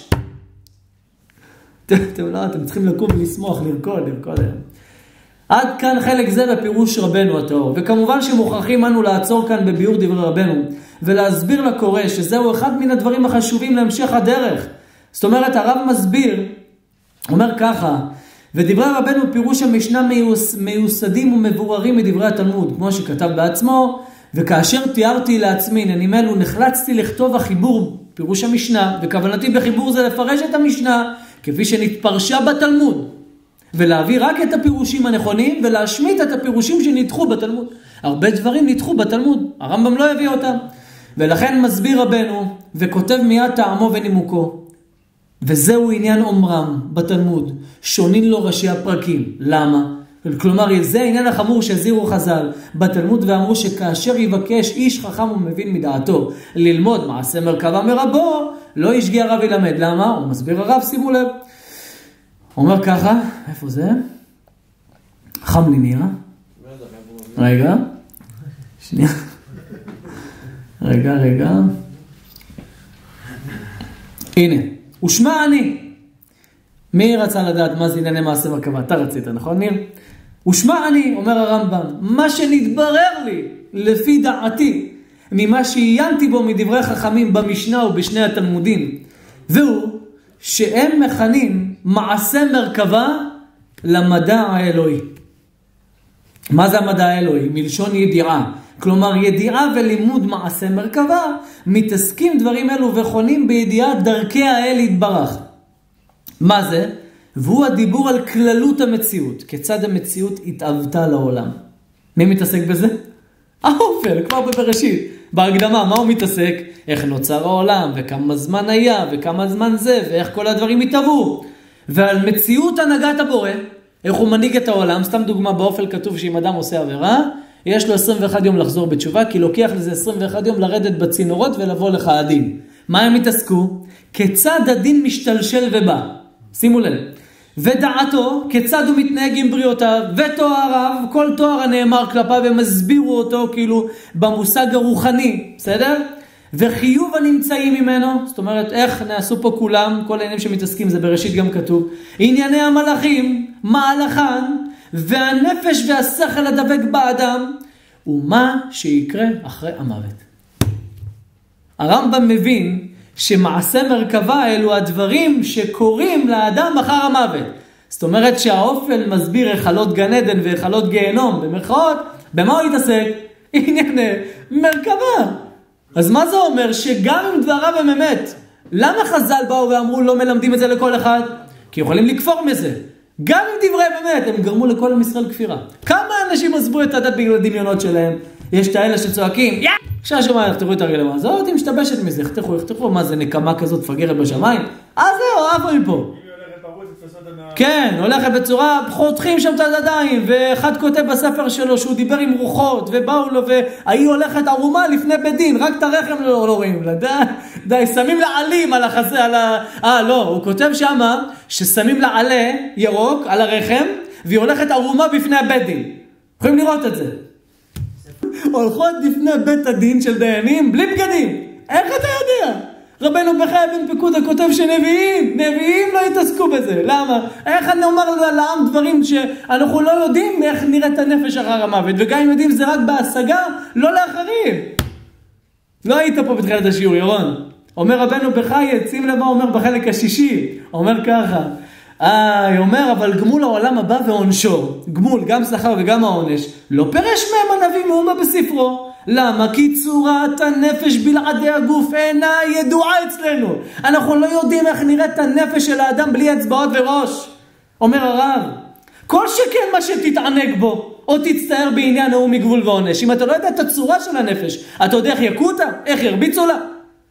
אתם צריכים לקום ולשמוח, לרקוד. עד כאן חלק זה בפירוש רבנו הטהור. וכמובן שמוכרחים אנו לעצור כאן בביאור דברי רבנו, ולהסביר לקורא שזהו אחד מן הדברים החשובים להמשך הדרך. זאת אומרת, הרב מסביר, אומר ככה, ודברי רבנו פירוש המשנה מיוסדים ומבוררים מדברי התלמוד, כמו שכתב בעצמו, וכאשר תיארתי לעצמי עניינים אלו, נחלצתי לכתוב החיבור, פירוש המשנה, וכוונתי בחיבור זה לפרש את המשנה, כפי שנתפרשה בתלמוד, ולהביא רק את הפירושים הנכונים, ולהשמיט את הפירושים שנדחו בתלמוד. הרבה דברים נדחו בתלמוד, הרמב"ם לא הביא אותם. ולכן מסביר רבנו, וכותב מיד טעמו ונימוקו. וזהו עניין אומרם בתלמוד, שונים לו ראשי הפרקים. למה? כלומר, זה העניין החמור שהזהירו חז"ל בתלמוד, ואמרו שכאשר יבקש איש חכם ומבין מדעתו ללמוד מעשה מרכבה מרבו, לא ישגיע הרב ילמד. למה? הוא מסביר הרב, שימו לב. הוא אומר ככה, איפה זה? חם לי נראה. רגע. שנייה. רגע. הנה. ושמע אני. מי רצה לדעת מה זה ענייני מעשה מרכבה? אתה רצית, נכון ניר? ושמע אני, אומר הרמב"ם, מה שנתברר לי לפי דעתי ממה שעיינתי בו מדברי חכמים במשנה ובשני התלמודים, והוא שהם מכנים מעשה מרכבה למדע האלוהי. מה זה המדע האלוהי? מלשון ידיעה. כלומר, ידיעה ולימוד מעשה מרכבה מתעסקים דברים אלו וחונים בידיעת דרכי האל יתברך. מה זה? והוא הדיבור על כללות המציאות, כיצד המציאות התאבתה לעולם. מי מתעסק בזה? האופל, כבר בבראשית. בהקדמה, מה הוא מתעסק? איך נוצר העולם, וכמה זמן היה, וכמה זמן זה, ואיך כל הדברים התהוו. ועל מציאות הנהגת הבורא, איך הוא מנהיג את העולם. סתם דוגמה, באופל כתוב שאם אדם עושה עבירה, יש לו 21 יום לחזור בתשובה, כי לוקח לזה 21 יום לרדת בצינורות ולבוא לך הדין. מה הם התעסקו? כיצד הדין משתלשל ובא. שימו לב. ודעתו, כיצד הוא מתנהג עם בריאותיו, ותואריו, כל תואר הנאמר כלפיו, הם הסבירו אותו כאילו במושג הרוחני, בסדר? וחיוב הנמצאים ממנו, זאת אומרת, איך נעשו פה כולם, כל העניינים שמתעסקים, זה בראשית גם כתוב, ענייני המלאכים, מהלכן, והנפש והשכל הדבק באדם, ומה שיקרה אחרי המוות. הרמב"ם מבין שמעשה מרכבה אלו הדברים שקורים לאדם אחר המוות. זאת אומרת שהאופל מסביר החלות גן עדן והחלות גיהנום, במרכאות, במה הוא יתעסק? ענייני מרכבה. אז מה זה אומר? שגם אם דבריו הם אמת, למה חז"ל באו ואמרו לא מלמדים את זה לכל אחד? כי יכולים לכפור מזה. גם אם דברי באמת, הם גרמו לכל עם ישראל כפירה. כמה אנשים עזבו את הדת בגלל הדמיונות שלהם? יש את האלה שצועקים, יא! כשהשמיים יחתכו את הרגלם הזאת, היא משתבשת מזה, יחתכו, מה זה נקמה כזאת פגרת בשמיים? זהו, אהבו מפה. כן, הולכת בצורה, חותכים שם את הידיים, ואחד כותב בספר שלו שהוא דיבר עם רוחות, ובאו לו, והיא הולכת ערומה לפני בית דין, רק את הרחם לא רואים, די, שמים לה עלים על החזה, לא, הוא כותב שמה, ששמים לה עלה ירוק על הרחם, והיא הולכת ערומה בפני הבית דין. יכולים לראות את זה. הולכות לפני בית הדין של דיינים, בלי בגדים. איך אתה יודע? רבנו בחיי בן פקודה כותב שנביאים לא יתעסקו בזה. למה? איך אני אומר לעם דברים שאנחנו לא יודעים איך נראית הנפש אחר המוות, וגם אם יודעים זה רק בהשגה, לא לאחרים. לא היית פה בתחילת השיעור, ירון. אומר רבנו בחיי, שים לב מה אומר בחלק השישי, אומר ככה, אומר אבל גמול העולם הבא ועונשו, גמול, גם שכר וגם העונש, לא פרש מהם הנביא מאומה בספרו. למה? כי צורת הנפש בלעדי הגוף אינה ידועה אצלנו. אנחנו לא יודעים איך נראית הנפש של האדם בלי אצבעות וראש. אומר הרב, כל שכן מה שתתענג בו, או תצטער בעניין ההוא מגבול ועונש. אם אתה לא יודע את הצורה של הנפש, אתה יודע איך יכו אותה? איך ירביצו לה?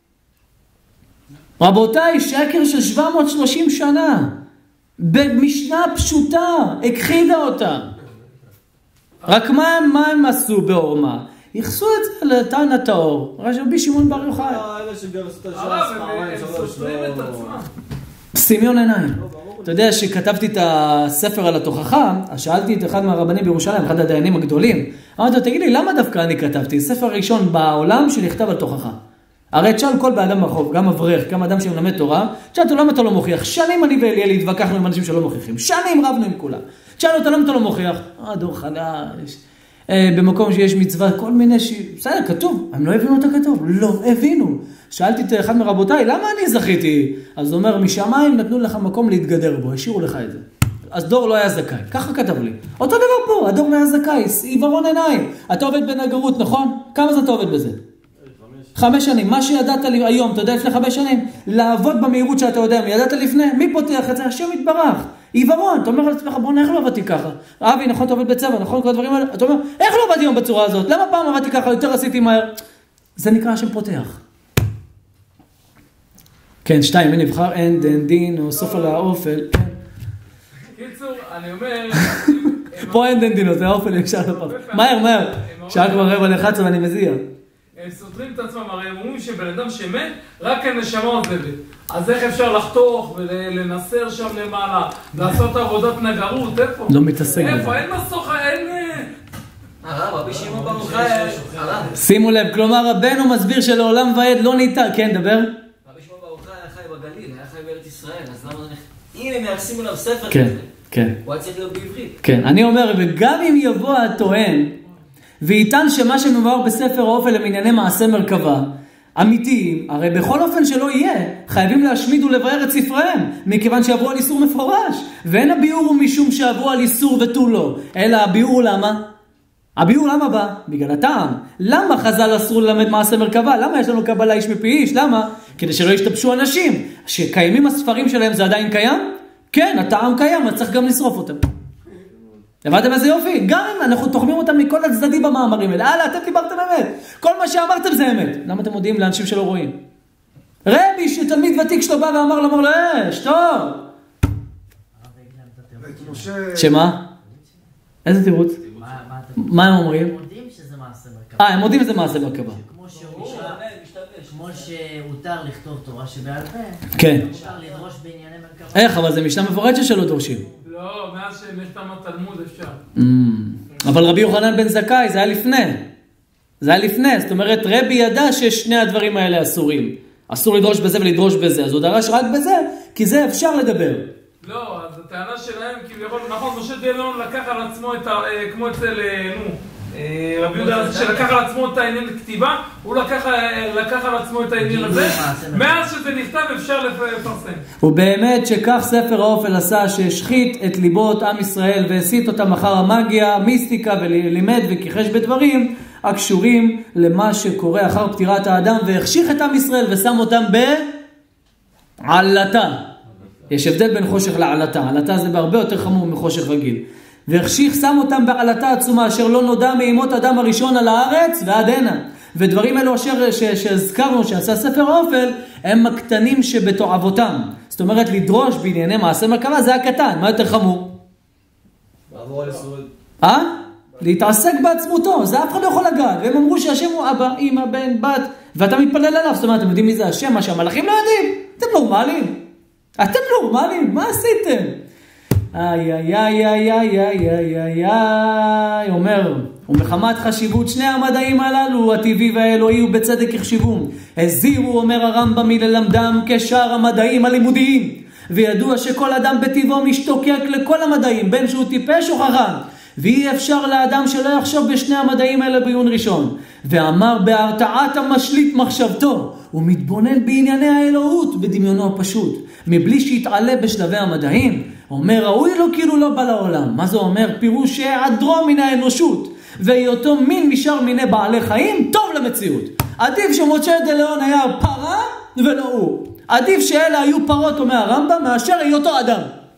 רבותיי, שקר של 730 שנה. במשנה פשוטה, הכחידה אותה. רק מה הם עשו בעורמה? יחסו את זה לתן הטהור. רבי שמעון בר יוחאי. אלה שגרסו את השעה הם סותרים את עצמם. סמיון עיניים. אתה יודע שכתבתי את הספר על התוכחה, אז שאלתי את אחד מהרבנים בירושלים, אחד הדיינים הגדולים. אמרתי לו, תגיד לי, למה דווקא אני כתבתי? ספר ראשון בעולם שנכתב על תוכחה. הרי תשאל כל באדם ברחוב, גם אברך, גם אדם שמלמד תורה, תשאל אותו למה אתה לא מוכיח. שנים אני ואליאל התווכחנו עם אנשים שלא מוכיחים. שנים רבנו עם כולם. תשאל אותו למה אתה לא מוכיח. דור חדש. במקום שיש מצווה, כל מיני בסדר, כתוב. הם לא הבינו את הכתוב. לא הבינו. שאלתי את אחד מרבותיי, למה אני זכיתי? אז הוא אומר, משמיים נתנו לך מקום להתגדר בו, השאירו לך את זה. אז דור לא היה זכאי. ככה כתב לי. אותו דבר פה, הדור לא היה זכאי. עיוורון עיניים. אתה עובד בנגרות, נכון? כמה זמן אתה עובד בזה? 5 שנים. מה שידעת לי היום, אתה יודע לפני 5 שנים? לעבוד במהירות שאתה יודע, ידעת לפני? מי פותח את זה? השם יתברך. עיוורון. אתה אומר לעצמך, בוא איך לא עבדתי ככה? אבי, נכון, אתה עובד בצבע, נכון, כל הדברים האלה? אתה אומר, איך לא עבדתי היום בצורה הזאת? למה פעם עבדתי ככה, יותר עשיתי מהר? זה נקרא השם פותח. כן, 2, מי נבחר? אין דין, או סוף על האופל. קיצור, אני אומר... פה אין דין, זה האופל ישר לפעם. מהר. שעה כבר 10:45 ואני מזיע. הם סותרים את עצמם, הרי הם אומרים שבן אדם שמת, רק הנשמה עוזבת. אז איך אפשר לחתוך ולנסר שם למעלה, לעשות עבודת נגרות, איפה? לא מתעסק. איפה? אין מסוך, אין... רבי שמעון בר יוחאי, שימו לב, כלומר רבנו מסביר שלעולם ועד לא ניתן, כן, דבר? רבי שמעון בר יוחאי היה חי בגליל, היה חי בארץ ישראל, אז למה אם הם מייחסים עליו ספר כזה, הוא היה צריך להיות בעברית. כן, אני אומר, וגם אם יבוא הטוען, ויטען שמה שמבואר בספר האופל הם ענייני מעשה מרכבה, אמיתיים, הרי בכל אופן שלא יהיה, חייבים להשמיד ולבאר את ספריהם, מכיוון שעברו על איסור מפורש, ואין הביאור הוא משום שעברו על איסור ותו לא, אלא הביאור הוא למה? הביאור למה בא? בגלל הטעם. למה חז"ל אסור ללמד מעשה מרכבה? למה יש לנו קבלה איש מפי איש? למה? כדי שלא ישתבשו אנשים. שקיימים הספרים שלהם זה עדיין קיים? כן, הטעם קיים, אז צריך גם לשרוף אותם. הבנתם איזה יופי? גם אם אנחנו תוחמים אותם מכל הצדדים במאמרים האלה. הלאה, אתם דיברתם אמת. כל מה שאמרתם זה אמת. למה אתם מודיעים לאנשים שלא רואים? רבי שתלמיד ותיק שלו בא ואמר לו, שתוק. שמה? איזה תירוץ? מה הם אומרים? הם מודים שזה מעשה מרכבה. הם מודים שזה מעשה מרכבה. כמו שהותר לכתוב תורה שבעל פה, כן. אפשר לדרוש בענייני מרכבה. איך? אבל זה משנה מפורשת שלא דורשים. לא, מאז שיש פעם התלמוד אפשר. אבל רבי יוחנן בן זכאי, זה היה לפני. זה היה לפני, זאת אומרת, רבי ידע ששני הדברים האלה אסורים. אסור לדרוש בזה ולדרוש בזה, אז הוא דרש רק בזה, כי זה אפשר לדבר. לא, אז הטענה שלהם, כביכול, נכון, משה דיינון לקח על עצמו את כמו אצל, רבי יהודה, שלקח על עצמו את העניין לכתיבה, הוא לקח על עצמו את העניין הזה, מאז שזה נכתב אפשר לפרסם. ובאמת שכך ספר האופל עשה, שהשחית את ליבות עם ישראל והסית אותם אחר המאגיה, מיסטיקה, ולימד וכיחש בדברים הקשורים למה שקורה אחר פטירת האדם, והחשיך את עם ישראל ושם אותם בעלתה. יש הבדל בין חושך לעלתה. עלתה זה בהרבה יותר חמור מחושך רגיל. והחשיך שם אותם בעלתה עצומה, אשר לא נודע מימות אדם הראשון על הארץ ועד הנה. ודברים אלו אשר שהזכרנו שעשה ספר האופל, הם הקטנים שבתועבותם. זאת אומרת, לדרוש בענייני מעשה מרכבה זה הקטן. מה יותר חמור? לעבור על ישראל. להתעסק בעצמותו, זה אף אחד לא יכול לגעת. והם אמרו שהשם הוא אבא, אמא, בן, בת, ואתה מתפלל עליו. זאת אומרת, אתם יודעים מי זה השם? מה שהמלאכים לא יודעים. אתם נורמלים. אתם נורמלים, מה עשיתם? אומר, ומחמת חשיבות שני המדעים הללו, הטבעי והאלוהי ובצדק יחשיבום. הזהירו, אומר הרמב"ם, מללמדם כשאר המדעים הלימודיים. וידוע שכל אדם בטבעו משתוקק לכל המדעים, בין שהוא טיפש או חכם. ואי אפשר לאדם שלא יחשוב בשני המדעים האלה בעיון ראשון. ואמר בהרתעת המשליט מחשבתו, הוא מתבונן בענייני האלוהות בדמיונו הפשוט, מבלי שיתעלה בשלבי המדעים. אומר, ראוי לו כאילו לא בא לעולם. מה זה אומר? פירוש שהיעדרו מן האנושות, והיותו מין משאר מיני בעלי חיים, טוב למציאות. עדיף שמשה דליאון היה פרה ולא הוא. עדיף שאלה היו פרות, אומר הרמב"ם, מאשר היותו אדם.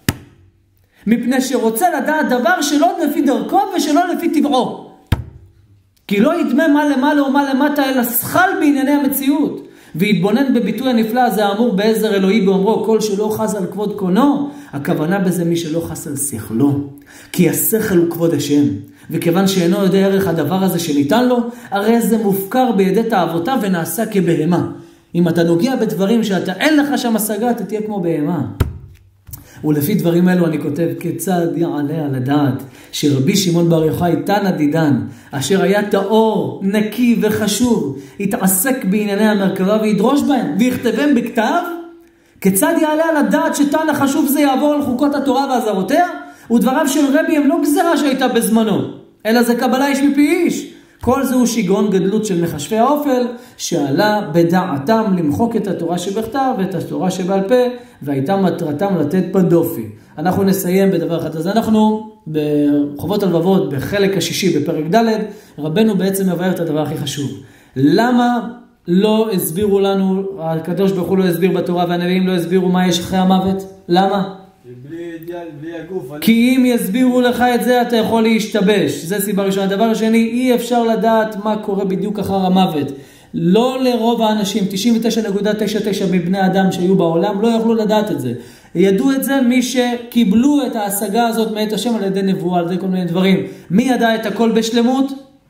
מפני שרוצה לדעת דבר שלא לפי דרכו ושלא לפי טבעו. כי לא ידמה מה למעלה ומה למטה, אלא שחל בענייני המציאות. והתבונן בביטוי הנפלא הזה האמור בעזר אלוהי באומרו, כל שלא חס על כבוד קונו, הכוונה בזה מי שלא חס על שכלו. כי השכל הוא כבוד השם. וכיוון שאינו יודע ערך הדבר הזה שניתן לו, הרי זה מופקר בידי תאוותיו ונעשה כבהמה. אם אתה נוגע בדברים שאתה אין לך שם השגה, אתה תהיה כמו בהמה. ולפי דברים אלו אני כותב, כיצד יעלה על הדעת שרבי שמעון בר יוחאי תנא דידן, אשר היה טהור, נקי וחשוב, התעסק בענייני המרכבה וידרוש בהם, ויכתבם בכתב? כיצד יעלה על הדעת שתנא חשוב זה יעבור על חוקות התורה ועזרותיה? ודבריו של רבי הם לא גזרה שהייתה בזמנו, אלא זה קבלה איש מפי איש. כל זהו שיגעון גדלות של מחשבי האופל, שעלה בדעתם למחוק את התורה שבכתב ואת התורה שבעל פה, והייתה מטרתם לתת בדופי. אנחנו נסיים בדבר אחד. אז אנחנו בחובות הלבבות, בחלק השישי בפרק ד', רבנו בעצם מבאר את הדבר הכי חשוב. למה לא הסבירו לנו, הקדוש ברוך הוא לא הסביר בתורה והנביאים לא הסבירו מה יש אחרי המוות? למה? בלי הגוף. כי אם יסבירו לך את זה אתה יכול להשתבש. זה סיבה ראשונה. הדבר השני, אי אפשר לדעת מה קורה בדיוק אחר המוות. לא לרוב האנשים, 99.99 מבני אדם שהיו בעולם לא יכלו לדעת את זה. ידעו את זה מי שקיבלו את ההשגה הזאת מאת השם על ידי נבואה, על ידי כל מיני דברים. מי ידע את הכל בשלמות?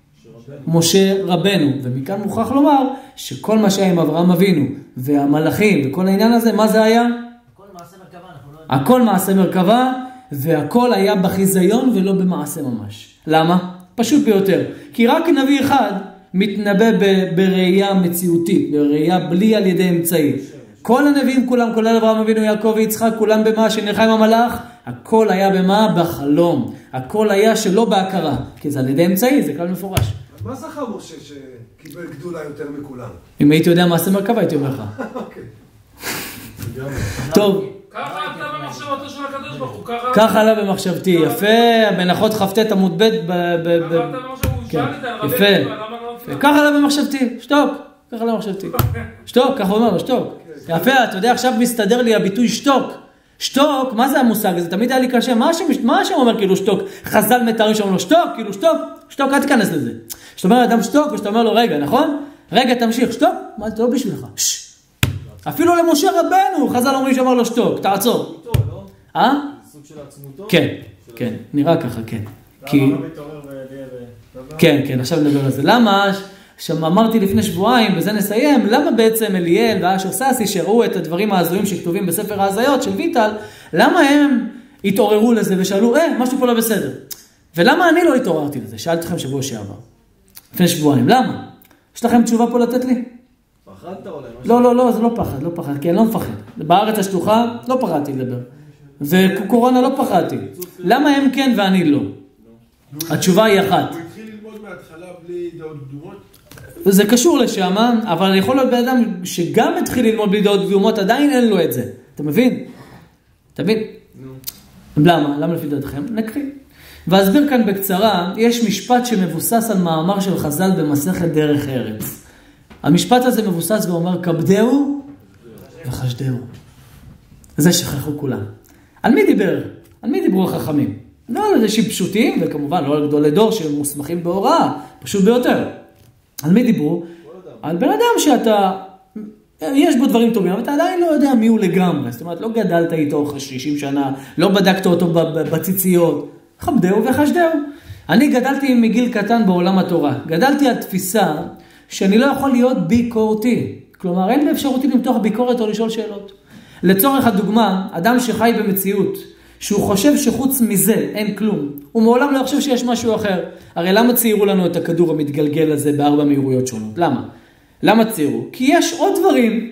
משה רבנו. ומכאן מוכרח לומר שכל מה שהיה עם אברהם אבינו והמלאכים וכל העניין הזה, מה זה היה? הכל מעשה מרכבה, והכל היה בחיזיון ולא במעשה ממש. למה? פשוט ביותר. כי רק נביא אחד מתנבא בראייה מציאותית, בראייה בלי על ידי אמצעי. כל הנביאים כולם, כולל אברהם אבינו, יעקב ויצחק, כולם במה שנלחם עם המלאך, הכל היה במה? בחלום. הכל היה שלא בהכרה, כי זה על ידי אמצעי, זה כלל מפורש. מה זכה משה שקיבל גדולה יותר מכולם? אם הייתי יודע מעשה מרכבה, הייתי אומר לך. אוקיי. טוב. ככה עלה במחשבתו של הקדוש ברוך הוא. ככה עלה במחשבתי, יפה, בנחות כ"ט עמוד ב' יפה. ככה עלה במחשבתי, שתוק. ככה עלה במחשבתי. שתוק, ככה אומר לו, שתוק. יפה, אתה יודע, עכשיו מסתדר לי הביטוי שתוק. שתוק, מה זה המושג הזה? תמיד היה לי קשה, מה השם אומר כאילו שתוק? חז"ל מתארים שאומרים לו שתוק, כאילו שתוק, אל תיכנס לזה. שאתה אומר לאדם שתוק, ושאתה אומר לו רגע, נכון? רגע, תמשיך, שתוק, מה זה לא בשבילך? אפילו למשה רבנו, חז"ל אומרים שאמר לו שתוק, תעצור. סוג של עצמותו? כן, נראה ככה, כן. כן, עכשיו נדבר על זה. למה, אמרתי לפני שבועיים, וזה נסיים, למה בעצם אליאל ואשר ססי שראו את הדברים ההזויים שכתובים בספר ההזיות של ויטל, למה הם התעוררו לזה ושאלו, משהו פה לא בסדר. ולמה אני לא התעוררתי לזה? שאלתי אתכם שבוע שעבר. לפני שבועיים, למה? יש לכם תשובה פה לתת לי? פחדת אולי? לא, זה לא פחד, כי אני לא מפחד. בארץ השטוחה לא פחדתי לדבר. וקורונה לא פחדתי. למה הם כן ואני לא? התשובה היא אחת. הוא התחיל ללמוד מההתחלה בלי דעות קדומות? זה קשור לשם, אבל יכול להיות באדם שגם התחיל ללמוד בלי דעות קדומות, עדיין אין לו את זה. אתה מבין? למה? למה לפי דעתכם? נקריא. ואסביר כאן בקצרה, יש משפט שמבוסס על מאמר של חז"ל במסכת דרך ארץ. המשפט הזה מבוסס ואומר, כבדהו וחשדהו. זה שכחו כולם. על מי דיבר? על מי דיברו החכמים? לא על איזה פשוטים, וכמובן לא על גדולי דור שמוסמכים בהוראה, פשוט ביותר. על מי דיברו? על בן אדם שאתה, יש בו דברים טובים, אבל אתה עדיין לא יודע מי הוא לגמרי. זאת אומרת, לא גדלת איתו 60 שנה, לא בדקת אותו בציציות. כבדהו וחשדהו. אני גדלתי מגיל קטן בעולם התורה. גדלתי על תפיסה שאני לא יכול להיות ביקורתי. כלומר, אין באפשרותי למתוח ביקורת או לשאול שאלות. לצורך הדוגמה, אדם שחי במציאות, שהוא חושב שחוץ מזה אין כלום, הוא מעולם לא חושב שיש משהו אחר. הרי למה ציירו לנו את הכדור המתגלגל הזה בארבע מהירויות שונות? למה ציירו? כי יש עוד דברים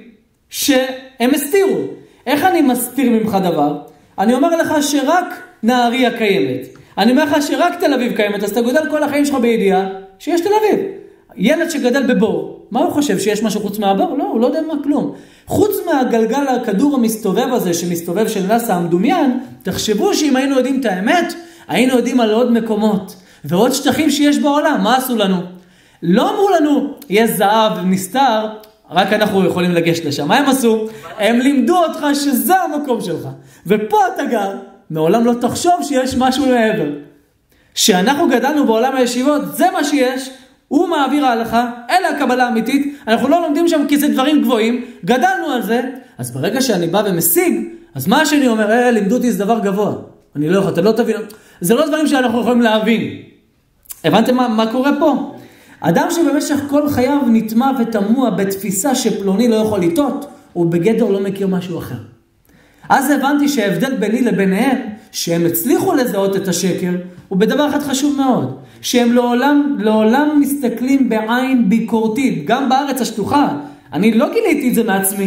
שהם הסתירו. איך אני מסתיר ממך דבר? אני אומר לך שרק נהריה קיימת. אני אומר לך שרק תל אביב קיימת, אז אתה גודל כל החיים שלך בידיעה שיש תל אביב. ילד שגדל בבור, מה הוא חושב? שיש משהו חוץ מהבור? לא, הוא לא יודע מה כלום. חוץ מהגלגל הכדור המסתובב הזה, שמסתובב של נאסא המדומיין, תחשבו שאם היינו יודעים את האמת, היינו יודעים על עוד מקומות, ועוד שטחים שיש בעולם. מה עשו לנו? לא אמרו לנו, יש זהב נסתר, רק אנחנו יכולים לגשת לשם. מה הם עשו? הם לימדו אותך שזה המקום שלך. ופה אתה גר, מעולם לא תחשוב שיש משהו מעבר. שאנחנו גדלנו בעולם הישיבות, זה מה שיש, הוא מעביר ההלכה, אלה הקבלה האמיתית, אנחנו לא לומדים שם כי זה דברים גבוהים, גדלנו על זה, אז ברגע שאני בא ומשיג, אז מה שאני אומר, לימדו אותי זה דבר גבוה. אני לא יכול, אתה לא תבין, זה לא דברים שאנחנו יכולים להבין. הבנתם מה קורה פה? אדם שבמשך כל חייו נטמע ותמוע בתפיסה שפלוני לא יכול לטעות, הוא בגדר לא מכיר משהו אחר. אז הבנתי שההבדל ביני לביניהם, שהם הצליחו לזהות את השקר, הוא בדבר אחד חשוב מאוד. שהם לעולם מסתכלים בעין ביקורתית, גם בארץ השטוחה. אני לא גיליתי את זה מעצמי.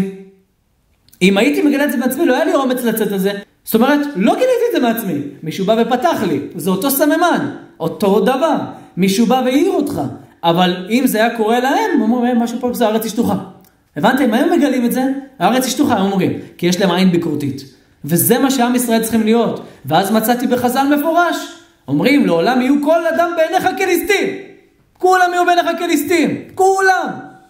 אם הייתי מגלה את זה מעצמי, לא היה לי אומץ לצאת את זה. זאת אומרת, לא גיליתי את זה מעצמי. מישהו בא ופתח לי. זה אותו סממן, אותו דבר. מישהו בא והעיר אותך. אבל אם זה היה קורה להם, אומרים, משהו פה זה הארץ השטוחה. הבנתם? מה הם מגלים את זה? הארץ השטוחה, הם אומרים, כי יש להם עין ביקורתית. וזה מה שעם ישראל צריכים להיות. ואז מצאתי בחז"ל מפורש. אומרים, לעולם יהיו כל אדם בעיניך כליסטים. כולם יהיו בעיניך כליסטים. כולם.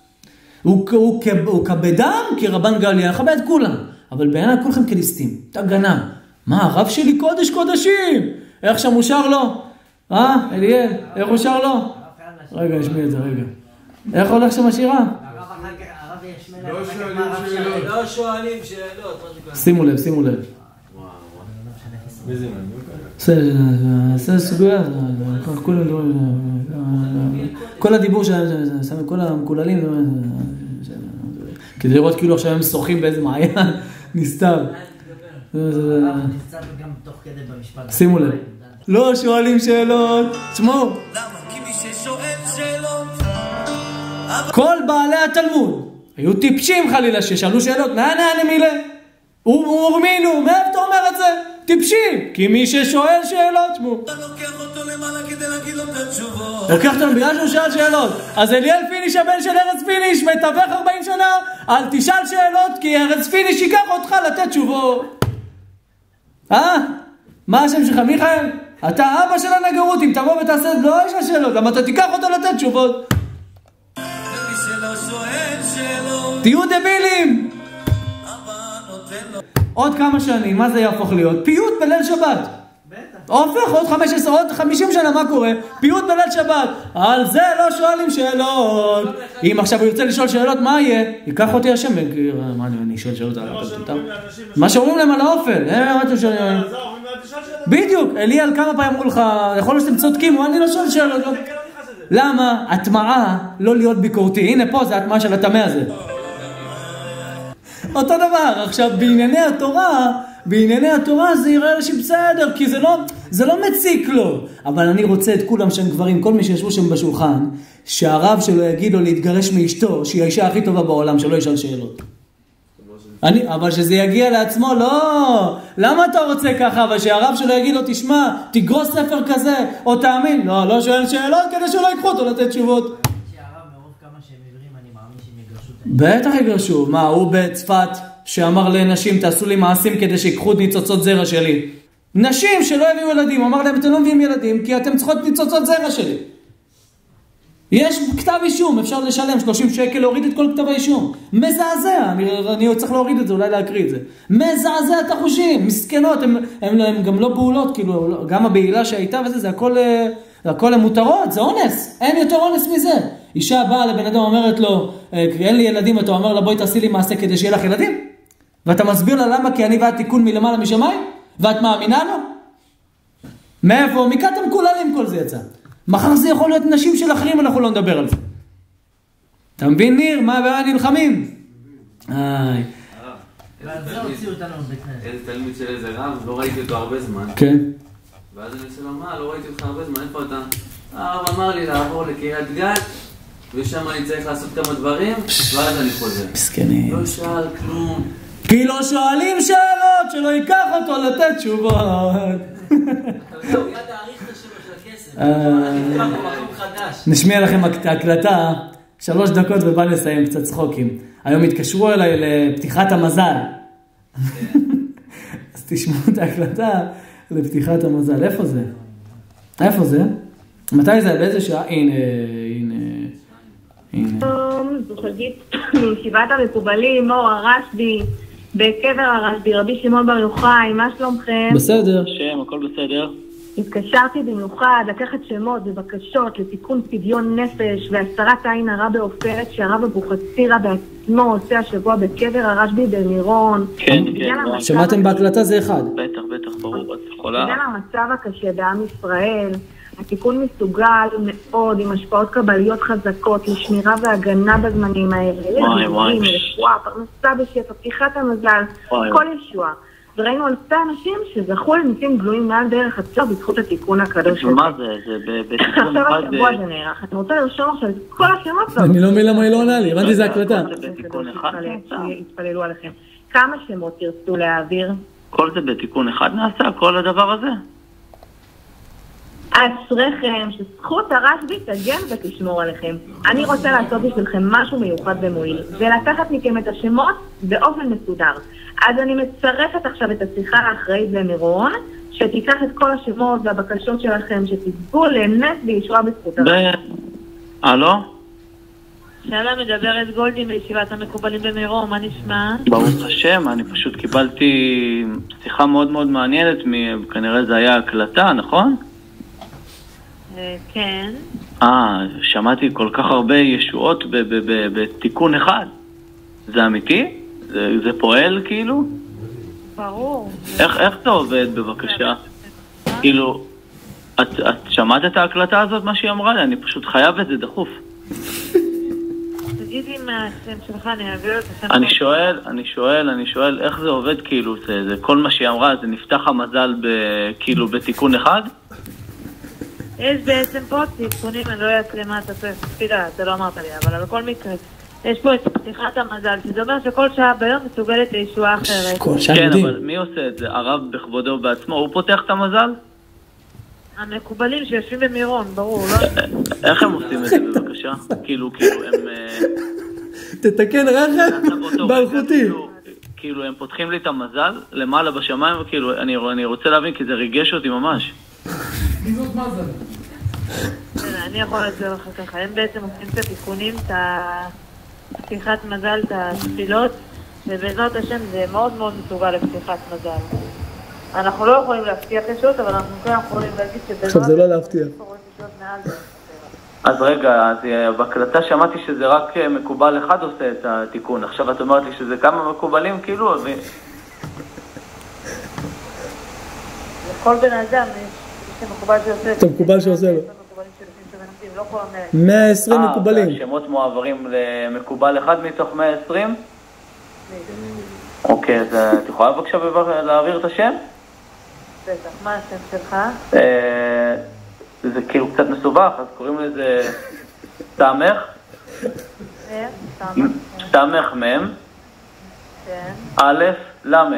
הוא כבדם, כי רבן גליה יכבד כולם. אבל בעיניי כולכם כליסטים. תגנה. מה, הרב שלי קודש קודשים? איך שם הוא שר לו? אליאל, איך הוא שר לו? רגע, נשמע את זה, רגע. איך הולך שם השירה? לא שואלים שאלות. שימו לב. זה סוגיה, כל הדיבור ששמים, כל המקוללים, כדי לראות כאילו עכשיו הם שוחים באיזה מעיין, נסתר. שימו לב. לא שואלים שאלות, תשמעו. כל בעלי התלמוד היו טיפשים חלילה ששאלו שאלות, נענה מילה. ורמינו, מאיפה אתה אומר את זה? טיפשים, כי מי ששואל שאלות, תשמעו. אתה לוקח אותו למעלה כדי להגיד לו את התשובות. לוקח אותו בגלל שהוא שאל שאלות. אז אליאל פיניש, הבן של ארץ פיניש, מתווך 40 שנה, אל תשאל שאלות, כי ארץ פיניש ייקח אותך לתת תשובות. מה השם שלך, מיכאל? אתה אבא של הנגרות, אם תבוא ותעשה את לא יש לה שאלות, למה אתה תיקח אותו לתת תשובות? תהיו דבילים. עוד כמה שנים, מה זה יהפוך להיות? פיוט בליל שבת. הופך עוד 15, עוד 50 שנה, מה קורה? פיוט בליל שבת. על זה לא שואלים שאלות. אם עכשיו הוא ירצה לשאול שאלות, מה יהיה? ייקח אותי השם. מה אני שואל שאלות על הפרטותם? מה שאומרים להם על האופל. בדיוק. אליאל, כמה פעמים אמרו לך, יכול להיות שאתם צודקים, אני לא שואל שאלות. למה? התמאה לא להיות ביקורתי. הנה פה זה התמאה של התמה הזה. אותו דבר. עכשיו, בענייני התורה זה יראה לשם בסדר, כי זה לא מציק לו. אבל אני רוצה את כולם שהם גברים, כל מי שישבו שם בשולחן, שהרב שלו יגיד לו להתגרש מאשתו, שהיא האישה הכי טובה בעולם, שלא ישאל שאלות. אבל שזה יגיע לעצמו, לא. למה אתה רוצה ככה? אבל שהרב שלו יגיד לו, תשמע, תגרוס ספר כזה, או תאמין. לא שואל שאלות כדי שלא יקחו אותו לתת תשובות. שהרב מרוב כמה שהם עברים, אני מאמין שהם יגרשו. בטח יגרשו. מה, הוא בצפת שאמר לנשים, תעשו לי מעשים כדי שיקחו את ניצוצות זרע שלי. נשים שלא הביאו ילדים, אמר להם, אתם לא מביאים ילדים, כי אתם צריכות ניצוצות זרע שלי. יש כתב אישום, אפשר לשלם 30 שקל להוריד את כל כתב האישום. מזעזע, אני צריך להוריד את זה, אולי להקריא את זה. מזעזע את החושים, מסכנות, הם גם לא בעולות, כאילו, גם הבעילה שהייתה וזה, זה הכל מותרות, זה אונס, אין יותר אונס מזה. אישה באה לבן אדם, אומרת לו, אין לי ילדים, אתה אומר לה, בואי תעשי לי מעשה כדי שיהיה לך ילדים? ואתה מסביר לה למה, כי אני ואת תיקון מלמעלה משמיים? ואת מאמינה לו? מאיפה? מקטם כוללים כל זה יצא. מחר זה יכול להיות נשים של אחרים, אנחנו לא נדבר על זה. אתה מבין, ניר? מה הבעיה נלחמים? ועל זה הוציאו אותנו בבית כנסת. איזה תלמיד של איזה רב, לא ראיתי אותו הרבה זמן. כן. ואז אני עושה לו, מה? לא ראיתי אותך הרבה זמן, איפה אתה? הרב אמר לי לעבור לקריית גת, ושם אני צריך לעשות כמה דברים, ואז אני חוזר. מסכנים. לא שאל כלום. כי לא שואלים שאלות, שלא ייקח אותו לתת תשובות. הוא יד העריך את השם של הכסף. נשמיע לכם הקלטה, 3 דקות ובא לסיים קצת צחוקים. היום התקשרו אליי לפתיחת המזל. אז תשמעו את ההקלטה לפתיחת המזל. איפה זה? איפה זה? מתי זה? באיזה שעה? הנה. זו חגית מישיבת המקובלים, מור הרשב"י, בקבר הרשב"י, רבי שמעון בר יוחאי, מה שלומכם? בסדר. שם, הכל בסדר. התקשרתי במיוחד לקחת שמות ובקשות לתיקון פדיון נפש והסרת עין הרע בעופרת שהרב אבוחצירא בעצמו עושה השבוע בקבר הרשב"י במירון. כן. שמעתם בהקלטה זה אחד. בטח, ברור, את יכולה. בגלל המצב הקשה בעם ישראל, התיקון מסוגל מאוד עם השפעות קבליות חזקות לשמירה והגנה בזמנים האלה. וואי. רפואה, פרנסה בשפע, פתיחת המזל, כל ישועה. וראינו אלפי אנשים שזכו לניסים גלויים מעל דרך הצור בזכות התיקון הקדוש הזה. מה זה? זה בתיקון אחד... עכשיו השבוע זה נערך. אני רוצה לרשום עכשיו את כל השמות. אני לא מבין למה היא לא עונה לי, הבנתי זה הקלטה. זה בתיקון אחד? יתפללו עליכם. כמה שמות תרצו להעביר? כל זה בתיקון אחד נעשה, כל הדבר הזה? אשריכם, שזכות הרשב"י תגן ותשמור עליכם. אני רוצה לעשות בשבילכם משהו מיוחד ומועיל, ולקחת מכם את השמות באופן מסודר. אז אני מצרפת עכשיו את השיחה האחראית במירון, שתיקח את כל השמות והבקשות שלכם, שתזכו לאמת בישועה בזכות הרשב"י. הלו? שלום, מדברת גולדי בישיבת המקובלים במירון, מה נשמע? ברוך השם, אני פשוט קיבלתי שיחה מאוד מאוד מעניינת, כנראה זה היה הקלטה, נכון? כן. שמעתי כל כך הרבה ישועות בתיקון אחד. זה אמיתי? זה פועל כאילו? ברור. איך זה עובד בבקשה? כאילו, את שמעת את ההקלטה הזאת, מה שהיא אמרה לי? אני פשוט חייב את זה דחוף. תגידי מה השם שלך, אני אעביר את השם. אני שואל איך זה עובד כאילו, זה כל מה שהיא אמרה, זה נפתח המזל כאילו בתיקון אחד? יש בעצם פה תיקונים, אני לא יודעת למה אתה צריך, תפילה, אתה לא אמרת לי, אבל בכל מקרה, יש פה את פתיחת המזל, שזה אומר שכל שעה ביום מסוגלת לישועה אחרת. כן, אבל מי עושה את זה? הרב בכבודו בעצמו, הוא פותח את המזל? המקובלים שיושבים במירון, ברור, לא? איך הם עושים את זה בבקשה? כאילו הם... תתקן רכב באלחוטי. כאילו הם פותחים לי את המזל למעלה בשמיים, וכאילו אני רוצה להבין כי זה ריגש אותי ממש. גיזות מזל. אני יכולה להסביר לך ככה, הם בעצם עושים את התיקונים, את פתיחת מזל, את התפילות, ובעזרת השם זה מאוד מאוד מסוגל לפתיחת מזל. אנחנו לא יכולים להבטיח ישות, אבל אנחנו כן יכולים להגיד שבעזרת... עכשיו זה לא להבטיח. אז רגע, אז בהקלטה שמעתי שזה רק מקובל אחד עושה את התיקון. עכשיו את אומרת לי שזה כמה מקובלים כאילו, אז... לכל בן אדם יש מקובל שעושה... אתה מקובל שעושה לו. 120 מקובלים. השמות מועברים למקובל אחד מתוך 120? אוקיי, אז את יכולה בבקשה להעביר את השם? בטח, מה השם שלך? זה כאילו קצת מסובך, אז קוראים לזה סמך. סמך מם. א' למד.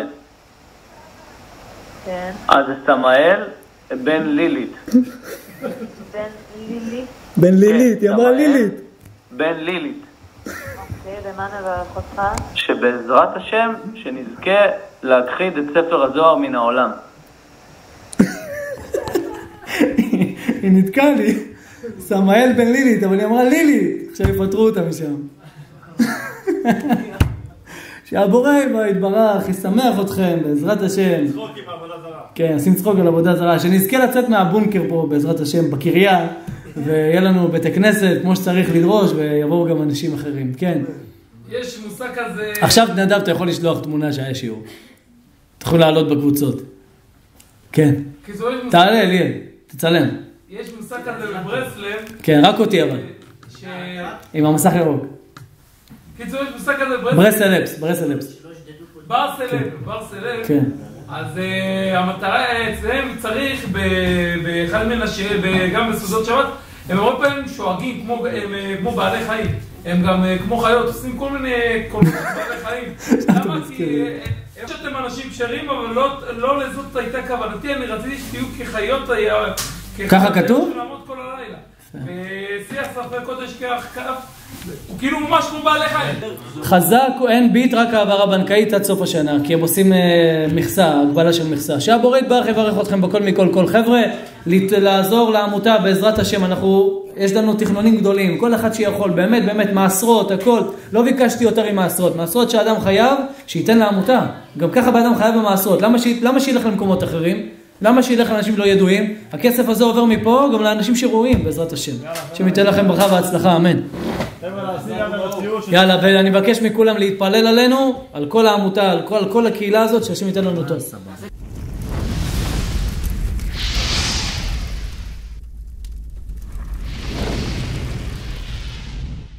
אז זה סמאל בן לילית. בן לילית? בן לילית, היא אמרה לילית. בן לילית. אוקיי, למה נברך אותך? שבעזרת השם שנזכה להכחיד את ספר הזוהר מן העולם. היא נתקעה לי, סמאל בן לילית, אבל היא אמרה לילית, עכשיו יפטרו אותה משם. שהבורא יתברך, ישמח אתכם בעזרת השם. צחוק עם העבודה זרה. כן, עושים צחוק על עבודה זרה, שנזכה לצאת מהבונקר פה בעזרת השם בקריה, ויהיה לנו בית הכנסת כמו שצריך לדרוש, ויבואו גם אנשים אחרים, כן. יש מושג כזה... עכשיו נדב, אתה יכול לשלוח תמונה שהיה שיעור. אתה יכול לעלות בקבוצות. כן. תעלה, ליאל, תצלם. יש מושג כזה בברסלב. כן, רק אותי אבל. עם המסך ירוק. קיצור, יש מושג כזה בברסלב. ברסלבס. ברסלב. כן. אז המטרה אצלם צריך באחד מן השיר, גם בסעודות שבת, הם הרבה פעמים שואגים כמו בעלי חיים. הם גם כמו חיות, עושים כל מיני בעלי חיים. למה? כי שאתם אנשים שרים, אבל לא לזאת הייתה כוונתי, אני רציתי שתהיו כחיות, ככה כתוב? לעמוד כל הלילה. ושיח ספרי קודש כף, הוא כאילו ממש כמו בעלי חיים. חזק אין ביט, רק העברה בנקאית עד סוף השנה, כי הם עושים מכסה, הגבלה של מכסה. שהבורא יתברך יברך אתכם בכל מכל כל חבר'ה, לעזור לעמותה בעזרת השם. יש לנו תכנונים גדולים, כל אחד שיכול, באמת, באמת, מעשרות, הכל. לא ביקשתי יותר עם מעשרות. מעשרות שאדם חייב, שייתן לעמותה. גם ככה באדם חייב במעשרות. למה שילך למקומות אחרים? למה שילך לאנשים לא ידועים? הכסף הזה עובר מפה גם לאנשים שרואים, בעזרת השם. שמיתן לכם ברכה והצלחה, אמן. יאללה, ואני מבקש מכולם להתפלל עלינו, על כל העמותה, על כל הקהילה הזאת, שהשם ייתן לנו טוב.